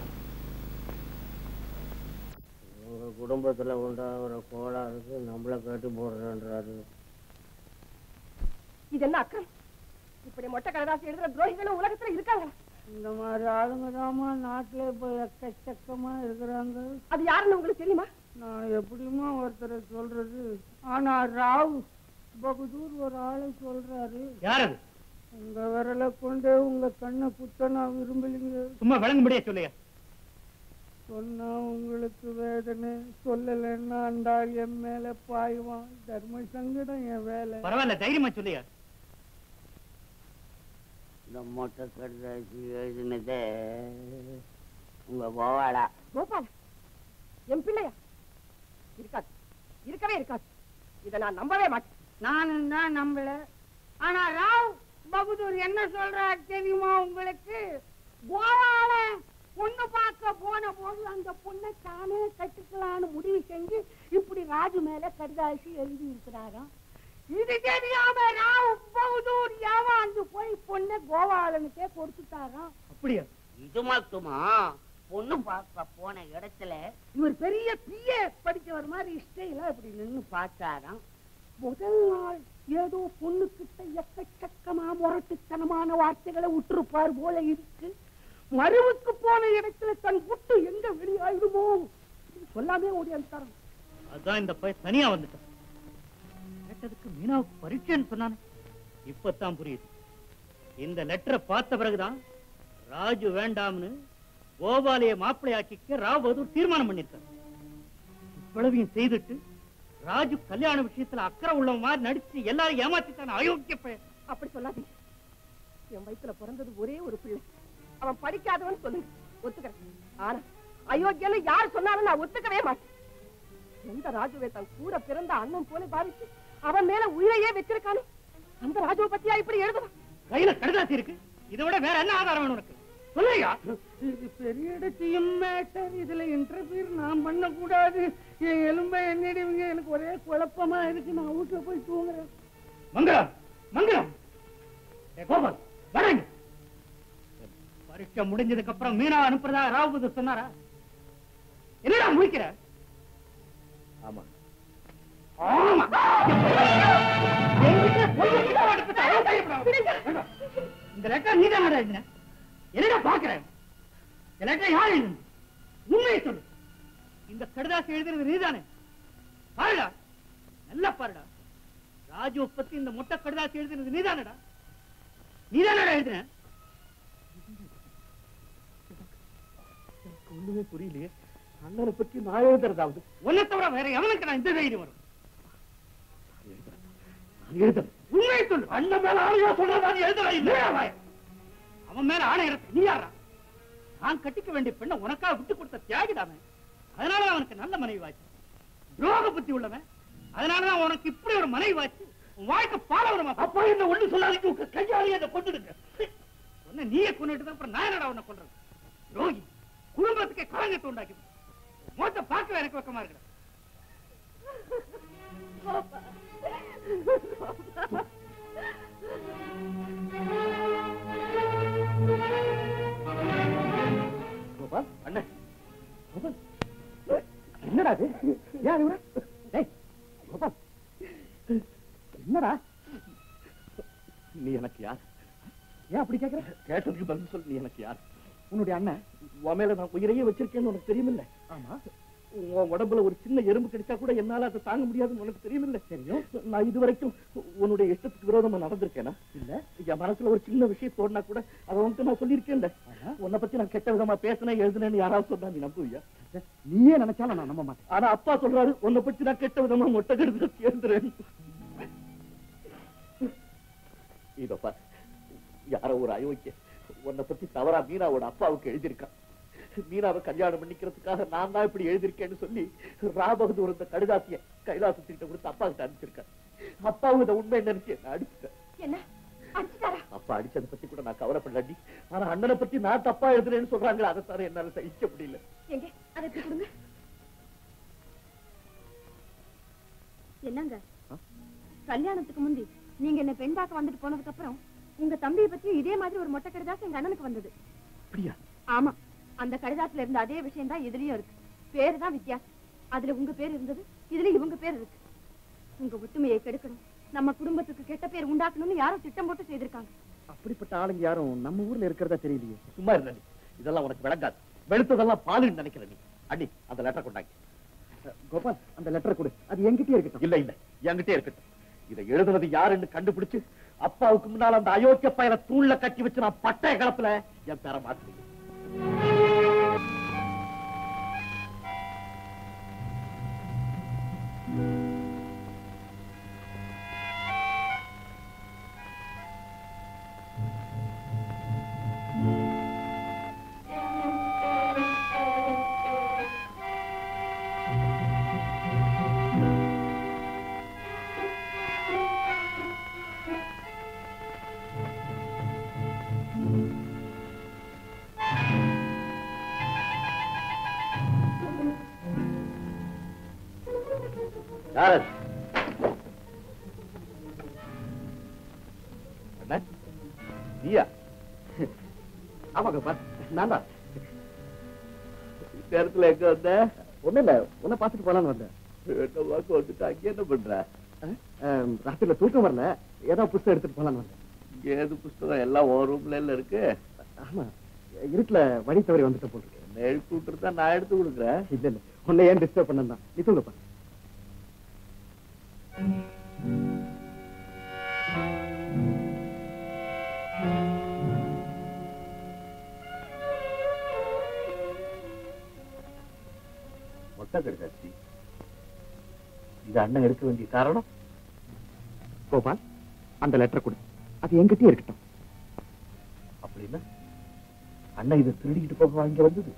குடும்பத்துல உண்டாகிற கோளாறுக்கு நம்மள கட்டி போடுறேன்றாரு. இது என்ன அக்கறம்? இப்படி மொட்டை கடதாசி எழுதுற துரோகிகளும் உலகத்துல இருக்காங்க. இந்த மாதிரி ஆளுங்க தாமா நாட்டுல இப்ப எக்கச்சக்கமா இருக்கிறாங்க. அது யாருன்னு உங்களுக்கு தெரியுமா? நான் எப்படியுமா ஒருத்தரை சொல்றது. ஆனா ராவ் பகதூர் ஒரு ஆளை சொல்றாரு. யார் அது? உங்க விரலை கொண்டு உங்க கண்ணை குத்த நான் விரும்பலீங்க. சும்மா விளங்கும்படியா சொல்லுங்க. சொன்னா உங்களுக்கு வேதனை, சொல்லலைன்னா அண்டாள் என் மேல பாய்வான். தர்ம சங்கடம் என் வேலை. பரவாயில்ல, தைரியமா சொல்லுங்க. இந்த மொட்டை கடைசி எழுதினதே உங்க கோவாடா. கோபால் என் பிள்ளையா? இருக்காது, இருக்கவே இருக்காது. இதை நான் நம்பவே மாட்டேன். நானும் தான் நம்பல. ஆனா ராவ் பகதூர் என்ன சொல்றாரு தெரியுமா உங்களுக்கு? கோவால பொண்ணு பார்க்க போன போது அந்த பொண்ணை தானே கட்டிக்கலான்னு முடிவு செஞ்சு இப்படி ராஜு மேல கடிதாசி எழுதி இருக்கிறாராம். இது தெரியாம ராவ் பகதூர் ஏமாந்து போய் பொண்ணை கோவாலனுக்கே கொடுத்துட்டாராம். அப்படியா? இது மட்டுமா? பொண்ணு பார்க்க போன இடத்துல இவர் பெரிய பிஏ படிச்சவர் மாதிரி இஷ்டையில இப்படி நின்னு பார்த்தாராம். முதல் நாள் ஏதோ பொண்ணு கிட்ட எக்கச்சக்கமா முரட்டுத்தனமான வார்த்தைகளை விட்டுருப்பார் போல இருக்கு. மருவுக்கு போன இடத்துல தன் புட்டு எங்க வெளியாயிடுமோ சொல்லாமே ஓடியாந்துட்டாரு. அதான் இந்த பையன் தனியா வந்துட்டான். கேட்டதுக்கு மீனாவுக்கு பரீட்சைன்னு சொன்னானே, இப்பதான் புரியுது. இந்த லெட்டரை பார்த்த பிறகுதான் ராஜு வேண்டாம்னு கோபாலைய மாப்பிள்ளையாக்கிக்க ராவ் பகதூர் தீர்மானம் பண்ணிருக்கார். இவ்வளவையும் செய்துட்டு ராஜு கல்யாண விஷயத்துல அக்கறை உள்ள மாதிரி நடிச்சு எல்லாரும் ஏமாத்திட்டான அயோக்கிய பையன். அப்படி சொல்லாதீங்க. என் வயித்துல பிறந்தது ஒரே ஒரு பிள்ளை. அவன் படிக்காதவன் சொல்லுங்க, ஒத்துக்கிறேன். ஆனா அயோக்கியன்னு யார் சொன்னாலும் நான் ஒத்துக்கவே மாட்டேன். எந்த ராஜுவை தன் கூட பிறந்த அண்ணன் போல பாவிச்சு அவன் மேல உயிரையே வச்சிருக்கானோ அந்த ராஜுவை பத்தியா இப்படி எழுதுவான்? கையில கடுதாசி இருக்கு, இதை விட வேற என்ன ஆதாரம் வேணும் உனக்கு? சொல்லுயா. இது பெரிய இடத்தையும் மேட்டர். இதுல இன்டர்வியூ நான் பண்ண கூடாது. என் எலும்பை என்னிடுவீங்க. எனக்கு ஒரே குழப்பமா இருக்கு. நான் வீட்டுல போய் தூங்குறேன். மங்களம், மங்களம். கோபால் வரங்க. பரீட்சை முடிஞ்சதுக்கு அப்புறம் மீனா அனுப்புறதா ராவ் பகதூர் சொன்னாரா? என்னடா முடிக்கிற? ஆமா ஆமா. இந்த லெட்டர் நீதான் எழுதின. என்னடா பாக்குறேன்? இந்த லெட்டர் யார் எழுதுன? உண்மையை சொல்லு. இந்த கடிதாசி எழுதுறது நீதானே? பாருடா, நல்லா பாருடா. ராஜுவை பத்தி இந்த மொட்டை கடிதாசி எழுதுறது நீதானடா? நீதானடா எழுதுன? ஒண்ணுமே புரியலையே. அண்ணனை பத்தி நான் எழுதுறதாவது ஒன்ன தவிர வேற எவனுக்கு நான் இந்த தைரியம் வரும்? உண்மையை சொல்லு. அண்ணன் மேல ஆணையா சொல்றதா எழுதுறா? அவன் மேல ஆணை இருக்கு. நீ யாரா? நான் கட்டிக்க வேண்டிய பெண்ணை உனக்காக விட்டு கொடுத்த தியாகிடாம. அதனால அவனுக்கு நல்ல மனைவி வாச்சு. துரோக புத்தி உள்ளவன். அதனாலதான் உனக்கு இப்படி ஒரு மனைவி வாச்சு. உன் வாழ்க்கை பால வருமா? அப்பா என்ன ஒண்ணு சொல்லாதீங்க. உங்க கையாலேயே அதை கொண்டுடுங்க. உன்னை நீயே கொண்டுட்டு அப்புறம் நான் என்னடா உன்னை கொள்றது? துரோகி. குடும்பத்துக்கே கலங்கத்தை உண்டாக்கி மொத்த பார்க்கவே எனக்கு பக்கமா இருக்கிற. கோபால் அண்ணன், கோபால் என்னடா இது? யார் இவரு? டேய் கோபால், என்னடா? நீ எனக்கு யார்? ஏன் அப்படி கேக்குற? கேட்டதுக்கு பதில் சொல்லு. நீ எனக்கு யார்? உன்னுடைய அண்ணன் உன் மேல நான் உயிரையே வச்சிருக்கேன்னு உனக்கு தெரியுமில்ல? ஆமா உன் உடம்புல ஒரு சின்ன எறும்பு கிடைச்சா கூட என்னால அதை தாங்க முடியாதுன்னு உனக்கு தெரியுமில்ல? தெரியும். நான் இது வரைக்கும் உன்னுடைய இஷ்டத்துக்கு விரோதமா நடந்திருக்கேனா? இல்ல. என் மனசுல ஒரு சின்ன விஷயம் தோணுனா கூட அதை வந்து நான் சொல்லியிருக்கேன்ல. உன்னை பத்தி நான் கெட்ட விதமா பேசினேன் எழுதுனேன்னு யாராவது சொன்னா நீ நம்புவியா? நீயே நினைச்சாலும் நான் நம்ப மாட்டேன். ஆனா அப்பா சொல்றாரு உன்னை பத்தி நான் கெட்ட விதமா மொட்டை கெடுத்து எழுதுறேன். இதப்பா யாரோ ஒரு அயோக்கிய உன்னை பத்தி தவறா மீனாவோட அப்பாவுக்கு எழுதியிருக்கான். மீனாவை கல்யாணம் பண்ணிக்கிறதுக்காக நான் தான் இப்படி எழுதியிருக்கேன்னு சொல்லி ராபகதூர் இந்த கடிதாசிய கைலாசத்திட்ட கொடுத்து அப்பா கிட்ட அனுப்பிச்சிருக்கேன். அப்பாவும் இதை உண்மை நினைச்சு என்ன அடிச்சுட்டேன். என்ன அடிச்சுட்டாரா? அப்பா அடிச்சதை பத்தி கூட நான் கவலைப்படலாண்டி. ஆனா அண்ணனை பத்தி நான் தப்பா எழுதுறேன்னு சொல்றாங்களே அதை தர என்னால சகிக்க முடியல. எங்க அதை எடுத்து கொடுங்க. என்னங்க கல்யாணத்துக்கு முந்தி நீங்க என்ன பெண் பார்க்க வந்துட்டு போனதுக்கு அப்புறம் உங்க தம்பியை பத்தி இதே மாதிரி ஒரு மொட்டை கடிதாசம் எங்க அண்ணனுக்கு வந்தது. அப்படியா? ஆமா, அந்த கடிதாசத்துல இருந்த அதே விஷயம் தான் இதுலயும் இருக்கு. பேரு தான் வித்தியாசம். அதுல உங்க பேர் இருந்தது, இதுல இவங்க பேர் இருக்கு. உங்க ஒற்றுமையை கெடுக்கணும், நம்ம குடும்பத்துக்கு கெட்ட பேர் உண்டாக்கணும்னு யாரும் திட்டம் போட்டு செய்திருக்காங்க. அப்படிப்பட்ட ஆளுங்க யாரும் நம்ம ஊர்ல இருக்கிறதா தெரியலையே. சும்மா இருந்த நீ, இதெல்லாம் உனக்கு விளங்காது. வெளுத்ததெல்லாம் பாலுன்னு நினைக்கிற நீ. அண்ணி அந்த லெட்டர் கொண்டாங்க. கோபால் அந்த லெட்டர் கொடு, அது என்கிட்டயே இருக்கட்டும். இல்ல இல்ல என்கிட்டே இருக்கட்டும். இதை எழுதுனது யாருன்னு கண்டுபிடிச்சு அப்பாவுக்கு முன்னால அந்த அயோக்கிய பையனை தூண்ல கட்டி வச்சு நான் பட்டய கலப்புல என் பேரை மாத்துறீங்க. நீயா? ஆமா கோபால் நான் தான். நேரத்துல எங்க வந்த? ஒண்ணு இல்ல, உன்னை பாத்துட்டு போலான்னு வந்தேன். என்ன வாக்கு வந்துட்டு அங்க என்ன பண்ற? ராத்திரில தூக்கம் வரல, ஏதோ புஸ்தகம் எடுத்துட்டு போலான்னு வந்தேன். ஏது புஸ்தகம் எல்லாம் ஒரு ரூம்ல இருக்கு? ஆமா, இருட்டுல வழி தவறி வந்துட்டு போட்டுருக்கேன். என்ன எழுப்பி விட்டுருந்தா நான் எடுத்து கொடுக்குறேன். இல்ல இல்ல, உன்னை ஏன் டிஸ்டர்ப் பண்ணதான். நீ தூங்கப்பா. இது அண்ணன் எடுக்க வேண்டிய காரணம்? கோபால் அந்த லெட்டர் கொடு, அது என்கிட்டயே இருக்கட்டும். அப்படின்னா அண்ணன் இதை திருடிக்கிட்டு போக வாங்கி வந்தது?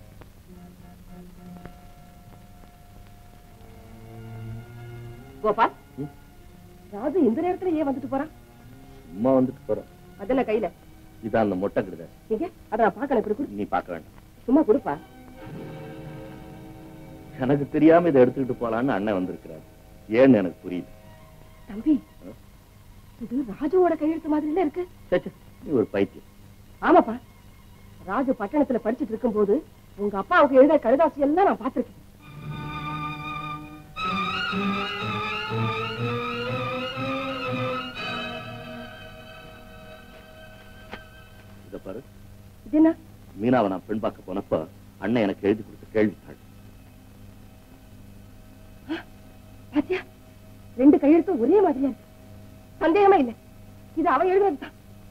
கோபால் ராஜு இந்த நேரத்துல ஏன் வந்துட்டு போறான்? சும்மா வந்துட்டு போறான். அதென்ன கையில? இதான் அந்த மொட்டை கடிதம். நீங்க அத நான் பாக்கல. இப்படி கொடு. நீ பார்க்க வேண்டாம், சும்மா கொடுப்பா. எனக்கு தெரியாம இதை எடுத்துக்கிட்டு போலான்னு அண்ணன் வந்திருக்கிறார். ஏன்னு எனக்கு புரியுது. தம்பி இது ராஜுவோட கையெழுத்து மாதிரி இருக்கு. சச்ச, நீ ஒரு பைத்தியம். ஆமாப்பா, ராஜு பட்டணத்துல படிச்சுட்டு இருக்கும் போது உங்க அப்பாவுக்கு எழுத கடிதாசி எல்லாம் நான் பார்த்திருக்கேன். இத பாரு. இது என்ன? மீனாவை நான் பெண் பார்க்க போனப்ப அண்ணன் எனக்கு எழுதி கொடுத்த கேள்வித்தாள். பாத்தியா, ரெண்டு கையெழுத்தும் ஒரே மாதிரியா இருக்கு. சந்தேகமே இல்லை, இது அவ எழுதுறதுதான்.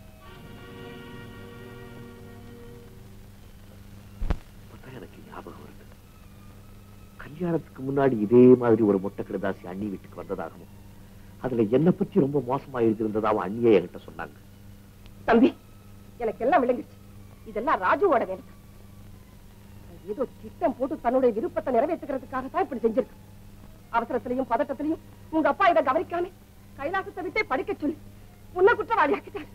எனக்கு ஞாபகம் வருது, கல்யாணத்துக்கு முன்னாடி இதே மாதிரி ஒரு மொட்டை கடிதாசி அண்ணி வீட்டுக்கு வந்ததாகவும் அதுல என்ன பத்தி ரொம்ப மோசமா எழுதியிருந்ததாகவும் அண்ணியே என்கிட்ட சொன்னாங்க. தம்பி எனக்கு எல்லாம் விளங்கிச்சு. இதெல்லாம் ராஜுவோட வேலை. ஏதோ திட்டம் போட்டு தன்னுடைய விருப்பத்தை நிறைவேற்றுக்கிறதுக்காகத்தான் இப்படி செஞ்சிருக்கு. அவசரத்திலையும் பதட்டத்திலையும் உங்க அப்பா இதை கவனிக்காம கைலாசத்தை விட்டே படிக்க சொல்லி உன்னை குற்றவாளி ஆக்கிட்டாரு.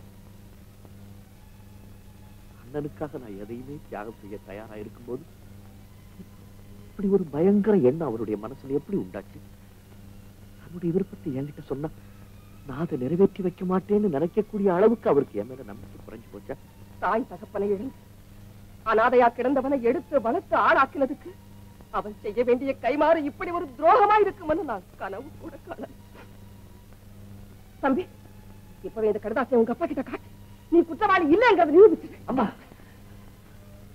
அண்ணனுக்காக நான் எதையுமே தியாகம் செய்ய தயாரா இருக்கும் போது இப்படி ஒரு பயங்கர எண்ணம் அவருடைய மனசுல எப்படி உண்டாச்சு? தன்னுடைய விருப்பத்தை என்கிட்ட சொன்னா நான் அதை நிறைவேற்றி வைக்க மாட்டேன்னு நினைக்கக்கூடிய அளவுக்கு அவருக்கு என் மேல நம்பிக்கை குறைஞ்சு போச்சா? தாய் தகப்பனை இழந்து அனாதையா கிடந்தவனை எடுத்து வளர்த்து ஆளாக்கினதுக்கு அவன் செய்ய வேண்டிய கைமாறு இப்படி ஒரு துரோகமா இருக்குமென்னு நான் கனவு கூட காண. தம்பி இப்பவே இந்த கடிதாசியை உங்க அப்பா கிட்ட காட்டு. நீ குற்றவாளி இல்லைங்கிறத நிரூபிச்சு. அம்மா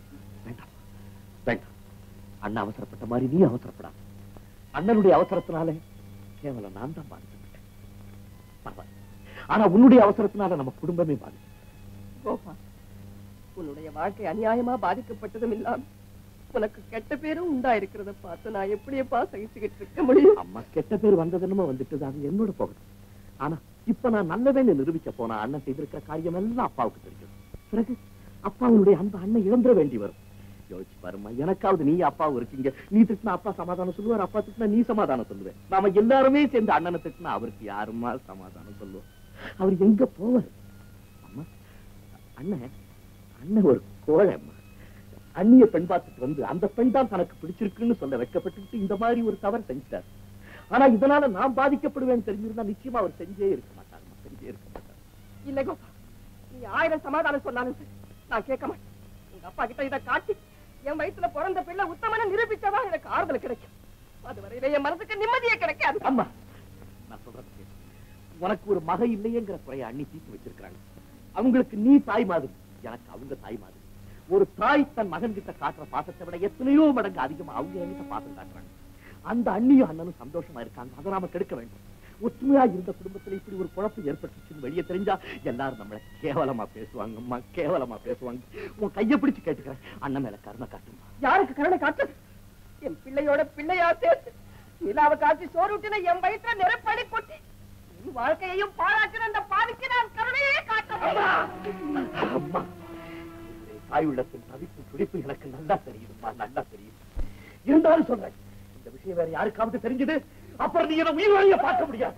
அண்ணன் அவசரப்பட்ட மாதிரி நீ அவசரப்படாத. அண்ணனுடைய அவசரத்தினால கேவலம் நான் தான் பாதிக்கப்பட்டேன். பரவாயில்ல. ஆனா உன்னுடைய அவசரத்தினால நம்ம குடும்பமே பாதிக்கும். கோபால், உன்னுடைய வாழ்க்கை அநியாயமா பாதிக்கப்பட்டதும் இல்லாம உனக்கு கெட்ட பேரும் உண்டாயிருக்கிறத பார்த்து நான் எப்படியப்பா சகிச்சுக்கிட்டு இருக்க முடியும்? அம்மா கெட்ட பேர் வந்ததுன்னு வந்துட்டு அது என்னோட போகணும். ஆனா இப்ப நான் நல்லவேன்னு நிரூபிக்க போனா அண்ணன் செய்திருக்கிற காரியம் எல்லாம் அப்பாவுக்கு தெரியும். பிறகு அப்பாவுடைய அந்த அண்ணன் இழந்துட வேண்டி வரும். யோசிச்சு பாருமா, எனக்காவது நீ அப்பாவும் இருக்கீங்க. நீ திட்டினா அப்பா சமாதானம் சொல்லுவார், அப்பா திட்டினா நீ சமாதானம் சொல்லுவேன். நாம எல்லாருமே சேர்ந்து அண்ணனை திட்டினா அவருக்கு யாருமா சமாதானம் சொல்லுவோம்? அவர் எங்க போவார்? அம்மா, அண்ணன் அண்ணன் ஒரு கோழைம்மா. அந்நிய பெண் பார்த்துட்டு வந்து அந்த பெண் தான் தனக்கு பிடிச்சிருக்குன்னு சொல்ல வைக்கப்பட்டு இந்த மாதிரி ஒரு தவறு செஞ்சிட்டார். ஆனா இதனால நான் பாதிக்கப்படுவேன்னு தெரிஞ்சிருந்தா நிச்சயமா அவர் செஞ்சே இருக்க மாட்டாருமா, செஞ்சே இருக்க மாட்டார். இல்ல கோபா, நீ ஆயிரம் சமாதானம் சொன்னாலும் சரி, நான் கேட்க மாட்டேன். உங்க அப்பா கிட்ட இதை காட்டி என் வயிற்றுல பிறந்த பிள்ளை உத்தமன நிரூபிச்சாதான் எனக்கு ஆறுதல் கிடைக்கும். அது வரையில என் மனசுக்கு நிம்மதியே கிடைக்காது. அம்மா, நான் சொல்றது உனக்கு ஒரு மக இல்லையேங்கிற குறைய அண்ணி தீர்த்து வச்சிருக்கிறாங்க. அவங்களுக்கு நீ தாய் மாதிரி, எனக்கு அவங்க தாய் மாதிரி. ஒரு தாய் தன் மகன் கிட்ட காட்டுற பாசத்தை விட எத்தனையோ மடங்கு அதிகமா அவங்க என்கிட்ட பாசம் காட்டுறாங்க. அந்த அண்ணியும் அண்ணனும் சந்தோஷமா இருக்காங்க. அதை நாம கெடுக்க வேண்டும். ஒற்றுமையா இருந்த குடும்பத்துல இப்படி ஒரு குழப்பம் ஏற்பட்டுச்சுன்னு வெளியே தெரிஞ்சா எல்லாரும் நம்மள கேவலமா பேசுவாங்க. அம்மா, கேவலமா பேசுவாங்க. உன் கையை பிடிச்சு கேட்டுக்கிறேன், அண்ணன் மேல கருணை காட்டுமா. யாருக்கு கருணை காட்டு? என் பிள்ளையோட பிள்ளையா சேர்த்து நிலாவை காட்சி சோறுட்டின என் வயிற்றுல நெருப்படி கொட்டி என் வாழ்க்கையையும் பாழாக்கின அந்த பாவிக்கு நான் கருணையே காட்ட. தாய் உள்ளத்தின் தவிப்பு துடிப்பு எனக்கு நல்லா தெரியுதுமா, நல்லா தெரியும். இருந்தாலும் சொல்றேன், இந்த விஷயம் வேற யாருக்காவது தெரிஞ்சது அப்புறம் நீ என்ன உயிர் வழிய பார்க்க முடியாது.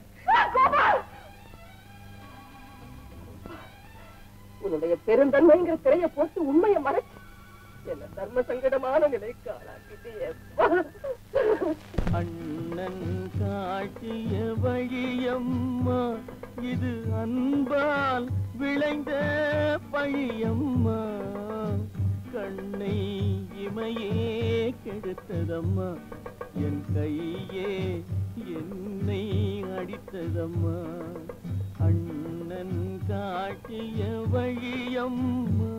உன்னுடைய பெருந்தன்மைங்கிற திரையை போட்டு உண்மையை மறைச்சு என்ன தர்ம சங்கடமான நிலைக்கு ஆளாக்கிட்டே. அண்ணன் காட்டிய வழியம்மா, இது அன்பால் விளைந்த பழியம்மா. கண்ணை இமையே கெடுத்ததம்மா, என் கையே என்னை அடித்ததம்மா. அண்ணன் காட்டிய வழியம்மா.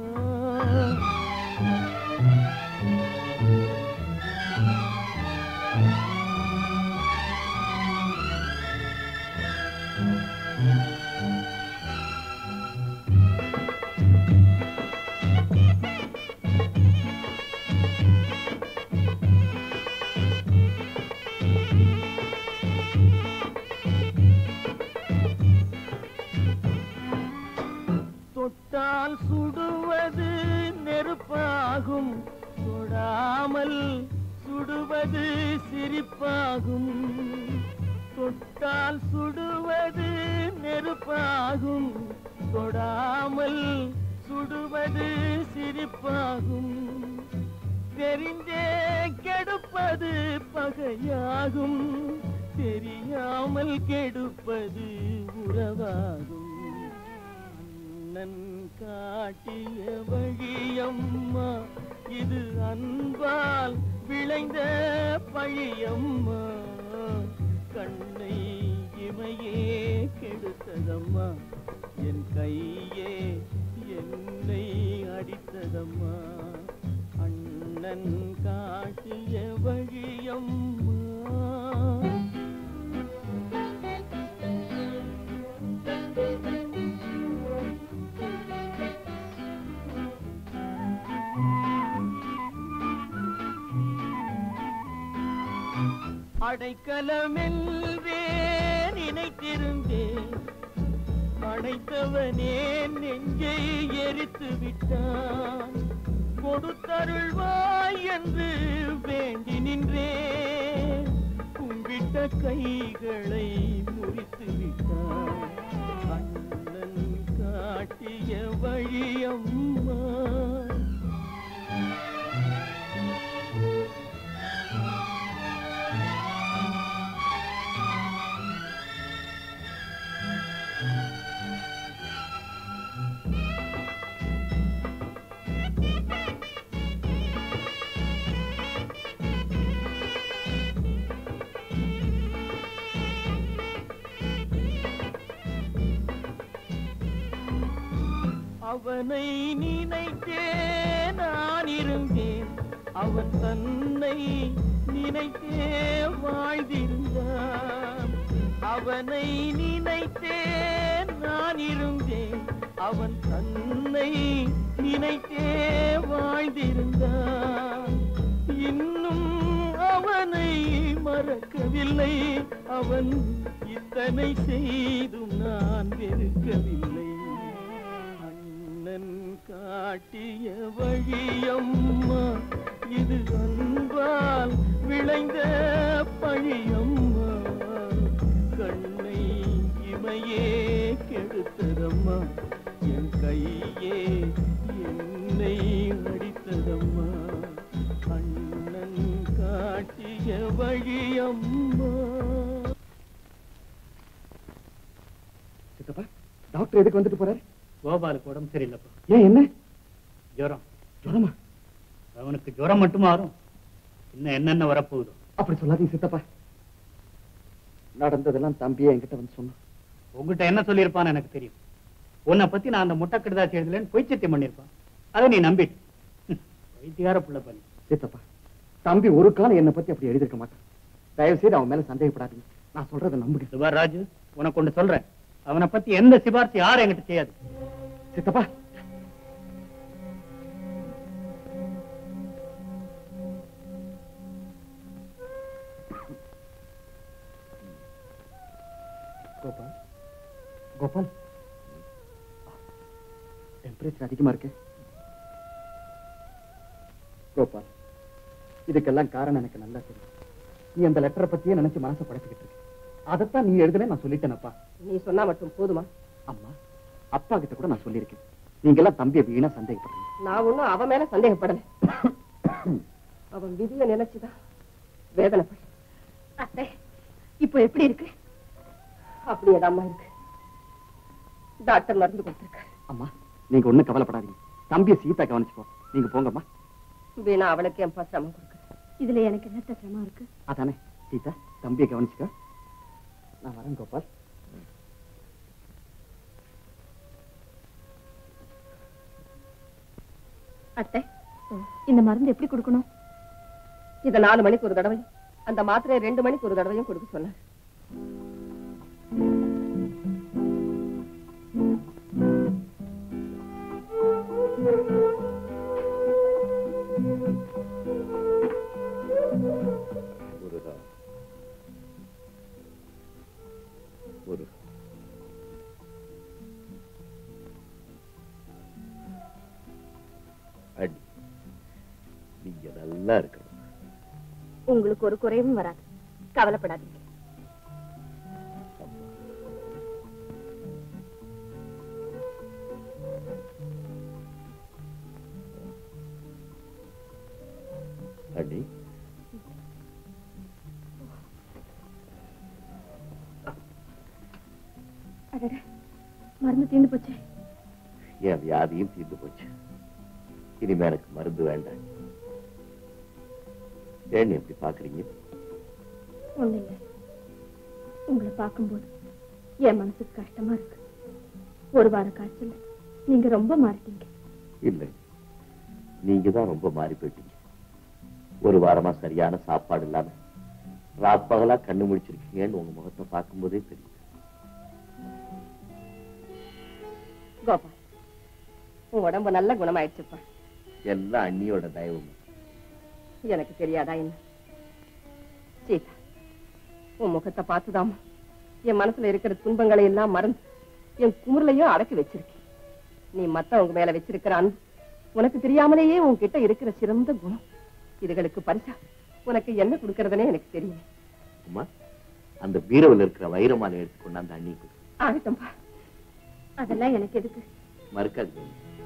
தொட்டால் சுடுவது நெருப்பாகும், தொடாமல் சுடுவது சிரிப்பாகும். தொட்டால் சுடுவது நெருப்பாகும், தொடாமல் சுடுவது சிரிப்பாகும். தெரிந்தே கெடுப்பது பகையாகும், தெரியாமல் கெடுப்பது உறவாகும். அண்ணன் காட்டிய வழியம்மா, இது அன்பால் விளைந்த பழியம்மா. கண்ணை இமையே கெடுத்ததம்மா, என் கையே என்னை அடித்ததம்மா. அண்ணன் காட்டிய வழியம்மா. அடைக்கலமென்றே நினைத்திருந்தேன், அடைத்தவனே நெஞ்சை எரித்து விட்டான். கொடுத்தருள்வாய் என்று வேண்டி நின்றேன், கும்பிட்ட கைகளை முறித்து விட்டான். அண்ணன் காட்டிய வழியம்மா. அவனை நினைத்தே நான் இருந்தேன், அவன் தன் தன்னை நினைத்தே வாழ்ந்திருந்தான். அவனை நினைத்தே நான் இருந்தேன், அவன் தன்னை நினைத்தே வாழ்ந்திருந்தான். இன்னும் அவனை மறக்கவில்லை, அவன் இத்தனை செய்தும் நான் வெறுக்கவில்லை. அண்ணன் காட்டிய வழியம்மா, இது அன்பால் விளைந்த பழியம்மா. கண்ணை இமையே கெடுத்ததம்மா, என் கையே என்னை அடித்ததம்மா. அண்ணன் காட்டிய வழியம்மா. சித்தப்பா, டாக்டர் எதுக்கு வந்துட்டு போறாரு? கோபாலுக்கு உடம்பு சரியில்லைப்பா. ஏன், என்ன ஜுரம்? ஜுரமா? அவனுக்கு ஜுரம் மட்டும் மாறும், இன்னும் என்னென்ன வரப்போகுதோ. அப்படி சொல்லாதீங்க சித்தப்பா. நடந்ததெல்லாம் தம்பியே என்கிட்ட வந்து சொன்னான். உங்ககிட்ட என்ன சொல்லியிருப்பான்னு எனக்கு தெரியும். உன்னை பத்தி நான் அந்த முட்டைக்கடுதாசி எழுதலன்னு பொய் சத்தியம் பண்ணிருப்பான். அதை நீ நம்பிட்டு வைத்தியார புள்ள பண்ணி. சித்தப்பா, தம்பி ஒரு காலம் என்னை பத்தி அப்படி எழுதிருக்க மாட்டான். தயவு செய்து அவன் மேல சந்தேகப்படாதீங்க. நான் சொல்றதை நம்புங்க. சிவார் ராஜு, உனக்கு ஒண்ணு சொல்றேன், அவனை பத்தி எந்த சிபாரிசு யாரும் என்கிட்ட செய்யாது. சித்தப்பா, கோபால் கோபால் டெம்பரேச்சர் அதிகமா இருக்கு. கோபால், இதுக்கெல்லாம் காரணம் எனக்கு நல்லா தெரியும். நீ அந்த லெட்டரை பத்தியே நினைச்சு மனசை படைச்சுக்கிட்டு இருக்க. அதைத்தான் நீ எழுதுன நான் சொல்லிட்டேனப்பா. நீ சொன்னா மட்டும் போதுமா? அம்மா, அப்பா கிட்ட கூட நான் சொல்லியிருக்கேன். நீங்க எல்லாம் தம்பியை வீணா சந்தேகப்படுறீங்க. நான் ஒண்ணும் அவன் மேல சந்தேகப்படல. அவன் விதியை நினைச்சுதான் வேதனைப்பட. அத்தை, இப்போ எப்படி இருக்கு? அப்படியேதாம்மா இருக்கு. டாக்டர் மருந்து கொடுத்திருக்க. அம்மா, நீங்க ஒண்ணும் கவலைப்படாதீங்க. தம்பியை சீதா கவனிச்சுப்போ. நீங்க போங்கம்மா. வீணா அவளுக்கு என் சிரமம் கொடுக்க. இதுல எனக்கு என்ன சிரமம் இருக்கு? அதானே சீதா, தம்பியை கவனிச்சுக்க. நான் வரேன் கோபால். அத்தை, இந்த மருந்து எப்படி கொடுக்கணும்? இத நாலு மணிக்கு ஒரு தடவையும், அந்த மாத்திரை ரெண்டு மணிக்கு ஒரு தடவையும் கொடுக்க சொன்னார். நீங்க நல்லா இருக்கணும். உங்களுக்கு ஒரு குறையும் வராது, கவலைப்படாதீங்க. அடி, மருந்து தீர்ந்து போச்சு. என் வியாதியும் தீர்ந்து போச்சு. இனிமே எனக்கு மருந்து வேண்டாம். ஏன் எப்படி பாக்குறீங்க? ஒண்ணு இல்ல, உங்களை பார்க்கும்போது என் மனசுக்கு கஷ்டமா இருக்கு. ஒரு வார காய்ச்சல் நீங்க ரொம்ப மாறிட்டீங்க. இல்லை, நீங்க தான் ரொம்ப மாறி போயிட்டீங்க. ஒரு வாரமா சரியான சாப்பாடு இல்லாம ராப்பகலா கண்ணு முடிச்சிருக்கீங்கன்னு உங்க முகத்தை பார்க்கும் போதே தெரியும். கோபால், உன் உடம்பு நல்ல குணமாயிடுச்சுப்பா. எல்லாம் அண்ணியோட தயவு. எனக்கு தெரியாதா என்ன? சீதா, உன் முகத்தை பார்த்துதாமா என் மனசுல இருக்கிற துன்பங்களை எல்லாம் மறந்து என் குமுறலையும் அடக்கி வச்சிருக்கேன். நீ மத்தவங்க மேல வச்சிருக்கிற அன்பு, உனக்கு தெரியாமலேயே உன்கிட்ட இருக்கிற சிறந்த குணம், இதுகளுக்கு பரிசா உனக்கு என்ன கொடுக்கறதுனே எனக்கு தெரியும். அம்மா, அந்த பீரோவில் இருக்கிற வைரமாலை எடுத்துக்கொண்டு அந்த அண்ணி கொடு. ஆகட்டும்பா. அதெல்லாம் எனக்கு எதுக்கு? மறுக்காது.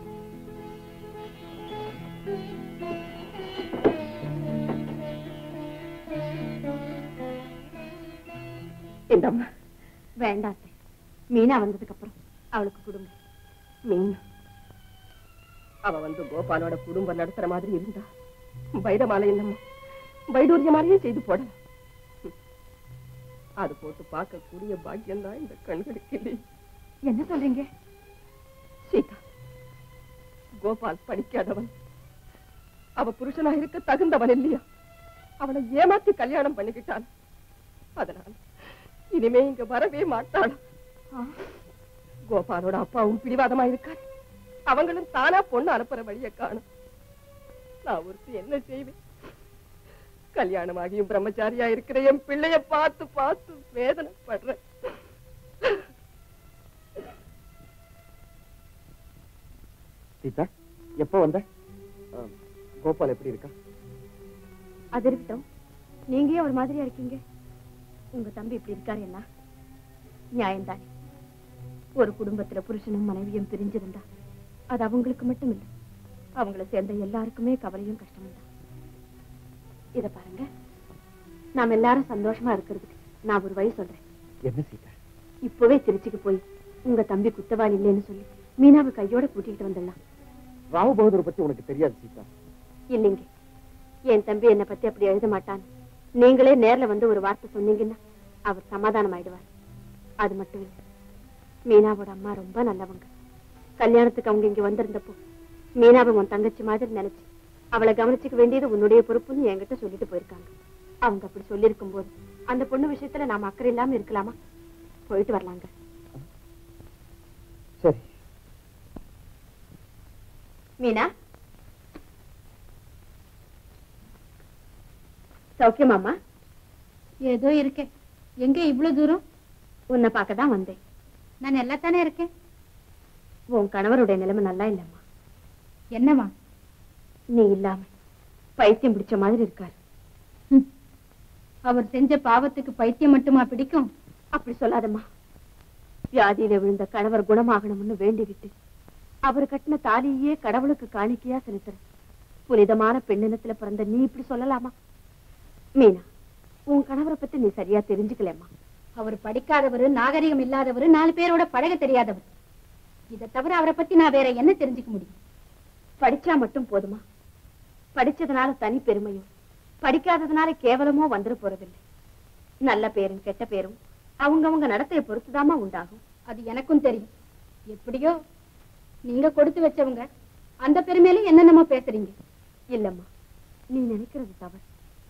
இந்தம்மா. வேண்டாம், மீனா வந்ததுக்கு அப்புறம் அவளுக்கு கொடுங்க. மீனா அவ வந்து கோபாலோட குடும்பம் நடத்துற மாதிரி இருந்தா வைரமாலை என்னம்மா வைடூரியமாலையே செய்து போடலாம். அது போட்டு பார்க்கக்கூடிய பாக்கியம் தான் இந்த கண்களுக்கு இல்லை. என்ன சொல்றீங்க? சீதா, கோபால் படிக்காதவன், அவ புருஷனா இருக்க தகுந்தவன் இல்லையா? அவனை ஏமாத்தி கல்யாணம் பண்ணிக்கிட்டான். அதனால இனிமே இங்க வரவே மாட்டான். கோபாலோட அப்பாவும் பிடிவாதமா இருக்காரு. அவங்களும் தானா பொண்ணு அனுப்புற வழிய காணும். நான் ஒருத்தி என்ன செய்வேன்? கல்யாணமாகியும் பிரம்மச்சாரியா இருக்கிற என் பிள்ளைய பார்த்து பார்த்து வேதனைப்படுறேன். சீதா, எப்ப வந்த? கோபால் எப்படி இருக்கா? அது இருக்கட்டும், நீங்க ஒரு மாதிரியா இருக்கீங்க. உங்க தம்பி இப்படி இருக்காரு என்ன நியாயம்தானே? ஒரு குடும்பத்துல புருஷனும் மனைவியும் பிரிஞ்சிருந்தா அது அவங்களுக்கு மட்டும் இல்லை, அவங்களை சேர்ந்த எல்லாருக்குமே கவலையும் கஷ்டமும் தான். இத பாருங்க, நாம எல்லாரும் சந்தோஷமா இருக்கிறதுக்கு நான் ஒரு வழி சொல்றேன். என்ன சீதா? இப்பவே திருச்சிக்கு போய் உங்க தம்பி குத்தவாளி இல்லைன்னு சொல்லி மீனாவை கையோட கூட்டிகிட்டு வந்துடலாம். ராவ் பகதூர் பத்தி உனக்கு தெரியாது சீதா. இல்லைங்க, என் தம்பி என்னை பத்தி அப்படி எழுத மாட்டான். நீங்களே நேர்ல வந்து ஒரு வார்த்தை சொன்னீங்கன்னா அவர் சமாதானம் ஆயிடுவார். அது மட்டும் இல்லை, மீனாவோட அம்மா ரொம்ப நல்லவங்க. கல்யாணத்துக்கு அவங்க இங்க வந்திருந்தப்போ மீனாவை உன் தங்கச்சி மாதிரி நினைச்சு அவளை கவனிச்சுக்க வேண்டியது உன்னுடைய பொறுப்புன்னு என்கிட்ட சொல்லிட்டு போயிருக்காங்க. அவங்க அப்படி சொல்லியிருக்கும் போது அந்த பொண்ணு விஷயத்துல நாம அக்கறை இல்லாம இருக்கலாமா? போயிட்டு வரலாங்க. சரி மீனா, சௌக்கியமாமா? ஏதோ இருக்கேன். எங்க இவ்வளவு தூரம்? உன்னை பார்க்க தான் வந்தேன். நான் நல்லா தானே இருக்கேன். உன் கணவருடைய நிலைமை நல்லா இல்லம்மா. என்னம்மா? நீ இல்லாம பைத்தியம் பிடிச்ச மாதிரி இருக்காரு. அவர் செஞ்ச பாவத்துக்கு பைத்தியம் மட்டுமா பிடிக்கும்? அப்படி சொல்லாதம்மா. வியாதியில விழுந்த கணவர் குணமாகணும்னு வேண்டிக்கிட்டு அவர் கட்டின தாலியே கடவுளுக்கு காணிக்கையா செலுத்துற புனிதமான பெண்ணினத்துல பிறந்த நீ இப்படி சொல்லலாமா? மீனா, உன் கணவரை பத்தி நீ சரியா தெரிஞ்சுக்கலம்மா. அவர் படிக்காதவரு, நாகரிகம் இல்லாதவரு, நாலு பேரோட பழக தெரியாதவர். இதை தவிர அவரை பத்தி நான் வேற என்ன தெரிஞ்சுக்க முடியும்? படிச்சா மட்டும் போதுமா? படிச்சதுனால தனி பெருமையும் படிக்காததுனால கேவலமோ வந்துட போறதில்லை. நல்ல பேரும் கெட்ட பேரும் அவங்கவங்க நடத்தையை பொறுத்துதாமா உண்டாகும். அது எனக்கும் தெரியும். எப்படியோ நீங்க கொடுத்து வச்சவங்க, அந்த பெருமையில என்னென்னமோ பேசுறீங்க. இல்லம்மா, நீ நினைக்கிறது தவறு.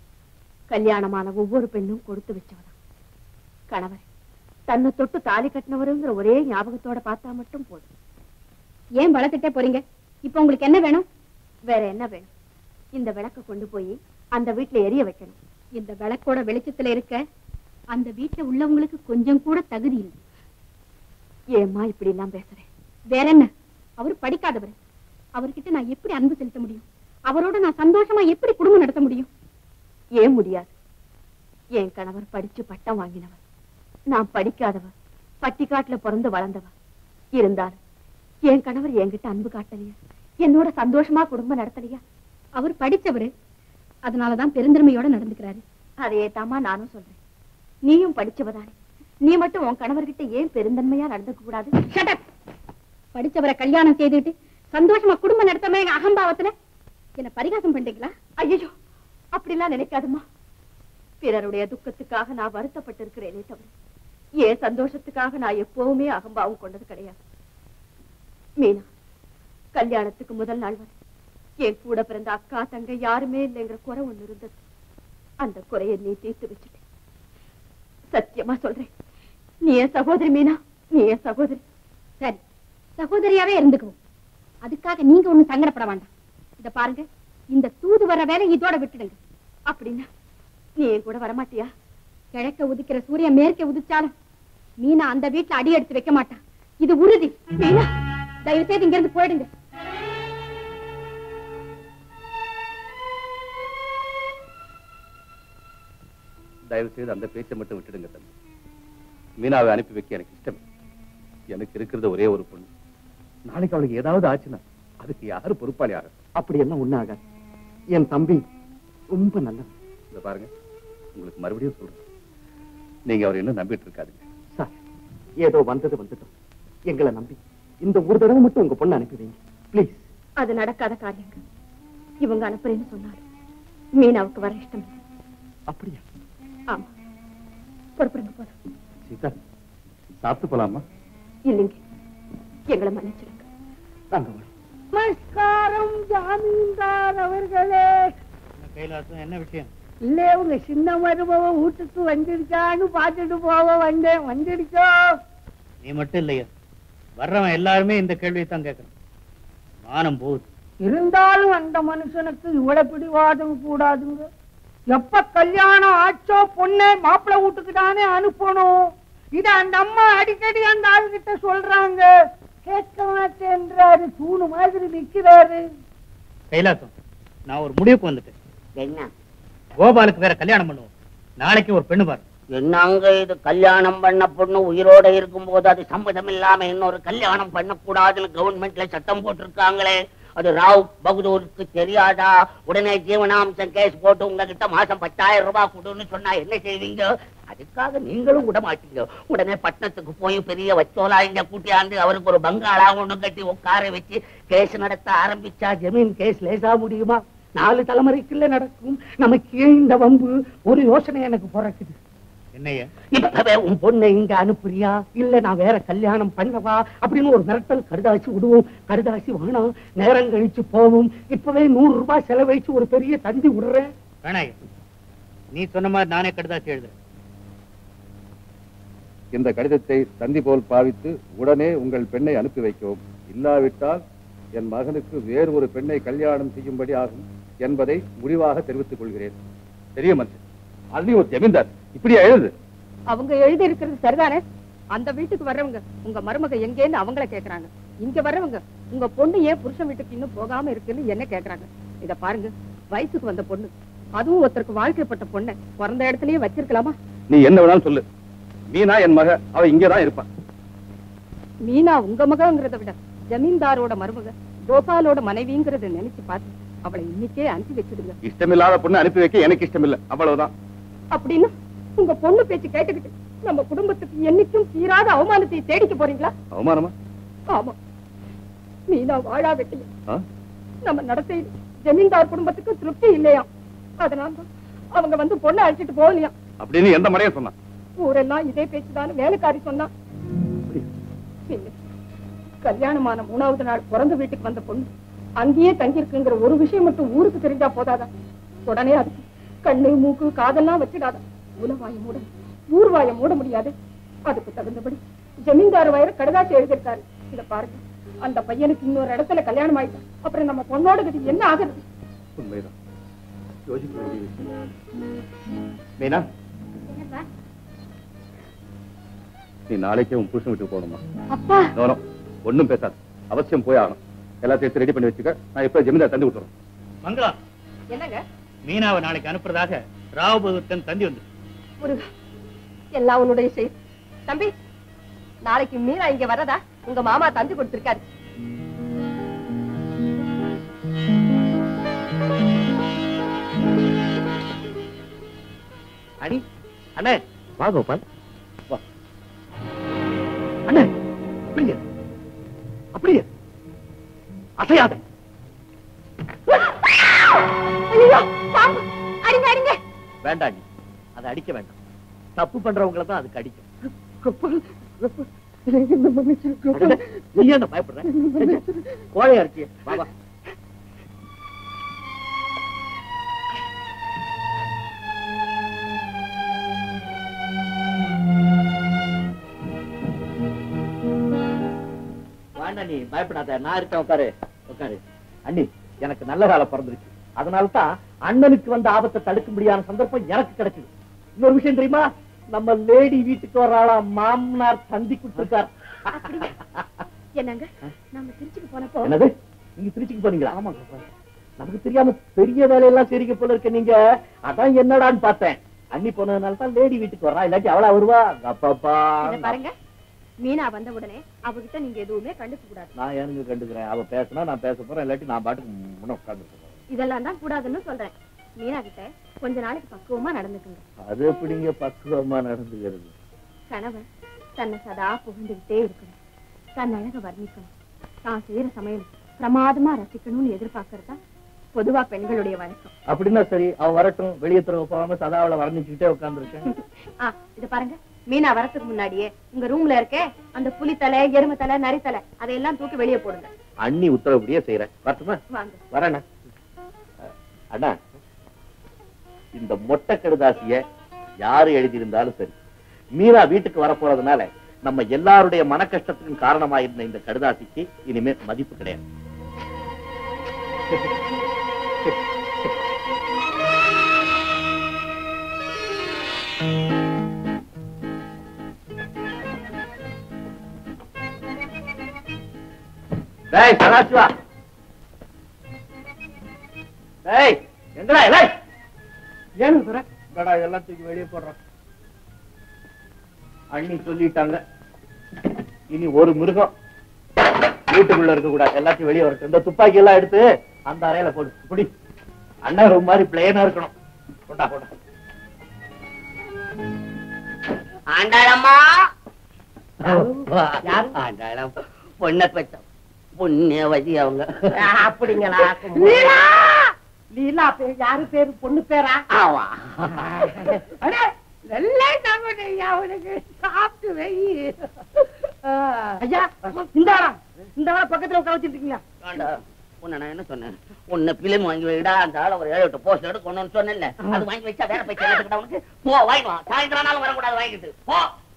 கல்யாணமான ஒவ்வொரு பெண்ணும் கொடுத்து வச்சவதான். கணவர் தன்னை தொட்டு தாலி கட்டினவருங்கிற ஒரே ஞாபகத்தோட பார்த்தா மட்டும் போதும். ஏன் வளர்த்துட்டே போறீங்க? இப்ப உங்களுக்கு என்ன வேணும்? வேற என்ன வேணும்? இந்த விளக்க கொண்டு போய் அந்த வீட்டுல எரிய வைக்கணும். இந்த விளக்கோட வெளிச்சத்துல இருக்க அந்த வீட்டுல உள்ளவங்களுக்கு கொஞ்சம் கூட தகுதி இல்லை. ஏம்மா இப்படி எல்லாம் பேசுறேன்? வேற என்ன? அவரு படிக்காதவர். அவர்கிட்ட நான் எப்படி அன்பு செலுத்த முடியும்? அவரோட நான் சந்தோஷமா எப்படி குடும்பம் நடத்த முடியும்? ஏன் முடியாது? என் கணவர் படிச்சு பட்டம் வாங்கினவர், நான் படிக்காதவர், பட்டிக்காட்டுல பிறந்து வளர்ந்தவர். இருந்தாலும் என் கணவர் என்கிட்ட அன்பு காட்டலையா? என்னோட சந்தோஷமா குடும்பம் நடத்தலையா? அவர் படிச்சவரு, அதனாலதான் பெருந்தன்மையோட நடந்துக்கிறாரு. அதையே தாமா நானும் சொல்றேன். நீயும் படிச்சவதானே, நீ மட்டும் உன் கணவர்கிட்ட ஏன் பெருந்தன்மையா நடந்துக்க கூடாது? படிச்சவரை கல்யாணம் செய்துட்டு சந்தோஷமா குடும்பம் நடத்தாம எங்க அகம்பாவத்துல என்ன பரிகாசம் பண்றீங்களா? ஐயோ, அப்படிலாம் நினைக்காதுமா. பிறருடைய துக்கத்துக்காக நான் வருத்தப்பட்டு இருக்கிறேனே தவிர ஏன் சந்தோஷத்துக்காக நான் எப்பவுமே அகம்பாவம் கொண்டது கிடையாது. மீனா, கல்யாணத்துக்கு முதல் நாள் வரை என் கூட பிறந்த அக்கா தங்க யாருமே இல்லைங்கிற குறை ஒண்ணு இருந்தது. அந்த குறையை நீ தீர்த்து வச்சுட்ட. சத்தியமா சொல்றேன், நீ என் சகோதரி மீனா, நீ என் சகோதரி. சரி, சகோதரியாவே இருந்துக்குவோம். அதுக்காக நீங்க ஒண்ணு சங்கடப்பட வேண்டாம். இத பாருங்க, இந்த தூது வர வேலை இதோட விட்டுடுங்க. அப்படின்னா நீ என் கூட வரமாட்டியா? கிழக்க உதிக்கிற சூரியன் மேற்கே உதிச்சாலும் மீனா அந்த வீட்டுல அடி எடுத்து வைக்க மாட்டா, இது உறுதி. மீனா, தயவு செய்து இங்க இருந்து போயிடுங்க. தயவு செய்து அந்த பேச்சை மட்டும் விட்டுடுங்க தம்பி. மீனாவை அனுப்பி வைக்க எனக்கு இஷ்டம். எனக்கு இருக்கிறது ஒரே ஒரு பொண்ணு. நாளைக்கு அவளுக்கு ஏதாவது ஆச்சுன்னா அதுக்கு யாரு பொறுப்பாளி ஆகும்? அப்படி எல்லாம் ஒண்ணு ஆகாது. என் தம்பி ரொம்ப நல்லவன். இத பாருங்க, உங்களுக்கு மறுபடியும் சொல்றேன், நீங்க அவர் இன்னும் நம்பிட்டு இருக்காதுங்க. சார், ஏதோ வந்தது வந்துட்டோம். எங்களை நம்பி இந்த ஒரு தடவை மட்டும் உங்க பொண்ணு அனுப்பி வைங்க பிளீஸ். அது நடக்காத காரியங்கள். இவங்க அனுப்புறேன்னு சொன்னாரு. மீனாவுக்கு வர இஷ்டம். அப்படியா? ஆமா, பொறுப்புடுங்க போல. சீதா, சாப்பிட்டு போலாமா? இல்லைங்க, எங்களை மன்னிச்சிடுங்க. நமஸ்காரம் ஜாமீன்தார் அவர்களே. கைலாசம், என்ன விஷயம்? இல்ல உங்க சின்ன மருமவ வீட்டுக்கு வந்துருச்சான்னு பாத்துட்டு போக வந்தேன். வந்துருச்சோ? நீ மட்டும் இல்லையா, வர்றவன் எல்லாருமே இந்த கேள்வியை தான் கேட்கணும். மானம் போகுது. இருந்தாலும் அந்த மனுஷனுக்கு இவ்வளவு பிடிவாதம் கூடாதுங்க. எப்ப கல்யாணம் ஆச்சோ பொண்ணை மாப்பிள்ளை வீட்டுக்கு தானே அனுப்பணும். இத அந்த அம்மா அடிக்கடி அந்த ஆளுகிட்ட சொல்றாங்க. கேட்க மாட்டேன்றாரு, தூணு மாதிரி நிக்கிறாரு. கைலாசம், நான் ஒரு முடிவுக்கு வந்துட்டேன். என்ன? கோபாலுக்கு வேற கல்யாணம் பண்ணுவோம். நாளைக்கு ஒரு பெண்ணு பாரு. என்னங்க இது, கல்யாணம் பண்ண பொண்ணு உயிரோட இருக்கும் போது அது சம்மதம் இல்லாம இன்னொரு கல்யாணம் பண்ணக்கூடாதுன்னு கவர்மெண்ட்ல சட்டம் போட்டிருக்காங்களே, அது ராவ் பகதூருக்கு தெரியாதா? உடனே ஜீவனாம்சம் கேஸ் போட்டு உங்ககிட்ட மாசம் பத்தாயிரம் ரூபாய் கொடுன்னு சொன்னா என்ன செய்வீங்க? அதுக்காக நீங்களும் விட மாட்டீங்க. உடனே பட்டணத்துக்கு போய் பெரிய வச்சோலா இங்க கூட்டியாந்து அவருக்கு ஒரு பங்களா ஒண்ணு கட்டி உட்கார வச்சு கேஸ் நடத்த ஆரம்பிச்சா ஜமீன் கேஸ் லேசா முடியுமா? நாலு தலைமுறைக்குள்ள நடக்கும். நமக்கு ஏன் இந்த வம்பு? ஒரு யோசனை எனக்கு பிறக்குது. என்னையா? இப்பவே உன் பொண்ணை இங்க அனுப்புறியா இல்ல நான் வேற கல்யாணம் பண்ணவா அப்படின்னு ஒரு மிரட்டல் கடுதாசி விடுவோம். கடுதாசி வேணாம், நேரம் கழிச்சு போவோம். இப்பவே நூறு ரூபாய் செலவழிச்சு ஒரு பெரிய தந்தி விடுறேன். வேணாயா, நீ சொன்ன மாதிரி நானே கடுதாசி எழுதுறேன். இந்த கடிதத்தை தந்தி போல் பாவித்து உடனே உங்கள் பெண்ணை அனுப்பி வைக்கவும். இல்லாவிட்டால் என் மகனுக்கு வேறு ஒரு பெண்ணை கல்யாணம் செய்யும்படி ஆகும் என்பதை முடிவாக தெரிவித்துக் கொள்கிறேன். பெரிய மனுஷன், அது ஒரு ஜமீன்தார், இப்படியா எழுது? அவங்க எழுதி இருக்கிறது சரிதானே? அந்த வீட்டுக்கு வர்றவங்க உங்க மருமக எங்கேன்னு அவங்கள கேக்குறாங்க. இங்க வர்றவங்க உங்க பொண்ணு ஏன் புருஷன் வீட்டுக்கு இன்னும் போகாம இருக்குன்னு என்ன கேக்குறாங்க. இத பாருங்க, வயசுக்கு வந்த பொண்ணு, அதுவும் ஒருத்தருக்கு வாழ்க்கைப்பட்ட பொண்ணை பிறந்த இடத்துலயே வச்சிருக்கலாமா? நீ என்ன வேணாலும் சொல்லு. மீனா என் மக, அவ இங்கதான் இருப்பான். மீனா உங்க மகங்கிறத விட ஜமீன்தாரோட மருமக, கோபாலோட மனைவிங்கிறத நினைச்சு பார்த்து அவளை இன்னைக்கே அனுப்பி வச்சிடுங்க. இஷ்டமில்லாத பொண்ணு அனுப்பி வைக்க எனக்கு இஷ்டம் இல்ல, அவ்வளவுதான். அப்படின்னு உங்க பொண்ணு பேச்சு கேட்டுக்கிட்டு நம்ம குடும்பத்துக்கு என்னைக்கும் தீராத அவமானத்தை தேடிக்க போறீங்களா? அவமானமா? ஆமா, மீனா வாழா வெட்டிய நம்ம நடத்தை ஜமீன்தார் குடும்பத்துக்கு திருப்தி இல்லையா? அதனால அவங்க வந்து பொண்ணை அழைச்சிட்டு போகலையா அப்படின்னு எந்த முறையும் சொன்னா? ஊரெல்லாம் இதே பேச்சுதான்னு வேலைக்காரி சொன்னா. கல்யாணமான மூணாவது நாள் பிறந்த வீட்டுக்கு வந்த பொண்ணு அங்கேயே தங்கியிருக்குங்கிற ஒரு விஷயம் மட்டும் ஊருக்கு தெரிஞ்சா போதாதா? உடனே அதுக்கு கண்ணு மூக்கு காதெல்லாம் வச்சிடாத. உலவாய மூட ஊர்வாய மூட முடியாது. அதுக்கு தகுந்தபடி ஜமீன்தார் வயிற கடுதாசி எழுதிருக்காரு. இத பாருங்க, அந்த பையனுக்கு இன்னொரு இடத்துல கல்யாணம் ஆயிட்டா அப்புறம் நம்ம பொண்ணோட கதி என்ன ஆகுறது? உண்மைதான், யோசிக்க வேண்டிய விஷயம். மீனா, நீ நாளைக்கே உன் புருஷன் வீட்டுக்கு போகணுமா? அப்பா ஒண்ணும் பேசாது, அவசியம் போய் ஆகணும். எல்லாத்தையும் ரெடி பண்ணி வச்சுக்க, நான் இப்ப ஜமீன்தார் தந்தி விட்டுறேன். மங்களா, என்னங்க? மீனாவை நாளைக்கு அனுப்புறதாக ராவ் பகதூர் தந்தி வந்து. எல்லாம் உன்னுடைய செய்தி. தம்பி, நாளைக்கு மீனா இங்க வரதா உங்க மாமா தந்தி கொடுத்திருக்காரு. அடி அண்ணே, வா கோபால், வா அண்ணே. அப்படியே அப்படியே அசையாத. வேண்டாம், அதை அடிக்க வேண்டாம். தப்பு பண்றவங்களை தான் அதுக்கு அடிக்கும். நீ என்ன பயப்படுற? கோழையா இருக்கிய, வா. நீ பயப்படாத, நான் இருக்கேன். உட்காரு உட்காரு. அண்ணி, எனக்கு நல்ல காலம் பிறந்துருச்சு. அதனால்தான் அண்ணனுக்கு வந்த ஆபத்தை தடுக்க முடியாத சந்தர்ப்பம் எனக்கு கிடைச்சது. இன்னொரு விஷயம் தெரியுமா? நம்ம லேடி வீட்டுக்கு வர்றாளா மாமனார் தந்தி கொடுத்திருக்கார். என்னங்க, நம்ம திருச்சிக்கு போனப்போ. என்னது, நீங்க திருச்சிக்கு போனீங்களா? ஆமா, நமக்கு தெரியாம பெரிய வேலையெல்லாம் சரிக்க போல இருக்க நீங்க. அதான் என்னடான்னு பார்த்தேன். அண்ணி போனதுனால தான் லேடி வீட்டுக்கு வர்றா, இல்லாட்டி அவளா வருவா? அப்பப்பா பாருங்க, மீனா வந்த உடனே அவகிட்ட நீங்க எதுவுமே கண்டுக்க கூடாது. நான் எனக்கு கண்டுக்கிறேன். அவ பேசினா நான் பேச போறேன், இல்லாட்டி நான் பாட்டுக்கு முன்ன உட்கார்ந்து போறேன். இதெல்லாம் தான் கூடாதுன்னு சொல்றேன். மீனா கிட்ட கொஞ்ச நாளைக்கு பக்குவமா நடந்துக்குங்க. அது எப்படிங்க பக்குவமா நடந்துக்கிறது? கணவன் தன்னை சதா புகழ்ந்துகிட்டே இருக்கணும், தன் அழக வர்ணிக்கணும், தான் செய்யற சமையல் பிரமாதமா ரசிக்கணும்னு எதிர்பார்க்கறதா பொதுவா பெண்களுடைய வழக்கம். அப்படின்னா சரி, அவ வரட்டும். வெளியே துறவு போகாம சதா அவளை வர்ணிச்சுக்கிட்டே உட்கார்ந்துருக்கேன். இது பாருங்க, மீனா வரத்துக்கு முன்னாடியே உங்க ரூம்ல இருக்க அந்த புலி தலை, எருமை தலை, நரி தலை அதையெல்லாம் தூக்கி வெளியே போடுங்க. அண்ணி உத்தரவுப்படியே செய்யறேன். வரட்டுமா? வாங்க. வரேண்ணா. அண்ணா, இந்த மொட்டை கடுதாசிய யாரு எழுதியிருந்தாலும் சரி, மீரா வீட்டுக்கு வர போறதுனால நம்ம எல்லாருடைய மன கஷ்டத்துக்கும் காரணமாயிருந்த இந்த கடுதாசிக்கு இனிமே மதிப்பு கிடையாது. டேய் சதாசிவா, டேய் எங்கடா எலை? ஏன்னு சார் கடா எல்லாத்துக்கும் வெளியே போடுறான். அண்ணி சொல்லிட்டாங்க, இனி ஒரு மிருகம் வீட்டுக்குள்ள இருக்க கூடாது, எல்லாத்தையும் வெளியே வரட்டும். இந்த துப்பாக்கி எல்லாம் எடுத்து அந்த அறையில போடு. குடி. அண்ணன் ரொம்ப மாதிரி பிளேனா இருக்கணும். கொண்டா கொண்டா. ஆண்டாளம்மா, ஆண்டாளம் பொண்ணை பெற்ற புண்ணியவதி அவங்க. அப்படிங்களா? லீலா பேர் யாரு பேரு? பொண்ணு பேரா? ஆமா. அவனுக்கு சாப்பிட்டு வை. ஐயா இந்தாடா, இந்த பக்கத்துல உட்கார வச்சிருக்கீங்களா? உன்னை நான் என்ன சொன்னேன்? உன்னை பிலிம் வாங்கி வைடா, அந்த ஆள ஒரு ஏழு எட்டு போஸ்ட் எடுக்கணும்னு சொன்னேன்ல, அது வாங்கி வச்சா வேற போய் செல்லத்துக்கிட்ட உனக்கு போ வாங்கிக்கலாம். சாயந்தரம் நாளும் வரக்கூடாது, வாங்கிட்டு போ.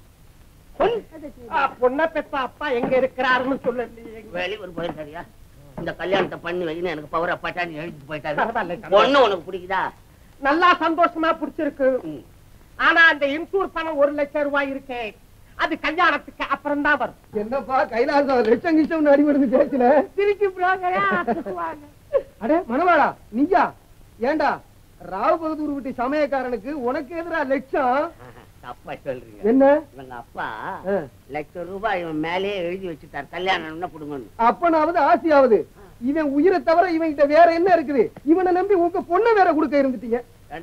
பொண்ணை பெத்த அப்பா எங்க இருக்கிறாருன்னு சொல்லி வெளியூர் போயிருக்காரியா? இந்த கல்யாணத்தை பண்ணி வைன்னு எனக்கு பவர பட்டாணி எழுதிட்டு போயிட்டாரு. பொண்ணு உனக்கு பிடிக்குதா? நல்லா சந்தோஷமா பிடிச்சிருக்கு. ஆனா அந்த இன்சூர் பணம் ஒரு லட்சம் ரூபாய் இருக்கு, அது கல்யாணத்துக்கு அப்புறம் தான் வரும். என்னப்பா கைலாசம் லட்சம் கிச்சம் அடிபடுது பேச்சுல திருச்சி அடே மனவாளா நீயா? ஏண்டா ராவ் பகதூர் வீட்டு சமயக்காரனுக்கு உனக்கு எதிரா லட்சம்? தப்பா சொல்றீங்க. என்ன? இவங்க அப்பா லட்சம் ரூபாய் இவன் மேலேயே எழுதி வச்சுட்டார், கல்யாணம் கொடுங்கன்னு. அப்பனாவது ஆசையாவது, இவன் உயிரை தவிர இவன் கிட்ட வேற என்ன இருக்குது? இவனை நம்பி உங்க பொண்ணை வேற கொடுக்க இருந்துட்டீங்க.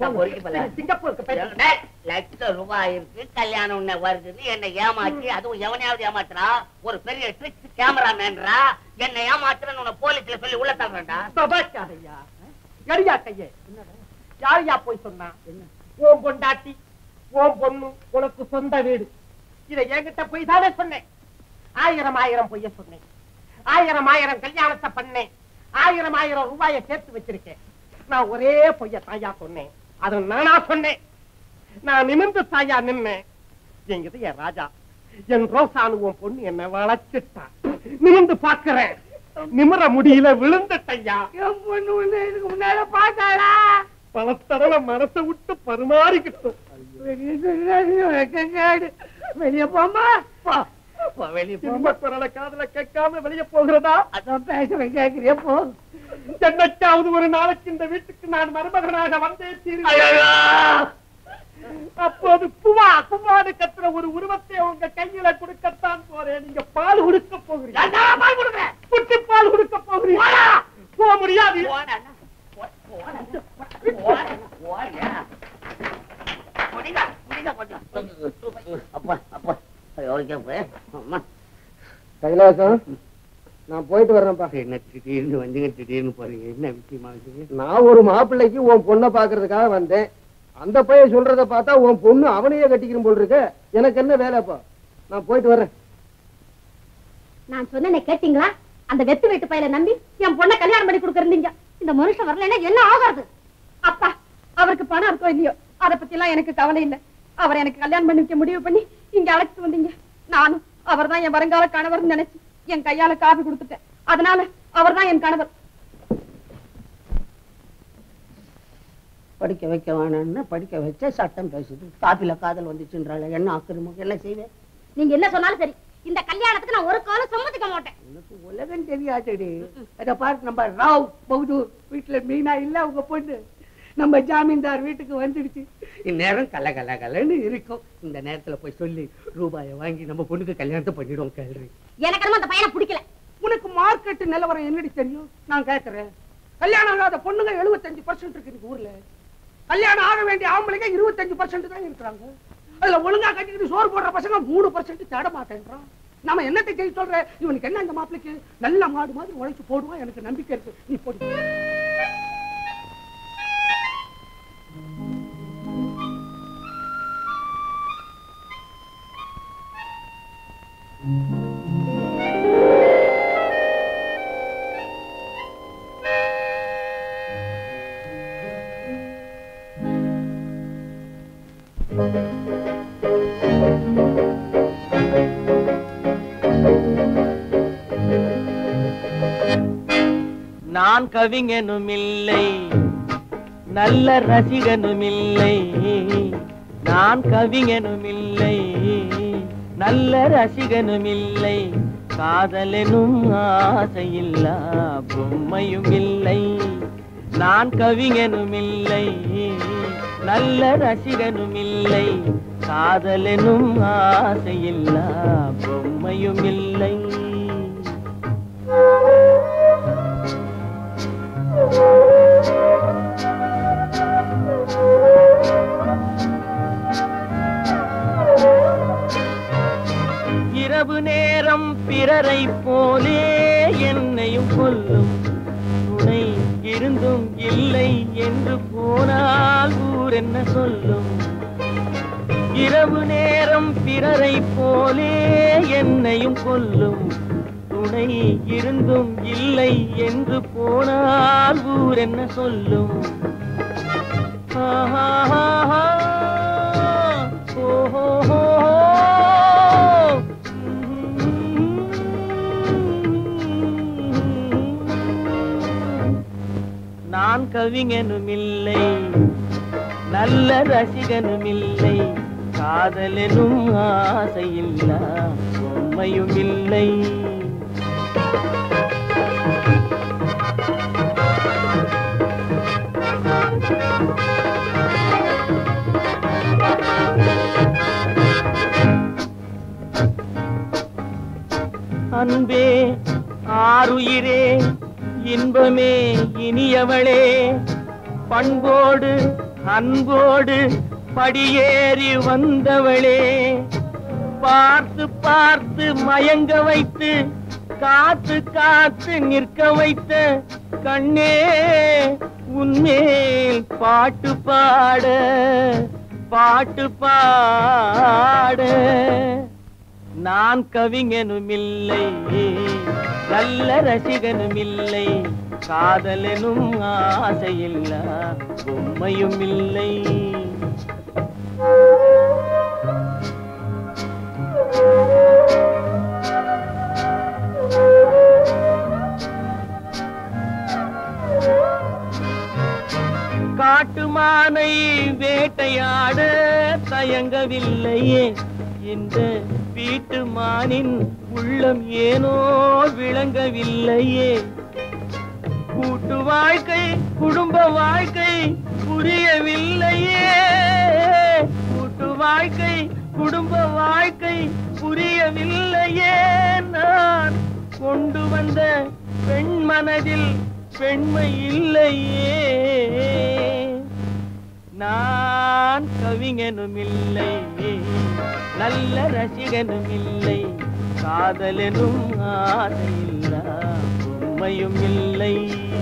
லட்சம் ரூபாய் இருக்கு, கல்யாணம் ஒண்ணு வருதுன்னு என்ன ஏமாற்றி, அதுவும் எவனையாவது ஏமாத்துறா, ஒரு பெரிய ட்ரிக் கேமராமேன்றா, என்ன ஏமாத்துறன்னு உன்னை போலீஸ்ல சொல்லி உள்ள தள்ளுறா. கடியா கையே யாரையா போய் சொன்னா? ஓம் பொண்டாட்டி ஓம் பொண்ணு உனக்கு சொந்த வீடு, இதை என்கிட்ட போய் தானே சொன்னேன். ஆயிரம் ஆயிரம் பொய்ய சொன்னேன், ஆயிரம் ஆயிரம் கல்யாணத்தை பண்ணேன், ஆயிரம் ஆயிரம் ரூபாயை சேர்த்து வச்சிருக்கேன். நான் ஒரே பொய்ய தாயா சொன்னேன், அது நானா சொன்னேன். நான் நிமிர்ந்து தாயா நின்னேன். என்கிட்ட என் ராஜா, என் ரோசானுவம் பொண்ணு என்ன வளச்சிட்டா. நிமிர்ந்து பாக்குறேன், நிமிர முடியல, விழுந்துட்டையா. என் பொண்ணு இதுக்கு முன்னால பாத்தாளா? பல தடவை மனசை விட்டு பரிமாறிக்கிட்டோம். வெளியே போமா, வெளியே குரலை காதல கேட்காம வெளியே போகிறதா? அதான் பேச கேட்கிறிய போ. என்னைக்காவது ஒரு நாளைக்கு இந்த வீட்டுக்கு நான் மருமகனாக வந்தே தீர்வேன். அப்போது புவா புவாடு கத்துற ஒரு உருவத்தை உங்க கையில கொடுக்கத்தான் போறேன். நீங்க பால் கொடுக்க போகிறீங்க. பால் கொடுக்க குட்டி பால் கொடுக்க போகிறீங்க. போக முடியாது. கைலாசம் நான் போயிட்டு வர்றேன்ப்பா. என்ன திடீர்னு வந்தீங்க, திடீர்னு போறீங்க, என்ன விஷயமா வந்தீங்க? நான் ஒரு மாப்பிள்ளைக்கு உன் பொண்ணை பாக்குறதுக்காக வந்தேன். அந்த பையன் சொல்றத பார்த்தா உன் பொண்ணு அவனையே கட்டிக்கிறோம் போல் இருக்க. எனக்கு என்ன வேலைப்பா? நான் போயிட்டு வர்றேன். நான் சொன்ன கேட்டீங்களா? அந்த வெத்து வீட்டு பையல நம்பி என் பொண்ணை கல்யாணம் பண்ணி கொடுக்கறீங்க. இந்த மனுஷன் வரலன்னா என்ன ஆகாது? அப்பா அவருக்கு பணம் இருக்கோ இல்லையோ அதை பத்தி எல்லாம் எனக்கு கவலை இல்லை. அவரை எனக்கு கல்யாணம் பண்ணி வைக்க முடிவு பண்ணி இங்க அழைச்சிட்டு வந்தீங்க. நானும் அவர் தான் என் வருங்கால கணவர் நினைச்சு என் கையால காபி கொடுத்துட்டேன். அதனால அவர் தான் என் கணவர். படிக்க வைக்க வேணும்னு படிக்க வச்ச சட்டம் பேசுது. காப்பில காதல் வந்துச்சுன்றால என்ன ஆக்கிரமம் என்ன செய்வேன்? நீங்க என்ன சொன்னாலும் சரி, இந்த கல்யாணத்துக்கு நான் ஒரு காலம் சம்மதிக்க மாட்டேன். எனக்கு உலகம் தெரியாதடி. அத பாரு, நம்ம ராவ் பகதூர் வீட்டுல மீனா இல்ல உங்க பொண்ணு, நம்ம ஜாமீன்தார் வீட்டுக்கு வந்துடுச்சு. இந்நேரம் கல கல கலன்னு இருக்கும். இந்த நேரத்துல போய் சொல்லி ரூபாயை வாங்கி நம்ம பொண்ணுக்கு கல்யாணத்தை பண்ணிடுவோம். கேள்வி எனக்கு அந்த பையனை பிடிக்கல. உனக்கு மார்க்கெட் நிலவரம் என்னடி தெரியும்? நான் கேட்கிறேன். கல்யாணம் ஆகாத பொண்ணுங்க எழுபத்தஞ்சு பர்சன்ட் இருக்கு இந்த ஊர்ல. கல்யாணம் ஆக வேண்டிய ஆம்பளைங்க இருபத்தஞ்சு பர்சன்ட் தான் இருக்கிறாங்க. அதுல ஒழுங்கா கட்டிக்கிட்டு சோறு போடுற பசங்க மூணு பர்சன்ட் தேட மாட்டேன்றான். நாம என்னத்தை செய்ய சொல்ற? இவனுக்கு என்ன இந்த மாப்பிளைக்கு நல்ல மாடு மாதிரி உழைச்சு போடுவான். எனக்கு நம்பிக்கை இருக்கு. நீ போடு. நான் கவிஞனும் இல்லை, நல்ல ரசிகனும் இல்லை. நான் கவிஞனும் இல்லை, நல்ல ரசிகனும் இல்லை. காதலெனும் ஆசையில்லா பொம்மையும் இல்லை. நான் கவிஞனும் இல்லை, நல்ல ரசிகனும் இல்லை. காதலெனும் ஆசையில்லா பொம்மையும் இல்லை. இரவு நேரம் பிறரை போலே என்னையும் கொல்லும் துணை இருந்தும் இல்லை என்று போனால் ஊர் என்ன சொல்லும். இரவு நேரம் பிறரை போலே என்னையும் கொல்லும் துணை இருந்தும் இல்லை என்று போனால் ஊர் என்ன சொல்லும். ஆஹா ஓஹோ நான் கவிஞனும் இல்லை, நல்ல ரசிகனும் இல்லை. காதலெனும் ஆசையில்லா பொம்மையும் இல்லை. அன்பே ஆருயிரே இன்பமே இனியவளே, பண்போடு அன்போடு படியேறி வந்தவளே. பார்த்து பார்த்து மயங்க வைத்து காத்து காத்து நிற்க வைத்த கண்ணே, உன்மேல் பாட்டு பாட பாட்டு பாட. நான் கவிஞனும் இல்லை, நல்ல ரசிகனும் இல்லை. காதலெனும் ஆசையில்லா பொம்மையும் இல்லை. காட்டுமானை வேட்டையாட தயங்கவில்லையே, இந்த வீட்டு மானின் உள்ளம் ஏனோ விளங்கவில்லையே. கூட்டு வாழ்க்கை குடும்ப வாழ்க்கை புரியவில்லையே, கூட்டு வாழ்க்கை குடும்ப வாழ்க்கை புரியவில்லையே. நான் கொண்டு வந்த பெண் மனதில் பெண்மை இல்லையே. நான் கவிஞனும் இல்லை, நல்ல ரசிகனும் இல்லை. காதலெனும் ஆசையில்லா பொம்மையும் இல்லை.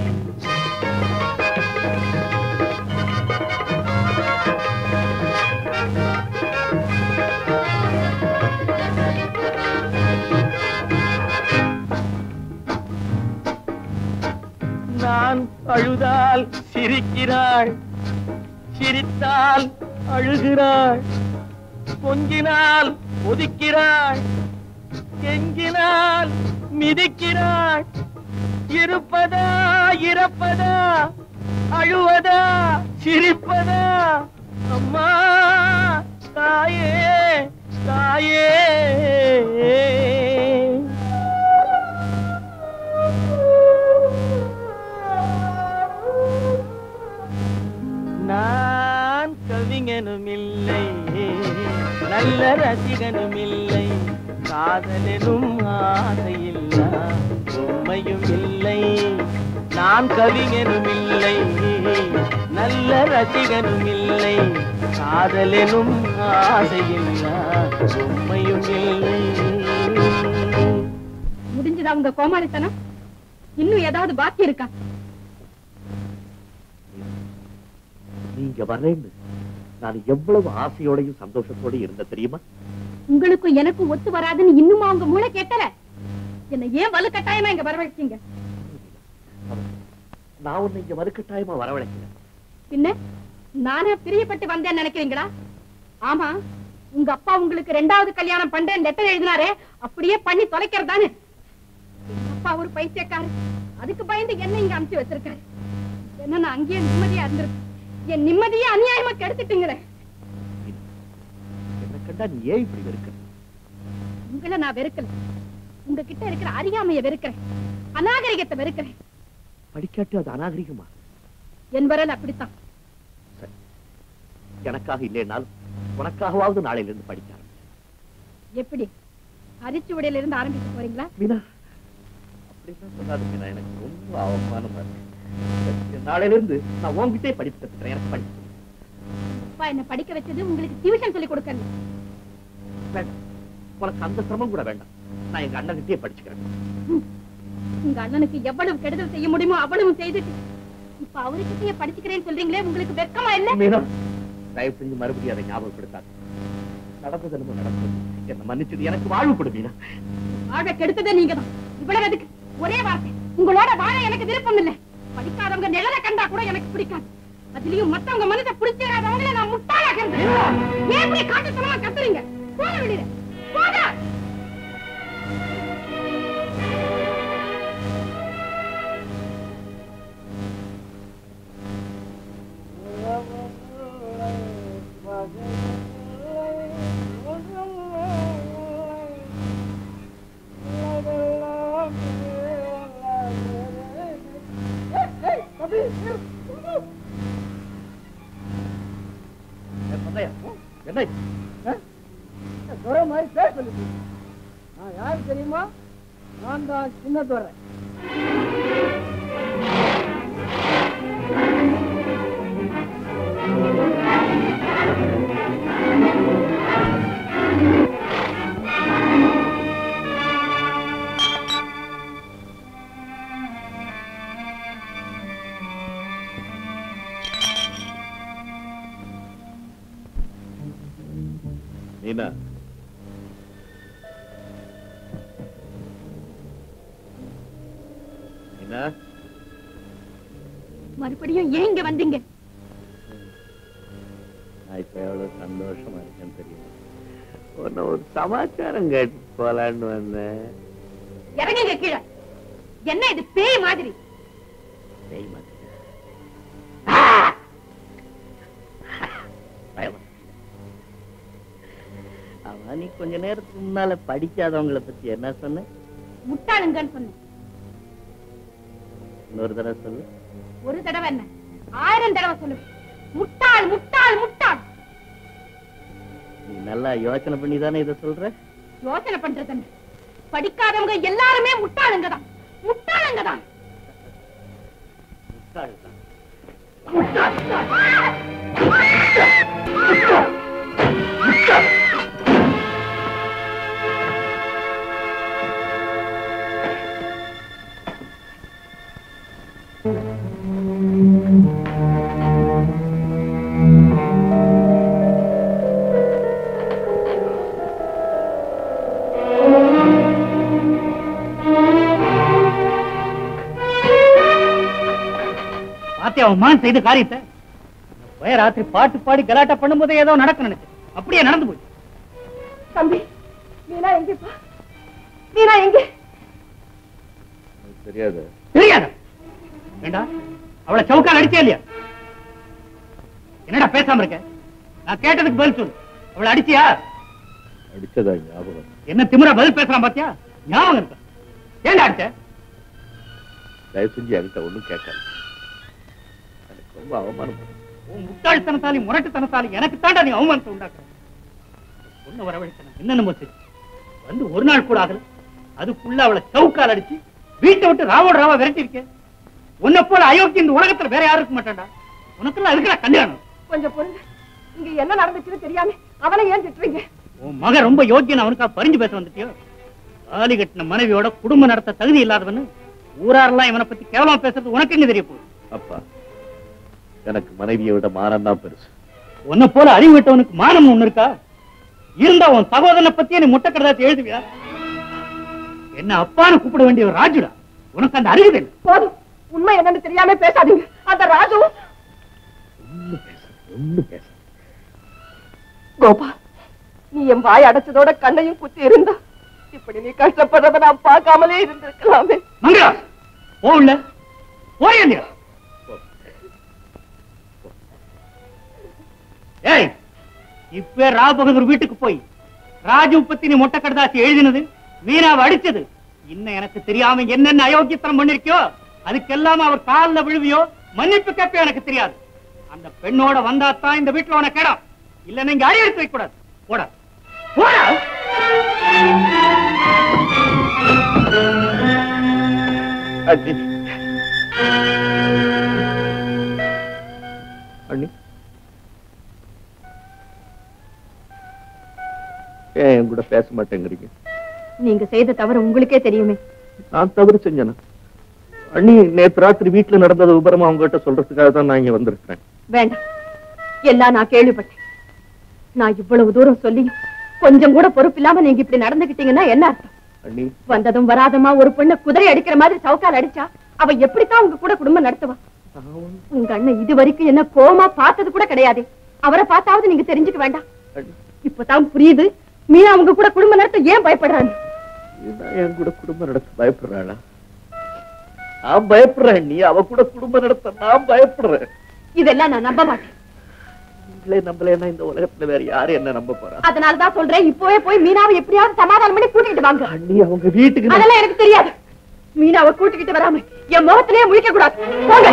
நான் அழுதால் சிரிக்கிறாள், சிரித்தால் அழுகிறாள். கொஞ்சினால் ஒதுக்கிறாள், கெஞ்சினால் மிதிக்கிறாள். இருப்பதா இறப்பதா, அழுவதா சிரிப்பதா, அம்மா தாயே தாயே. நான் கவிஞனும் இல்லை, நல்ல ரசிகனும் இல்லை. காதலெனும் ஆசையில்லா பொம்மையும் இல்லை. நான் கவிஞனும் இல்லை, நல்ல ரசிகனும் இல்லை. காதலெனும் ஆசையில்லா பொம்மையும் இல்லை. முடிஞ்சதா உங்க கோமாளித்தனம்? இன்னும் ஏதாவது பாக்கி இருக்கா? நீங்க வர்றேன்னு நான் எவ்வளவு ஆசையோடையும் சந்தோஷத்தோடையும் இருந்த தெரியுமா? உங்களுக்கும் எனக்கும் ஒத்து வராதுன்னு இன்னுமா உங்க மூளை கேட்டல? என்ன ஏன் வலுக்கட்டாயமா இங்க வரவழைச்சீங்க? நான் உன்னை இங்க வலுக்கட்டாயமா வரவழைக்கல. பின்ன நானே பிரியப்பட்டு வந்தேன்னு நினைக்கிறீங்களா? ஆமா, உங்க அப்பா உங்களுக்கு ரெண்டாவது கல்யாணம் பண்றேன் லெட்டர் எழுதினாரே, அப்படியே பண்ணி தொலைக்கிறதானே? அப்பா ஒரு பைத்தியக்காரர், அதுக்கு பயந்து என்ன இங்க அனுப்பிச்சு வச்சிருக்காரு. என்ன நான் அங்கேயே நிம்மதியா இருந்திருக்கேன், என் நிம்மதியே அநியாயமா கெடுத்துட்டுங்கிற. என்ன கண்டா நீ ஏன் இப்படி வெறுக்கிற? உங்களை நான் வெறுக்கல, உங்ககிட்ட இருக்கிற அறியாமைய வெறுக்கிறேன், அநாகரிகத்தை வெறுக்கிறேன். படிக்காட்டு அது அநாகரிகமா? என்பவர்கள் அப்படித்தான். எனக்காக இல்லைனாலும் உனக்காகவாவது நாளையில இருந்து படிக்க ஆரம்பிச்சேன். எப்படி அரிச்சு உடையில இருந்து ஆரம்பிக்க போறீங்களா? மீனா அப்படிதான் சொல்லாது மீனா, எனக்கு ரொம்ப அவமானமா இருக்கு. நாளையில இருந்து நான் உன்கிட்டே படிப்பு கத்துக்கிறேன். எனக்கு படிப்பு அப்பா என்ன படிக்க வச்சது உங்களுக்கு டியூஷன் சொல்லி கொடுக்கல. உனக்கு அந்த சிரமம் கூட வேண்டாம், நான் எங்க அண்ணன்கிட்டயே படிச்சுக்கிறேன். உங்க அண்ணனுக்கு எவ்வளவு கெடுதல் செய்ய முடியுமோ அவ்வளவு செய்துட்டு இப்ப அவருக்கிட்டே படிச்சுக்கிறேன்னு சொல்றீங்களே, உங்களுக்கு வெட்கமா இல்ல? மீனா தயவு செஞ்சு மறுபடியும் அதை ஞாபகப்படுத்தாது. நடந்தது என்னமோ நடந்தது, என்ன மன்னிச்சது, எனக்கு வாழ்வு கொடு மீனா. வாழ கெடுத்ததே நீங்க தான். இவ்வளவு எதுக்கு? ஒரே வார்த்தை, உங்களோட வாழ எனக்கு விருப்பம் இல்லை. படிக்காதவங்க நிழல கண்டா கூட எனக்கு பிடிக்காது. அதுலயும் மத்தவங்க மனதை பிடிச்சிடாதவங்களை நான் முட்டாளாக ஏன் இப்படி காட்டுத்தனமா கத்துறீங்க? போன வெளியில போன. துறை மாதிரி பேச சொல்லி நான் யாரு தெரியுமா? நான் தான் சின்ன துறை. மீனா, மீனா, மறுபடியும் ஏன் இங்க வந்தீங்க? நான் இப்ப எவ்வளவு சந்தோஷமா இருக்கேன்னு தெரியும். உன்னை ஒரு சமாச்சாரம் கேட்டு போலான்னு வந்தேன். இறங்குங்க கீழே. என்ன இது பேய் மாதிரி? பேய் மாதிரி அவன் நீ கொஞ்ச நேரத்துக்கு முன்னால படிக்காதவங்களை பத்தி என்ன சொன்ன? முட்டாளுங்கன்னு சொன்னேன். இன்னொரு தடவை சொல்லு. ஒரு தடவை என்ன, ஆயிரம் தடவை சொல்லு. முட்டாள் முட்டாள் முட்டாள். நீ நல்லா யோசனை பண்ணி தானே இதை சொல்ற? யோசனை பண்றது என்ன? படிக்காதவங்க எல்லாருமே முட்டாளுங்க தான். முட்டாளுங்க தான். முட்டாள் தான். அவன் மான் செய்த காரியத்தை ராத்திரி பாட்டு பாடி கலாட்டா பண்ணும் போதே ஏதோ நடக்க நினைச்சு அப்படியே நடந்து போய். தம்பி, மீனா எங்கப்பா? மீனா எங்க? தெரியாது. தெரியாது வேண்டாம். அவளை சவுக்கால் அடிச்சே இல்லையா? என்னடா பேசாம இருக்க? நான் கேட்டதுக்கு பதில் சொல்லு. அவளை அடிச்சியா? அடிச்சதா ஞாபகம்? என்ன திமிரா பதில் பேசுறான் பாத்தியா? ஞாபகம் இருக்க? ஏன்டா அடிச்ச? தயவு செஞ்சு என்கிட்ட ஒண்ணும் கேட்காது. ரொம்ப அவமானம். உன் முட்டாள்தனத்தாலி முரட்டுத்தனத்தாலி எனக்கு தாண்டா நீ அவமானத்தை உண்டாக்குற. பொண்ணு வரவழைச்சன என்னென்னமோ சரி வந்து ஒரு நாள் கூட ஆகல, அதுக்குள்ள அவளை சவுக்கால் அடிச்சு வீட்டை விட்டு ராவோட ராவா விரட்டி இருக்க. உன்னை போல அயோக்கிய இந்த உலகத்துல வேற யாரும் இருக்க மாட்டான்டா. உனக்குள்ள அதுக்குள்ள கல்யாணம். கொஞ்சம் பொருள், இங்க என்ன நடந்துச்சுன்னு தெரியாம அவனை ஏன் திட்டுறீங்க? உன் மகன் ரொம்ப யோக்கியன், அவனுக்கா பறிஞ்சு பேச வந்துட்டியோ? தாலி கட்டின மனைவியோட குடும்பம் நடத்த தகுதி இல்லாதவனு ஊராரெல்லாம் இவனை பத்தி கேவலமா பேசுறது உனக்கு எங்க தெரிய போகுது? அப்பா, எனக்கு மனைவியை விட மானம் தான் பெருசு. உன்னை போல அறிவு விட்டவனுக்கு மானம் ஒண்ணு இருக்கா? இருந்தா உன் சகோதரனை பத்தி நீ முட்டை கடைதாச்சு எழுதுவியா? என்ன அப்பான்னு கூப்பிட வேண்டிய ஒரு ராஜுடா. உனக்கு அந்த அறிவு இல்லை. போதும், உண்மை என்னன்னு தெரியாம பேசாதீங்க. அந்த ராஜு ஒண்ணு பேச ஒண்ணு பேச கோபா, நீ என் வாய் அடைச்சதோட கண்ணையும் குத்தி இருந்தா இப்படி நீ கஷ்டப்படுறத நான் பார்க்காமலே இருந்திருக்கலாமே. மங்களா போகல போய் ஏய், இப்ப ராபகதூர் வீட்டுக்கு போய் ராஜு பத்தி நீ மொட்டை கடுதாசி எழுதினது, வீணாவை அடிச்சது, இன்னும் எனக்கு தெரியாம என்னென்ன அயோக்கியத்தனம் பண்ணிருக்கியோ அதுக்கெல்லாம் அவர் காலில் விழுவியோ மன்னிப்பு கேட்ப எனக்கு தெரியாது. அந்த பெண்ணோட வந்தாத்தான் இந்த வீட்டுல உனக்கு இடம், இல்ல நீங்க அடி எடுத்து வைக்க கூடாது. போட போட அண்ணி அண்ணி ஏன் என் கூட பேச மாட்டேங்கிறீங்க? நீங்க செய்த தவறு உங்களுக்கே தெரியுமே. நான் தவறு செஞ்சேனா? அண்ணி, நேற்று ராத்திரி வீட்டுல நடந்தது விபரமா உங்ககிட்ட சொல்றதுக்காக தான் நான் இங்க வந்திருக்கிறேன். வேண்டாம், எல்லாம் நான் கேள்விப்பட்டேன். நான் இவ்வளவு தூரம் சொல்லியும் கொஞ்சம் கூட பொறுப்பு இல்லாம நீங்க இப்படி நடந்துகிட்டீங்கன்னா என்ன அர்த்தம்? அண்ணி, வந்ததும் வராதமா ஒரு பொண்ணை குதிரை அடிக்கிற மாதிரி சவுக்கால் அடிச்சா அவ எப்படித்தான் உங்க கூட குடும்பம் நடத்துவா? உங்க அண்ணன் இது வரைக்கும் என்ன கோமா பார்த்தது கூட கிடையாது. அவரை பார்த்தாவது நீங்க தெரிஞ்சுக்க வேண்டாம். இப்பதான் புரியுது மீனா உங்க கூட குடும்பம் நடத்த ஏன் பயப்படுறாங்க. என் கூட குடும்பம் நடத்த பயப்படுறாளா? நான் பயப்படுறேன். நீ அவ கூட குடும்பம் நடத்த நான் பயப்படுறேன். இதெல்லாம் நான் நம்ப மாட்டேன். நீங்களே நம்பலன்னா இந்த உலகத்துல வேற யாரு என்ன நம்ப போறா? அதனாலதான் சொல்றேன், இப்பவே போய் மீனாவை எப்படியாவது சமாதானம் பண்ணி கூட்டிட்டு வாங்க. அண்ணி, அவங்க வீட்டுக்கு அதெல்லாம் எனக்கு தெரியாது. மீனாவை கூட்டிக்கிட்டு வராம என் முகத்திலேயே முழிக்க கூடாது. போங்க.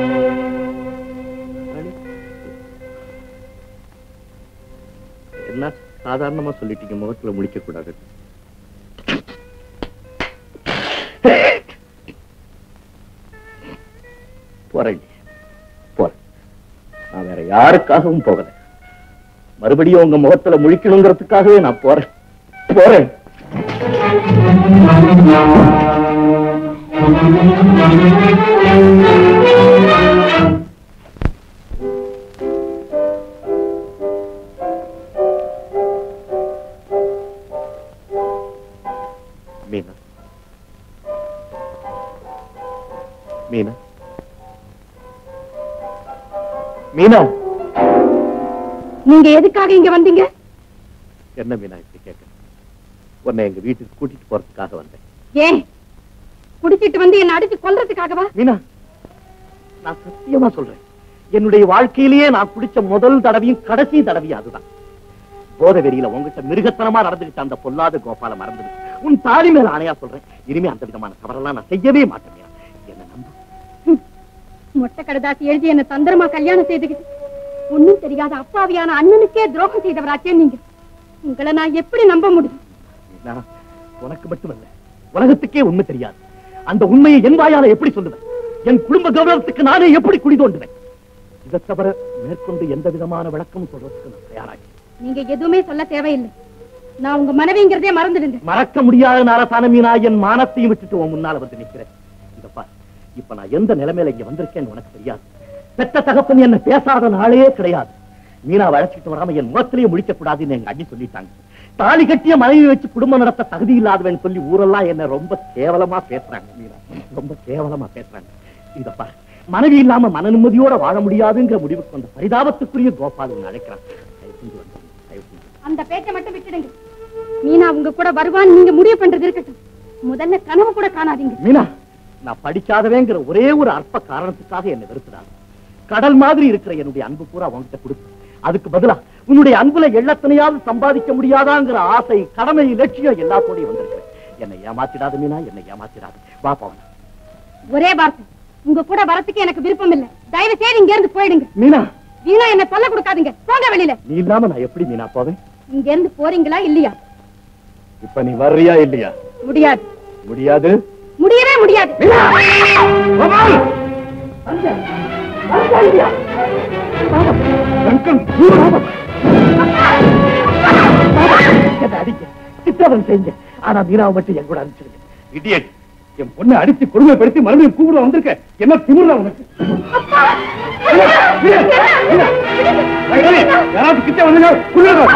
என்ன சாதாரணமா சொல்லிட்டீங்க, முகத்துல முழிக்க கூடாது. போறேன் போறேன். நான் வேற யாருக்காகவும் போகல. மறுபடியும் உங்க முகத்துல முழிக்கணுங்கிறதுக்காகவே நான் போறேன் போறேன். மீனா, மீனா, மீனா, நீங்க எதுக்காக இங்க வந்தீங்க? என்ன மீனா இப்படி கேட்க? உன்னை எங்க வீட்டுக்கு கூட்டிட்டு போறதுக்காக வந்தேன். ஏன் குடிச்சிட்டு வந்து என்ன அடிச்சு கொல்றதுக்காகவா? மீனா, நான் சத்தியமா சொல்றேன், என்னுடைய வாழ்க்கையிலேயே நான் குடிச்ச முதல் தடவையும் கடைசி தடவையும் அதுதான். போத வெறியில உங்ககிட்ட மிருகத்தனமா நடந்துகிட்ட அந்த பொல்லாத கோபால மறந்துடு. உன் தாலி மேல ஆணையா சொல்றேன், இனிமே அந்த விதமான தவறெல்லாம் நான் செய்யவே மாட்டேன். என்ன நம்பு. மொட்டை கடுதாசி எழுதி என்ன தந்திரமா கல்யாணம் செய்துக்கிட்டு ஒன்னும் தெரியாத அப்பாவியான அண்ணனுக்கே துரோகம் செய்தவராச்சே நீங்க. உங்களை நான் எப்படி நம்ப முடியும்? உனக்கு மட்டுமல்ல, உலகத்துக்கே உண்மை தெரியாது. அந்த உண்மையை என் வாயால எப்படி சொல்லுவேன்? என் குடும்ப கௌரவத்துக்கு நானே எப்படி குடி தோண்டுவேன்? இதை தவிர மேற்கொண்டு எந்த விதமான விளக்கமும் சொல்றதுக்கு நான் தயாராக. நீங்க எதுவுமே சொல்ல தேவையில்லை. நான் உங்க மனைவிங்கிறதே மறந்துடுங்க. மறக்க முடியாத நாரசான மீனா, என் மானத்தையும் விட்டுட்டு உன் முன்னால வந்து நிக்கிறேன். இதப்பா, இப்ப நான் எந்த நிலைமையில இங்க வந்திருக்கேன்னு உனக்கு தெரியாது. பெத்த தகப்பன் என்ன பேசாத நாளே கிடையாது. மீனா வளர்ச்சிட்டு வராம என் முகத்திலேயே முடிக்க கூடாதுன்னு எங்க அண்ணி சொல்லிட்டாங்க. தாலி கட்டிய மனைவி வச்சு குடும்பம் நடத்த தகுதி இல்லாதவன் சொல்லி ஊரெல்லாம் என்ன ரொம்ப கேவலமா பேசுறாங்க. மீனா ரொம்ப கேவலமா பேசுறாங்க. இதப்பா, மனைவி இல்லாம மன நிம்மதியோட வாழ முடியாதுங்கிற முடிவுக்கு வந்த பரிதாபத்துக்குரிய கோபால் அழைக்கிறான். அந்த பேச்சை மட்டும் விட்டுடுங்க. மீனா உங்க கூட வருவான்னு நீங்க முடிவு பண்றது இருக்கட்டும். முதல்ல கனவு கூட காணாதீங்க. மீனா, நான் படிக்காதவேங்கிற ஒரே ஒரு அற்ப காரணத்துக்காக என்ன வெறுத்துடாங்க. கடல் மாதிரி இருக்கிற என்னுடைய அன்பு பூரா உங்ககிட்ட கொடுத்து, அதுக்கு பதிலா உன்னுடைய அன்புல எள்ளத்தனையாவது சம்பாதிக்க முடியாதாங்கிற ஆசை, கடமை, லட்சியம் எல்லாத்தோடையும் வந்திருக்கிறேன். என்னை ஏமாத்திடாது மீனா, என்னை ஏமாத்திடாது. வா போவன. ஒரே வார்த்தை, உங்க கூட வரத்துக்கு எனக்கு விருப்பம் இல்லை. தயவு செய்து இங்க இருந்து போயிடுங்க. மீனா, வீணா என்ன சொல்ல கொடுக்காதீங்க. போங்க வெளியில. நீ இல்லாம நான் எப்படி மீனா போவேன்? இங்க இருந்து போறீங்களா இல்லையா? இப்ப நீ வர்றியா இல்லையா? முடியாது. முடியாது, முடியவே முடியாது. சித்திரவதை செய்யுங்க, ஆனா மீனாவை மட்டும் என் கூட அனுப்பிச்சிருங்க. இடியட், என் பொண்ணை அடித்து கொடுமைப்படுத்தி மறுபடியும் கூப்பிட வந்திருக்க. என்ன திமிர்ல உனக்கு? யாராவது கிட்ட வந்து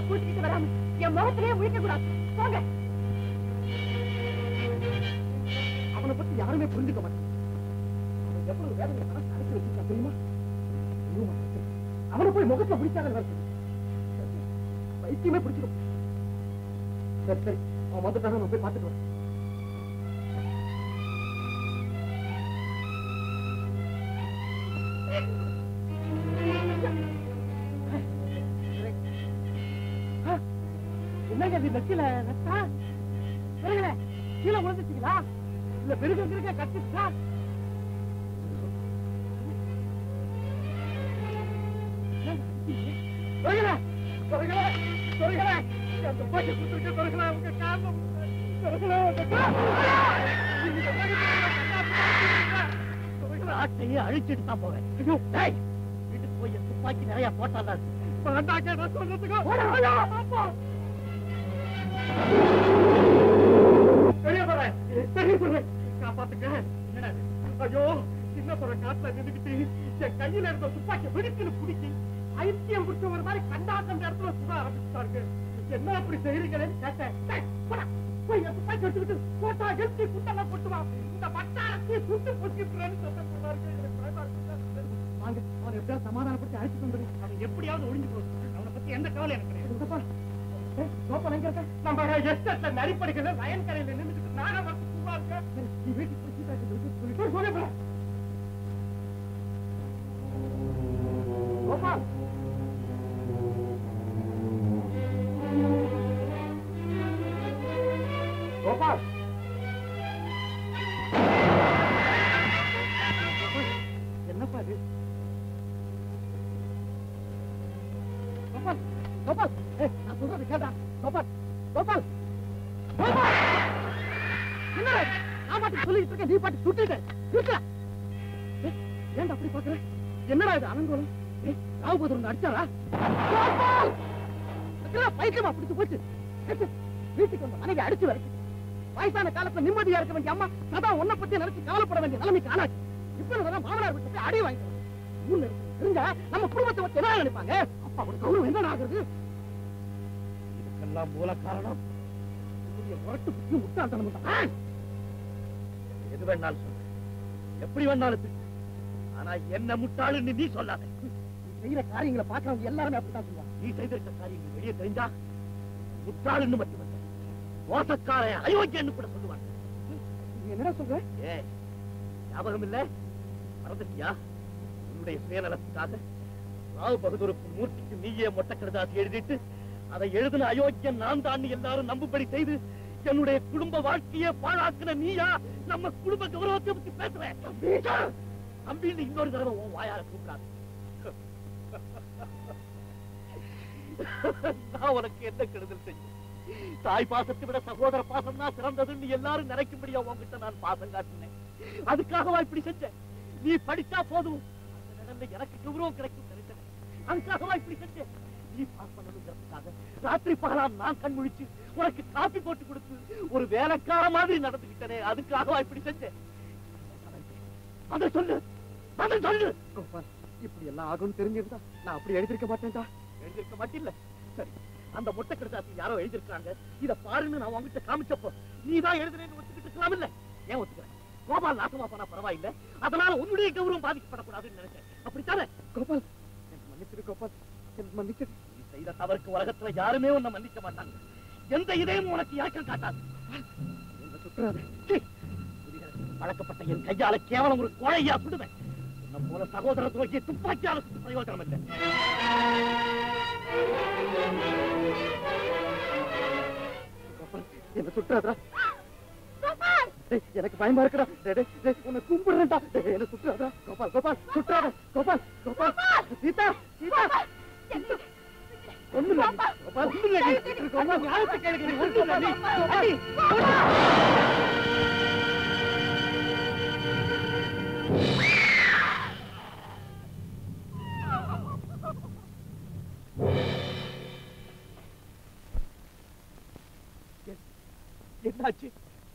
கூட்டிட்டு வராம என் முகத்திலேயே முழிக்க கூடாது. போங்க. அவனை பத்தி யாருமே புரிஞ்சுக்க மாட்டான். அவன் எவ்வளவு வேதனை மனசு அடைச்சு வச்சிருக்கான் தெரியுமா? அவனை போய் முகத்துல பிடிச்சாங்க வைத்தியமே பிடிச்சிடும். சரி சரி அவன் வந்துட்டாங்க, நான் போய் பார்த்துட்டு வரேன். என்னங்க இது நெத்தில நட்டா பெருகல கீழே விழுந்துட்டீங்களா இல்ல பெருக பெருக கட்டிச்சா? பெருகல பெருகல பெருகல அந்த பாட்டி குத்துட்டு பெருகல உங்க காரணம் பெருகல ஆட்டையே அழிச்சிட்டு தான் போவேன். வீட்டுக்கு போய் துப்பாக்கி நிறைய போட்டாதான் சொல்றதுக்கு காப்பாத்துக்க. ஐயோ சின்ன போற காட்டுல நின்றுக்கிட்டு என் கையில இருந்த துப்பாக்கி வெடிக்கணும் குடிக்கி ஐத்தியம் குடிச்ச ஒரு மாதிரி கண்டா கண்ட இடத்துல சுட ஆரம்பிச்சுட்டாங்க. என்ன அப்படி செய்யறீங்களேன்னு கேட்டேன். போய் என் துப்பாக்கி எடுத்துக்கிட்டு போட்டா எழுத்தி குட்டெல்லாம் கொட்டுவா இந்த பட்டாரத்தை சுட்டு பொச்சிட்டுறேன்னு சொன்ன சொன்னாரு. வாங்க அவனை எப்படியாவது சமாதானப்படுத்தி அழைச்சிட்டு வந்துரு. அவன் எப்படியாவது ஒழிஞ்சு போகுது. அவனை பத்தி எந்த கவலை எனக்கு கிடையாது. நம்ம எஸ்டேட்ல நரிப்படுகிற லயன் கரையில நின்றுட்டு நானே வந்து சும்மா இருக்கேன். நீ வீட்டுக்கு போய் சொல்லிட்டு கோபால் கோபால் என்னப்பா இது? கோபால் கோபால் நான் சொல்றது கேட்டா கோபால் கோபால் கோபால் என்ன நான் பாட்டு சொல்லிட்டு இருக்கேன், நீ பாட்டு சுட்டுக்க சுட்ட. ஏன்டா அப்படி பாக்குற? என்னடா இது அனங்கோலம்? ராவுபோது அடிச்சாரா? பைத்தியமா பிடிச்சு போச்சு. வீட்டுக்கு வந்த மனைவி அடிச்சு வரைக்கும் வயசான காலத்துல நிம்மதியா இருக்க வேண்டிய அம்மா சதா உன்னை பத்தி நினைச்சு கவலைப்பட வேண்டிய நிலைமைக்கு ஆனாச்சு. இப்ப மாமனார் வீட்டு போய் அடி வாங்கிக்கலாம். தெரிஞ்சா நம்ம குடும்பத்தை வச்சு என்ன நினைப்பாங்க? அப்பா ஒரு கௌரவம் என்ன ஆகுறது? இதுக்கெல்லாம் மூல காரணம் முரட்டு புத்தி முட்டாள்தனம் தான். எது வேணாலும் சொல்லு, எப்படி வேணாலும் திட்டு. ஆனா என்ன முட்டாளுன்னு நீ சொல்லாத. நீ செய்யற காரியங்களை பாக்குறவங்க எல்லாருமே அப்படித்தான் சொல்லுவாங்க. நீ செய்திருக்க காரியங்கள் வெளியே தெரிஞ்சா முட்டாளுன்னு மட்டுமல்ல, மோசக்கார அயோக்கியன்னு கூட சொல்லுவாங்க. நீ என்ன சொல்ற? ஏ ஞாபகம் இல்ல? மறந்துட்டியா? உன்னுடைய சுயநலத்துக்காக ராவ் பகதூருக்கு மூர்த்திக்கு நீயே மொட்டை கடிதாசி எழுதிட்டு அதை எழுதின அயோக்கியன் நான் தான் எல்லாரும் நம்பும்படி செய்து என்னுடைய குடும்ப வாழ்க்கையை பாழாக்குன நீயா நம்ம குடும்ப கௌரவத்தை பத்தி பேசுறேன்? தம்பின்னு இன்னொரு தடவை உன் வாயால கூப்பிடாது. நான் உனக்கு என்ன கெடுதல் செய்யும்? தாய் பாசத்தை விட சகோதர பாசம் தான் சிறந்ததுன்னு எல்லாரும் நினைக்கும்படியா உங்ககிட்ட நான் பாசம் காட்டினேன். அதுக்காகவா இப்படி செஞ்சேன்? நீ படிச்சா போதும் எனக்கு கௌரவம் கிடைக்கும் நினைச்சேன். அதுக்காகவா இப்படி செஞ்சேன்? நீ பாஸ் பண்ணணுங்கிறதுக்காக ராத்திரி பகலா நான் கண் முழிச்சு உனக்கு காப்பி போட்டு கொடுத்து ஒரு வேலைக்கார மாதிரி நடந்துகிட்டனே, அதுக்காகவா இப்படி செஞ்சேன்? அதை சொல்லு, அதை சொல்லு. இப்படி எல்லாம் ஆகும்னு தெரிஞ்சிருந்தா நான் அப்படி எழுதிருக்க மாட்டேன்டா. எழுதிருக்க மாட்டில்ல? சரி, அந்த மொட்டை கடிதாசி யாரோ எழுதிருக்காங்க, இத பாருன்னு நான் உங்ககிட்ட காமிச்சப்போ நீதான் எழுதுனேன்னு ஒத்துக்கிட்டு இருக்கலாம் இல்ல? ஏன் ஒத்துக்கிறேன்? கோபால் நாசமா போனா பரவாயில்லை, அதனால உன்னுடைய கௌரவம் பாதிக்கப்படக்கூடாதுன்னு நினைச்சேன். அப்படித்தானே? கோபால் எனக்கு மன்னிச்சிரு. கோபால் எனக்கு மன்னிச்சிரு. நீ செய்த தவறுக்கு உலகத்துல யாருமே உன்னை மன்னிக்க மாட்டாங்க. எந்த இதயம் உனக்கு இறக்கம் காட்டாது. பழக்கப்பட்ட என் கையால கேவலம் ஒரு கோழையா சுடுவேன். உன்னை போல சகோதர துரோகியை துப்பாக்கியால சுட்டு பிரயோஜனம் இல்லை. என்ன சுட்டுறாதா? எனக்கு பயமா இருக்குடா. உன்னை கும்பிடுறேன்டா. என்ன சுட்டுறாதா? கோபால் கோபால் சுட்டுறாத. கோபால் கோபால் சீதா சீதா ஒண்ணு கோபால் ஒண்ணு ஞாபகத்தை கேட்கிறேன். என்னாச்சு?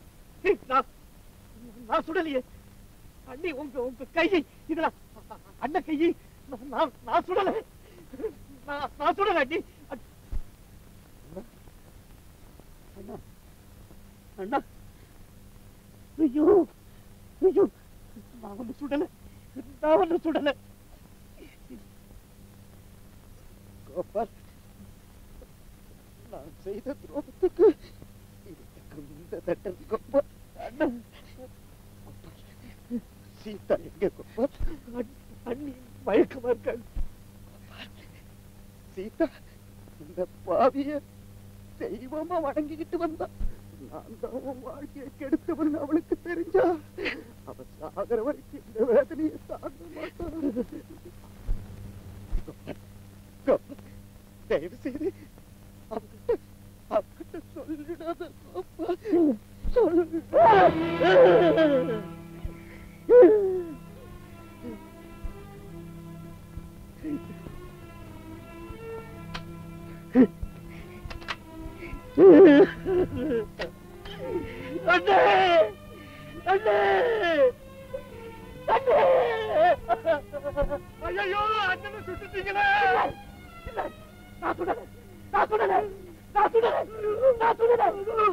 நான் சுடலையே அண்ணி. உங்க உங்க கையை இதுல அண்ணன் கையை நான் சுடல. நான் சுடல அண்ணி. அண்ணா ஐயோ ஐயோ நான் ஒண்ணு சுடல நான் ஒண்ணு சுடல கோபால் நான் செய்த துரோகத்துக்கு இந்த தட்டன் கோபால் அண்ணா சீதா எங்க கோபால் அண்ணி மயக்கமா இருக்காங்க சீதா இந்த பாவிய தெய்வமா வணங்கிக்கிட்டு வந்தா நான் தான் வாழ்க்கையை கெடுத்தவன் அவளுக்கு தெரிஞ்சா அவ சாகர வரைக்கும் இந்த வேதனையை தாங்க மாட்டான் தயவு செய்து அவகிட்ட அவகிட்ட சொல்லிடாத சொல்லு அண்ணே அண்ணே அண்ணே ஐயோ அண்ணனை சுட்டுட்டீங்களே நான் சுடல நான் சுடல நான் சுடல நான் சுடல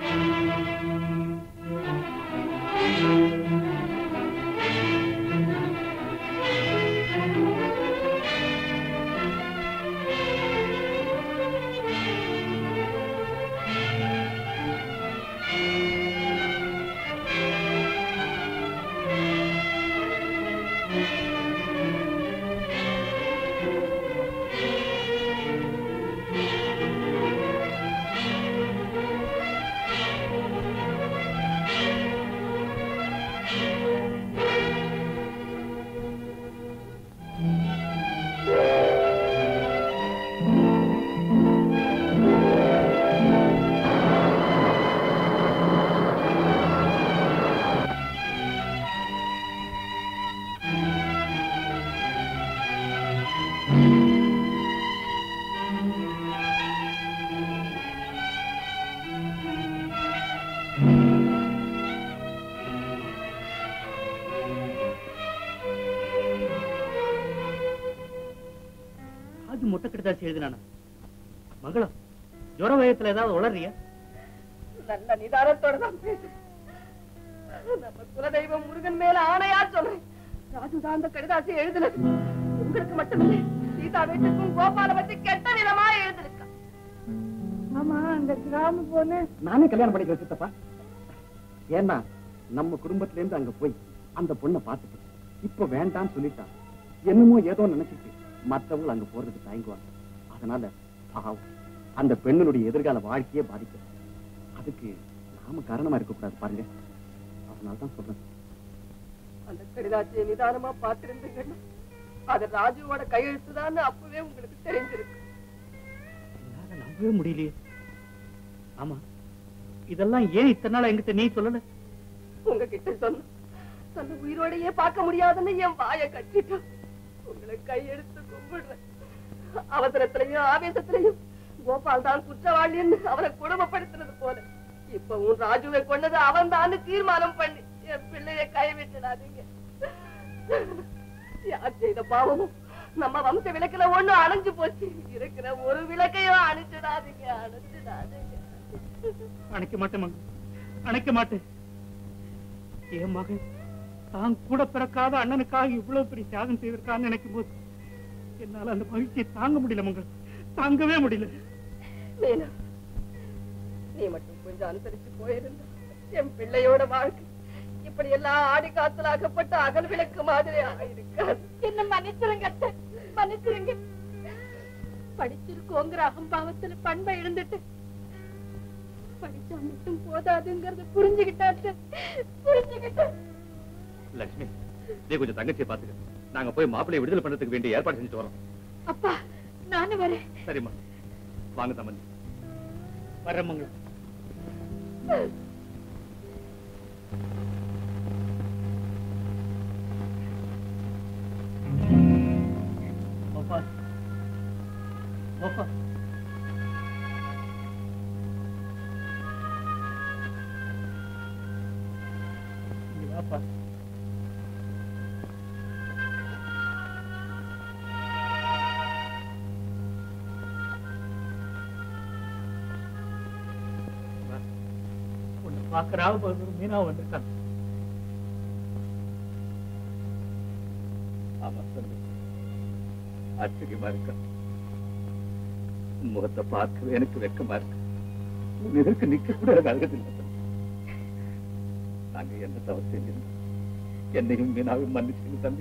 எழுதினானா மங்களம் ஜுர வயத்துல ஏதாவது உளறியா நல்ல நிதானத்தோட தான் பேசுறேன் நம்ம குலதெய்வம் முருகன் மேல ஆணையா சொல்றேன் ராஜுதான் அந்த கடிதாசி எழுதுனது உங்களுக்கு மட்டுமில்லை சீதா வீட்டுக்கும் கோபால பத்தி கெட்ட விதமா எழுதிருக்கா ஆமா அந்த கிராம பொண்ணு நானே கல்யாணம் பண்ணிக்கிறேன் சித்தப்பா ஏன்னா நம்ம குடும்பத்துல இருந்து அங்க போய் அந்த பொண்ணை பார்த்துட்டு இப்ப வேண்டான்னு சொல்லிட்டா என்னமோ ஏதோ நினைச்சிட்டு மற்றவங்க அங்க போறதுக்கு தயங்குவாங்க அதனால பாவம் அந்த பெண்ணுடைய எதிர்கால வாழ்க்கையே பாதிக்கும் அதுக்கு நாம காரணமா இருக்கக்கூடாது பாருங்க அதனாலதான் சொல்றேன் அந்த கடிதாச்சியை நிதானமா பார்த்திருந்தீங்கன்னா அது ராஜுவோட கையெழுத்துதான் அப்பவே உங்களுக்கு தெரிஞ்சிருக்கு நம்பவே முடியலையே ஆமா இதெல்லாம் ஏன் இத்தனை நாள் என்கிட்ட நீ சொல்லல உங்ககிட்ட சொன்ன தன்னை உயிரோடையே பார்க்க முடியாதுன்னு என் வாயை கட்டிட்டோம் உங்களை கையெடுத்து கும்பிடுறேன் அவசரத்திலையும் ஆவேசத்திலையும் கோபால் தான் குற்றவாளின்னு அவரை குடும்பப்படுத்தினது போல இப்ப உன் ராஜுவை கொண்டது அவன் தான் தீர்மானம் பண்ணி என் பிள்ளைய கைவிட்டுடாதீங்க யார் செய்த பாவமும் நம்ம வம்ச விளக்குல ஒண்ணு அணைஞ்சு போச்சு இருக்கிற ஒரு விளக்கையும் அணைச்சிடாதீங்க அணைச்சிடாதீங்க அணைக்க மாட்டேன் மங்க அணைக்க மாட்டேன் என் மகன் தான் கூட பிறக்காத அண்ணனுக்காக இவ்வளவு பெரிய தியாகம் செய்திருக்கான்னு நினைக்கும் போது என்னால அந்த மகிழ்ச்சியை தாங்க முடியல மங்கள் தாங்கவே முடியல நீ மட்டும் கொஞ்சம் அனுசரிச்சு போயிருந்த என் பிள்ளையோட வாழ்க்கை இப்படி எல்லாம் ஆடி காத்தலாகப்பட்ட அகல் விளக்கு மாதிரி ஆயிருக்காது என்ன மன்னிச்சிருங்க மன்னிச்சிருங்க படிச்சிருக்கோங்கிற அகம்பாவத்துல பண்பை இழந்துட்டு படிச்சா மட்டும் போதாதுங்கிறத புரிஞ்சுக்கிட்டாச்சு புரிஞ்சுக்கிட்ட லட்சுமி நீ கொஞ்சம் தங்கச்சியை பாத்துக்க நாங்க போய் மாப்பிள்ளையை விடுதலை பண்றதுக்கு வேண்டிய ஏற்பாடு செஞ்சுட்டு வரோம் அப்பா நானும் வரேன் சரிம்மா வாங்க தம்பி வர்றேன் மங்களம் கோபால் கோபால் வாப்பா பாக்குறாவ மீனா வந்திருக்காங்க. ஆமா சொல்லு, ஆச்சரியமா இருக்க. முகத்தை பார்க்கவே எனக்கு வெக்கமா இருக்கு. உன் இதற்கு நிக்க கூட எனக்கு அழகதில்லை. நாங்க என்ன தவறு செஞ்சிருந்தோம்? என்னையும் மீனாவும் மன்னிச்சு தம்பி.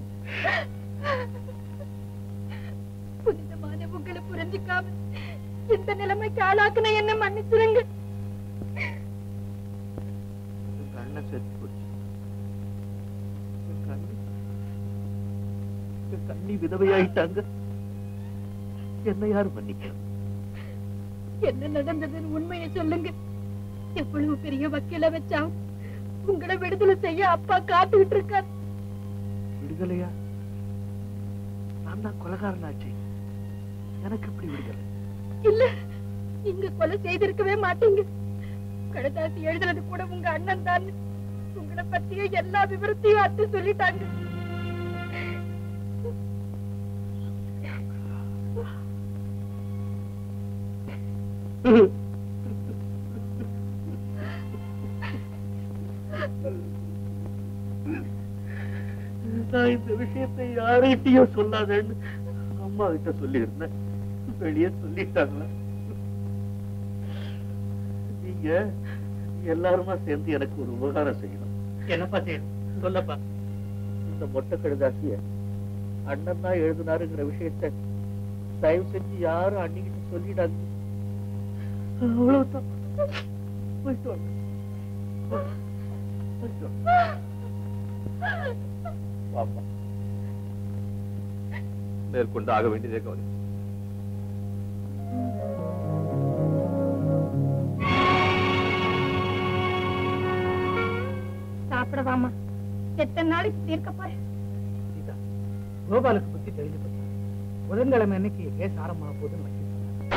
புனிதமான உங்களை புரிஞ்சுக்காம இந்த நிலைமைக்கு ஆளாக்குன என்ன மன்னிச்சிருங்க. உங்க அண்ணன் செத்து போச்சு. உங்க அண்ணி உங்க அண்ணி விதவையாயிட்டாங்க. என்ன யாரு மன்னிக்க? என்ன நடந்ததுன்னு உண்மையை சொல்லுங்க. எவ்வளவு பெரிய வக்கீல வச்சா உங்களை விடுதலை செய்ய அப்பா காத்துக்கிட்டு இருக்கார். விடுதலையா? நான் தான் கொலைகாரனாச்சு. எனக்கு எப்படி விடுதலை? இல்ல, நீங்க கொலை செய்திருக்கவே மாட்டீங்க. கடைதாசி எழுதுறது கூட உங்க அண்ணன் தான். உங்களை பத்திய எல்லா விவரத்தையும் அத்து சொல்லிட்டாங்க. நான் இந்த விஷயத்தை யார்கிட்டயும் சொல்லாதேன்னு அம்மா கிட்ட சொல்லி இருந்தேன். வெளியே சொல்லிட்டாங்களா? நீங்க எல்லாருமா சேர்ந்து எனக்கு ஒரு உபகாரம் செய்யணும். என்னப்பா செய்யணும் சொல்லப்பா. இந்த மொட்டை கடுதாசிய அண்ணன் தான் எழுதினாருங்கிற விஷயத்த தயவு செஞ்சு யாரும் அன்னிக்கிட்ட சொல்லிடாது. அவ்வளவுதான். போயிட்டு வாங்க. போயிட்டு வாங்க. வாப்பா. மேற்கொண்டு ஆக வேண்டியதே கவலை. சாப்பிடவாமா? எத்தனை நாளைக்கு தீர்க்க போறேன்? கோபாலுக்கு பத்தி தெரிஞ்சு போச்சு. புதன்கிழமை அன்னைக்கு கேஸ் ஆரம்பமாக போகுதுன்னு வச்சு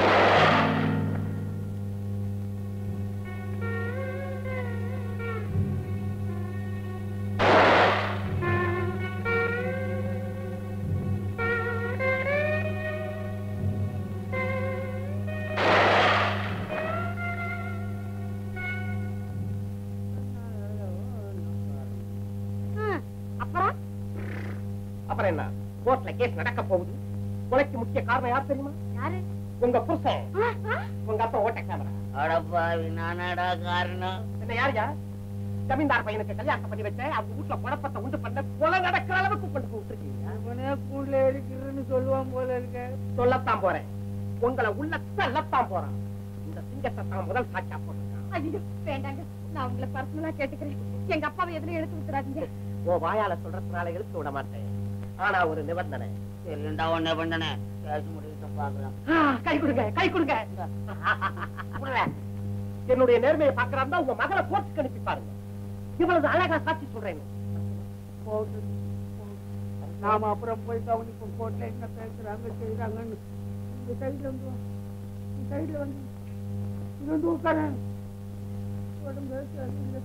அப்புறம் என்ன? கோர்ட்ல கேஸ் நடக்க போகுது. கொலைக்கு முக்கிய காரணம் யார் தெரியுமா? யாரு? உங்க புருஷன். உங்க அப்பா ஓட்ட கேமரா. அடப்பாவி, நானாடா காரணம்? என்ன யார் யார்? ஜமீன்தார் பையனுக்கு கல்யாணம் பண்ணி வச்ச அவங்க வீட்டுல குழப்பத்தை உண்டு பண்ண கொலை நடக்கிற அளவுக்கு கொண்டு போட்டுருக்கீங்க. கூண்டுல இருக்கிறன்னு சொல்லுவான் போல இருக்க. சொல்லத்தான் போறேன். உங்களை உள்ள தள்ளத்தான் போறான். இந்த சிங்கத்தை தான் முதல் சாட்சியா போட்டிருக்கான். ஐயோ வேண்டாங்க, நான் உங்களை பர்சனலா கேட்டுக்கிறேன். எங்க அப்பாவை எதுல எடுத்து விட்டுறாதீங்க. ஓ வாயால சொல்றதுனால எடுத்து விட மாட்டேன். ஆனா ஒரு நிபந்தனை. சரிண்டா, ஒண்ணே பண்ணனே கேஸ் முடிவுட்ட பாக்கலாம். கை கொடுங்க, கை கொடுங்க. என்னுடைய நேர்மையை பாக்குறாருந்தா உங்க மகளை கோர்ட்டுக்கு அனுப்பி பாருங்க. இவ்வளவு அழகா சாட்சி சொல்றேன். நாம அப்புறம் போய் கவனிப்போம். கோர்ட்ல என்ன பேசுறாங்க செய்யறாங்கன்னு. இந்த சைட்ல வந்து இந்த சைட்ல வந்து இங்க வந்து உட்காரேன். உடம்பு சரியில்லை.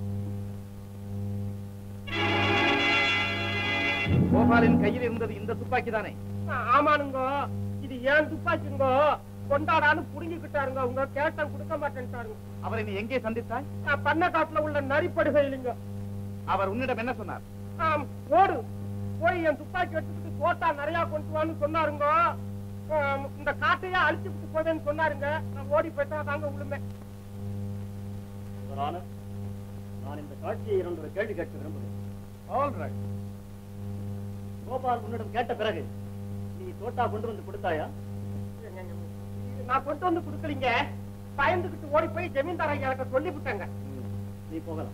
கோபாலின் கையில் இருந்தது இந்த துப்பாக்கி தானே? ஆமானுங்க, இது ஏன் துப்பாக்கிங்க. கொண்டாடான்னு புடுங்கிக்கிட்டாருங்க. உங்க கேட்ட கொடுக்க மாட்டேன்ட்டாருங்க. அவரை நீ எங்கே சந்தித்தாய்? பண்ண காட்டுல உள்ள நரிப்படுகை இல்லைங்க. அவர் உன்னிடம் என்ன சொன்னார்? ஓடு போய் என் துப்பாக்கி எடுத்துக்கிட்டு தோட்டா நிறைய கொண்டு வான்னு சொன்னாருங்க. இந்த காட்டையே அழிச்சு விட்டு போவேன்னு சொன்னாருங்க. நான் ஓடி போயிட்டா தாங்க உளுமே. நான் இந்த காட்சியை இரண்டு ஒரு கேள்வி கேட்க விரும்புகிறேன். All right. கோபால் உன்னிடம் கேட்ட பிறகு நீ தோட்டா கொண்டு வந்து கொடுத்தாயா? நான் கொண்டு வந்து கொடுக்கலீங்க. பயந்துகிட்டு ஓடி போய் ஜமீன்தார் ஐயா சொல்லி விட்டாங்க. நீ போகலாம்.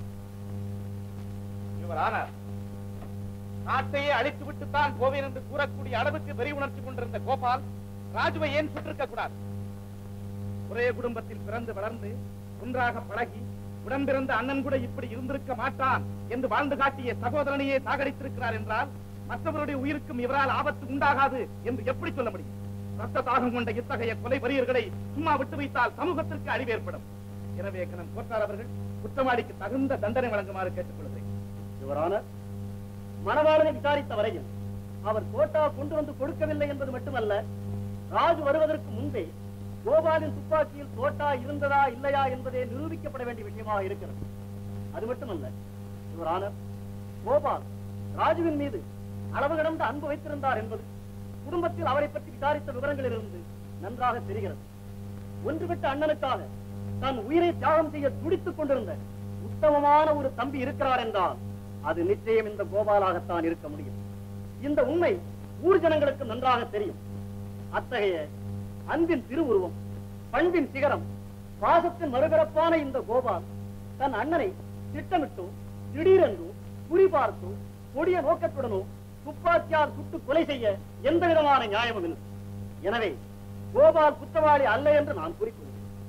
யுவர் ஆனர், நாட்டையே அழித்து விட்டுத்தான் போவேன் என்று கூறக்கூடிய அளவுக்கு வெறி உணர்ச்சி கொண்டிருந்த கோபால் ராஜுவை ஏன் சுற்றிருக்க கூடாது? ஒரே குடும்பத்தில் பிறந்து வளர்ந்து ஒன்றாக பழகி உடன் பிறந்த அண்ணன் கூட இப்படி இருந்திருக்க மாட்டான் என்று வாழ்ந்து காட்டிய சகோதரனையே சாகடித்திருக்கிறார் என்றால் மற்றவருடைய உயிருக்கும் இவரால் ஆபத்து உண்டாகாது என்று எப்படி சொல்ல முடியும்? ரத்த தாகம் கொண்ட இத்தகைய கொலை வரியர்களை சும்மா விட்டு வைத்தால் சமூகத்திற்கு அழிவு ஏற்படும். எனவே கணம் கோட்டார் அவர்கள் குற்றவாளிக்கு தகுந்த தண்டனை வழங்குமாறு கேட்டுக் கொள்கிறேன். யுவரான, மணவாளனை விசாரித்த வரையில் அவர் தோட்டா கொண்டு வந்து கொடுக்கவில்லை என்பது மட்டுமல்ல, ராஜு வருவதற்கு முன்பே கோபாலின் துப்பாக்கியில் தோட்டா இருந்ததா இல்லையா என்பதே நிரூபிக்கப்பட வேண்டிய விஷயமாக இருக்கிறது. அது மட்டுமல்ல, யுவர் ஆனர், கோபால் ராஜுவின் மீது அளவு கடந்த அன்பு வைத்திருந்தார் என்பது குடும்பத்தில் அவரை பற்றி விசாரித்த விவரங்களிலிருந்து நன்றாக தெரிகிறது. ஒன்றுவிட்ட அண்ணனுக்காக தன் உயிரை தியாகம் செய்ய துடித்துக் கொண்டிருந்த உத்தமமான ஒரு தம்பி இருக்கிறார் என்றால் அது நிச்சயம் இந்த கோபாலாகத்தான் இருக்க முடியும். இந்த உண்மை ஊர் ஜனங்களுக்கு நன்றாக தெரியும். அத்தகைய அன்பின் திருவுருவம், பண்பின் சிகரம், பாசத்தின் மறுபிறப்பான இந்த கோபால் தன் அண்ணனை திட்டமிட்டோ திடீரென்றோ குறிபார்த்தோ கொடிய நோக்கத்துடனோ துப்பாக்கியால் சுட்டு கொலை செய்ய எந்த விதமான நியாயமும் இல்லை. எனவே கோபால் குற்றவாளி அல்ல என்று நான் குறிப்பிடுகிறேன்.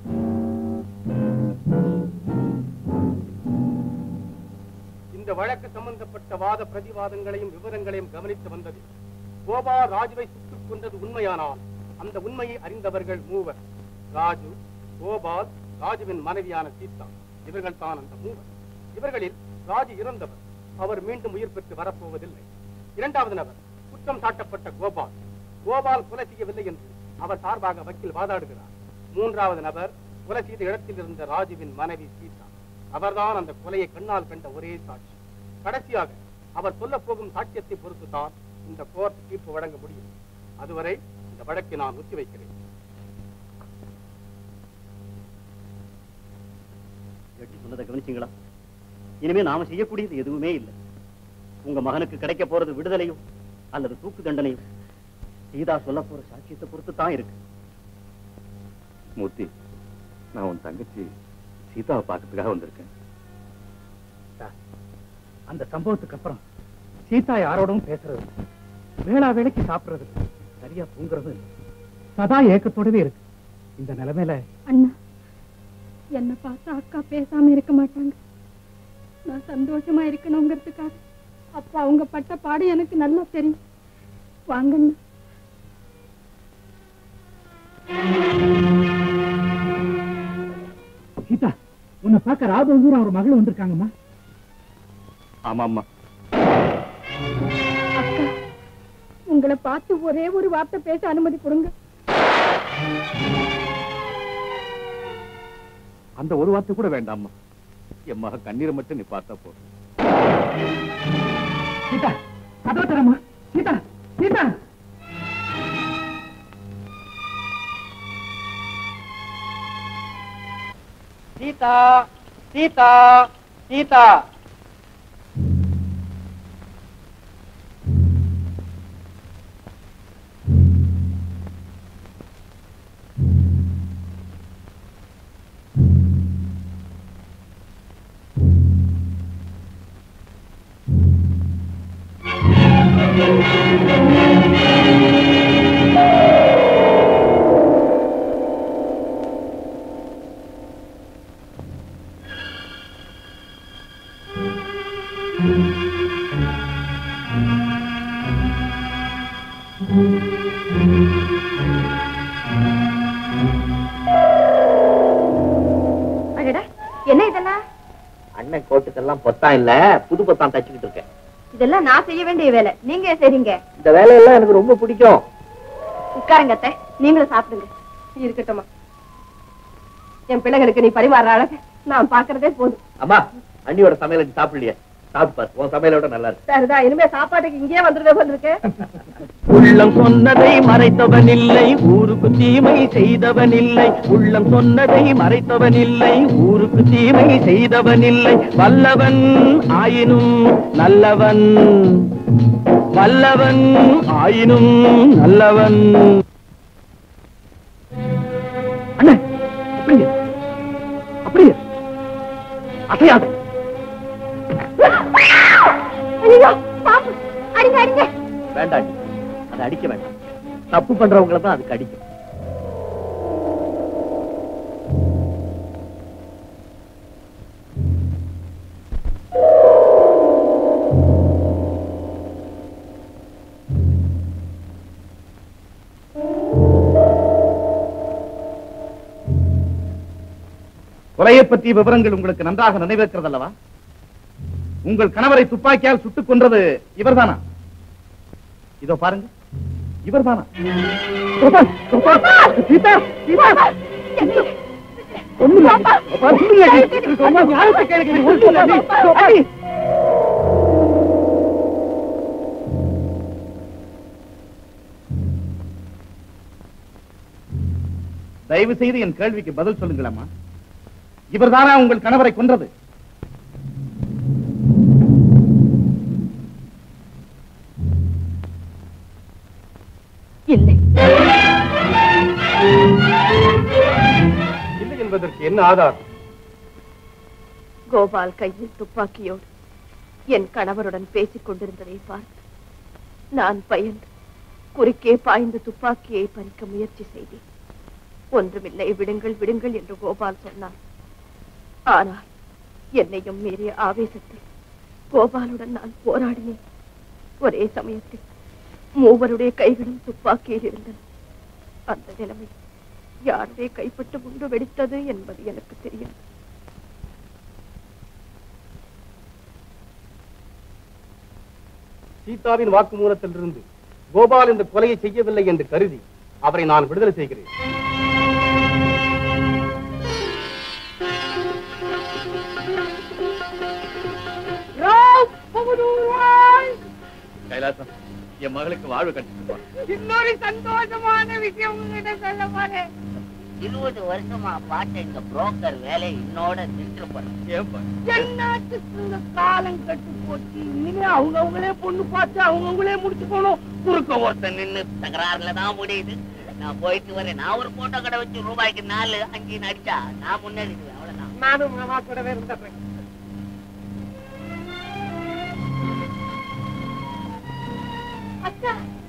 இந்த வழக்கு சம்பந்தப்பட்ட வாத பிரதிவாதங்களையும் விவரங்களையும் கவனித்து வந்தது. கோபால் ராஜுவை சுட்டுக் கொண்டது உண்மையானால் அந்த உண்மையை அறிந்தவர்கள் மூவர். ராஜு, கோபால், ராஜுவின் மனைவியான சீதா, இவர்கள் தான் அந்த மூவர். இவர்களில் ராஜு இறந்தவர். அவர் மீண்டும் உயிர் பெற்று வரப்போவதில்லை. இரண்டாவது நபர் குற்றம் சாட்டப்பட்ட கோபால். கோபால் கொலை செய்யவில்லை என்று அவர் சார்பாக வக்கீல் வாதாடுகிறார். மூன்றாவது நபர் கொலை செய்த இடத்தில் இருந்த ராஜுவின் மனைவி சீதா. அவர்தான் அந்த கொலையை கண்ணால் கண்ட ஒரே சாட்சி. கடைசியாக அவர் சொல்ல போகும் சாட்சியத்தை பொறுத்துதான் இந்த கோர்ட் தீர்ப்பு வழங்க முடியும். அதுவரை இந்த வழக்கை நான் ஒத்தி வைக்கிறேன். சொன்னதை கவனிச்சீங்களா? இனிமே நாம செய்யக்கூடியது எதுவுமே இல்லை. உங்க மகனுக்கு கிடைக்க போறது விடுதலையும் அல்லது தூக்கு தண்டனையும் சீதா சொல்ல போற சாட்சியத்தை பொறுத்து தான் இருக்கு. மூர்த்தி, நான் உன் தங்கச்சி சீதாவை பார்க்கறதுக்காக வந்திருக்கேன். அந்த சம்பவத்துக்கு அப்புறம் சீதா யாரோடும் பேசுறது, வேளா வேலைக்கு சாப்பிடுறது, சரியா தூங்குறது, சதா ஏக்கத்தோடவே இருக்கு. இந்த நிலைமையில அண்ணா, என்ன பார்த்தா அக்கா பேசாம இருக்க மாட்டாங்க. நான் சந்தோஷமா இருக்கணுங்கிறதுக்காக அப்பா அவங்க பட்ட பாடு எனக்கு நல்லா தெரியும். வாங்கண்ணா. சீதா, உன்னை பார்க்க ராபந்தூர் அவர் மகள் வந்திருக்காங்கம்மா. ஆமாம்மா. அக்கா, உங்களை பார்த்து ஒரே ஒரு வார்த்தை பேச அனுமதி கொடுங்க. அந்த ஒரு வார்த்தை கூட வேண்டாம்மா. என் மக கண்ணீரை மட்டும் நீ பார்த்தா போதும். சீதா, கதவை தரமா. சீதா, சீதா. சீதா, சீதா, சீதா. என்ன இதெல்லாம்? அண்ணன் கோட்டுக்கெல்லாம் பொத்தான் இல்ல, புது பொத்தான் தச்சுக்கிட்டு இருக்கேன். இதெல்லாம் நான் செய்ய வேண்டிய வேலை, நீங்க செய்றீங்க. இந்த வேலையெல்லாம் எனக்கு ரொம்ப பிடிக்கும். உட்காருங்க அத்தை, நீங்களும் சாப்பிடுங்க. இருக்கட்டுமா, என் பிள்ளைகளுக்கு நீ பரிமாற அழகு நான் பாக்குறதே போதும். அம்மா, அண்ணியோட சமையலுக்கு சாப்பிடலையே, சாப்பிட்டு பாரு, உன் சமையலோட நல்லா இருக்கு. சரிதான், இனிமே சாப்பாட்டுக்கு இங்கேயே வந்துருவே போலிருக்கு. உள்ளம் சொன்னதை மறைத்தவன் இல்லை, ஊருக்கு தீமை செய்தவன் இல்லை. உள்ளம் சொன்னதை மறைத்தவன் இல்லை, ஊருக்கு தீமை செய்தவன் இல்லை. வல்லவன் ஆயினும் நல்லவன், வல்லவன் ஆயினும் நல்லவன். அண்ணன் அப்படியே அப்படியே அசையாது. அடிங்க அடிங்க. வேண்டாம், அதை அடிக்க வேண்டாம். தப்பு பண்றவங்களை தான் அதுக்கு அடிக்கும். கொலையை பற்றிய விவரங்கள் உங்களுக்கு நன்றாக நினைவிருக்கிறது அல்லவா? உங்கள் கணவரை துப்பாக்கியால் சுட்டுக் கொன்றது இவர்தானா? இதோ பாருங்க, இவர் தானா? தயவு செய்து என் கேள்விக்கு பதில் சொல்லுங்களம்மா. இவர்தானா உங்கள் கணவரை கொன்றது? இல்லை. இல்லை என்பதற்கு என்ன ஆதாரம்? கோபால் கையில் துப்பாக்கியோடு என் கணவருடன் பேசிக் கொண்டிருந்ததை பார்த்து நான் பயந்து குறுக்கே பாய்ந்து துப்பாக்கியை பறிக்க முயற்சி செய்தேன். ஒன்றுமில்லை, விடுங்கள் விடுங்கள் என்று கோபால் சொன்னார். ஆனால் என்னையும் மீறிய ஆவேசத்தில் கோபாலுடன் நான் போராடினேன். ஒரே சமயத்தில் மூவருடைய கைகளும் துப்பாக்கியில் இருந்தன. அந்த நிலைமை யாருடைய கைப்பட்டு குண்டு வெடித்தது என்பது எனக்கு தெரியும். சீதாவின் வாக்குமூலத்திலிருந்து கோபால் இந்த கொலையை செய்யவில்லை என்று கருதி அவரை நான் விடுதலை செய்கிறேன். கைலாசம், என் மகளுக்கு வாழ்வு கட்டிட்டு இன்னொரு சந்தோஷமான விஷயம் உங்ககிட்ட சொல்ல போறேன். இருபது வருஷமா பார்த்த இந்த புரோக்கர் வேலையை இன்னோட நின்று போறேன். எல்லாத்துக்கும் காலம் கட்டு போச்சு. இனிமே அவங்க அவங்களே பொண்ணு பார்த்து அவங்க அவங்களே முடிச்சு போனோம். குறுக்க ஒருத்தன் நின்னு தகராறுல தான் முடியுது. நான் போயிட்டு வரேன். நான் ஒரு போட்டோ கடை வச்சு ரூபாய்க்கு நாலு அஞ்சு நடிச்சா நான் முன்னேறிடுவேன். அவ்வளவுதான். நானும் மாமா கூடவே இருந்தேன். அக்கா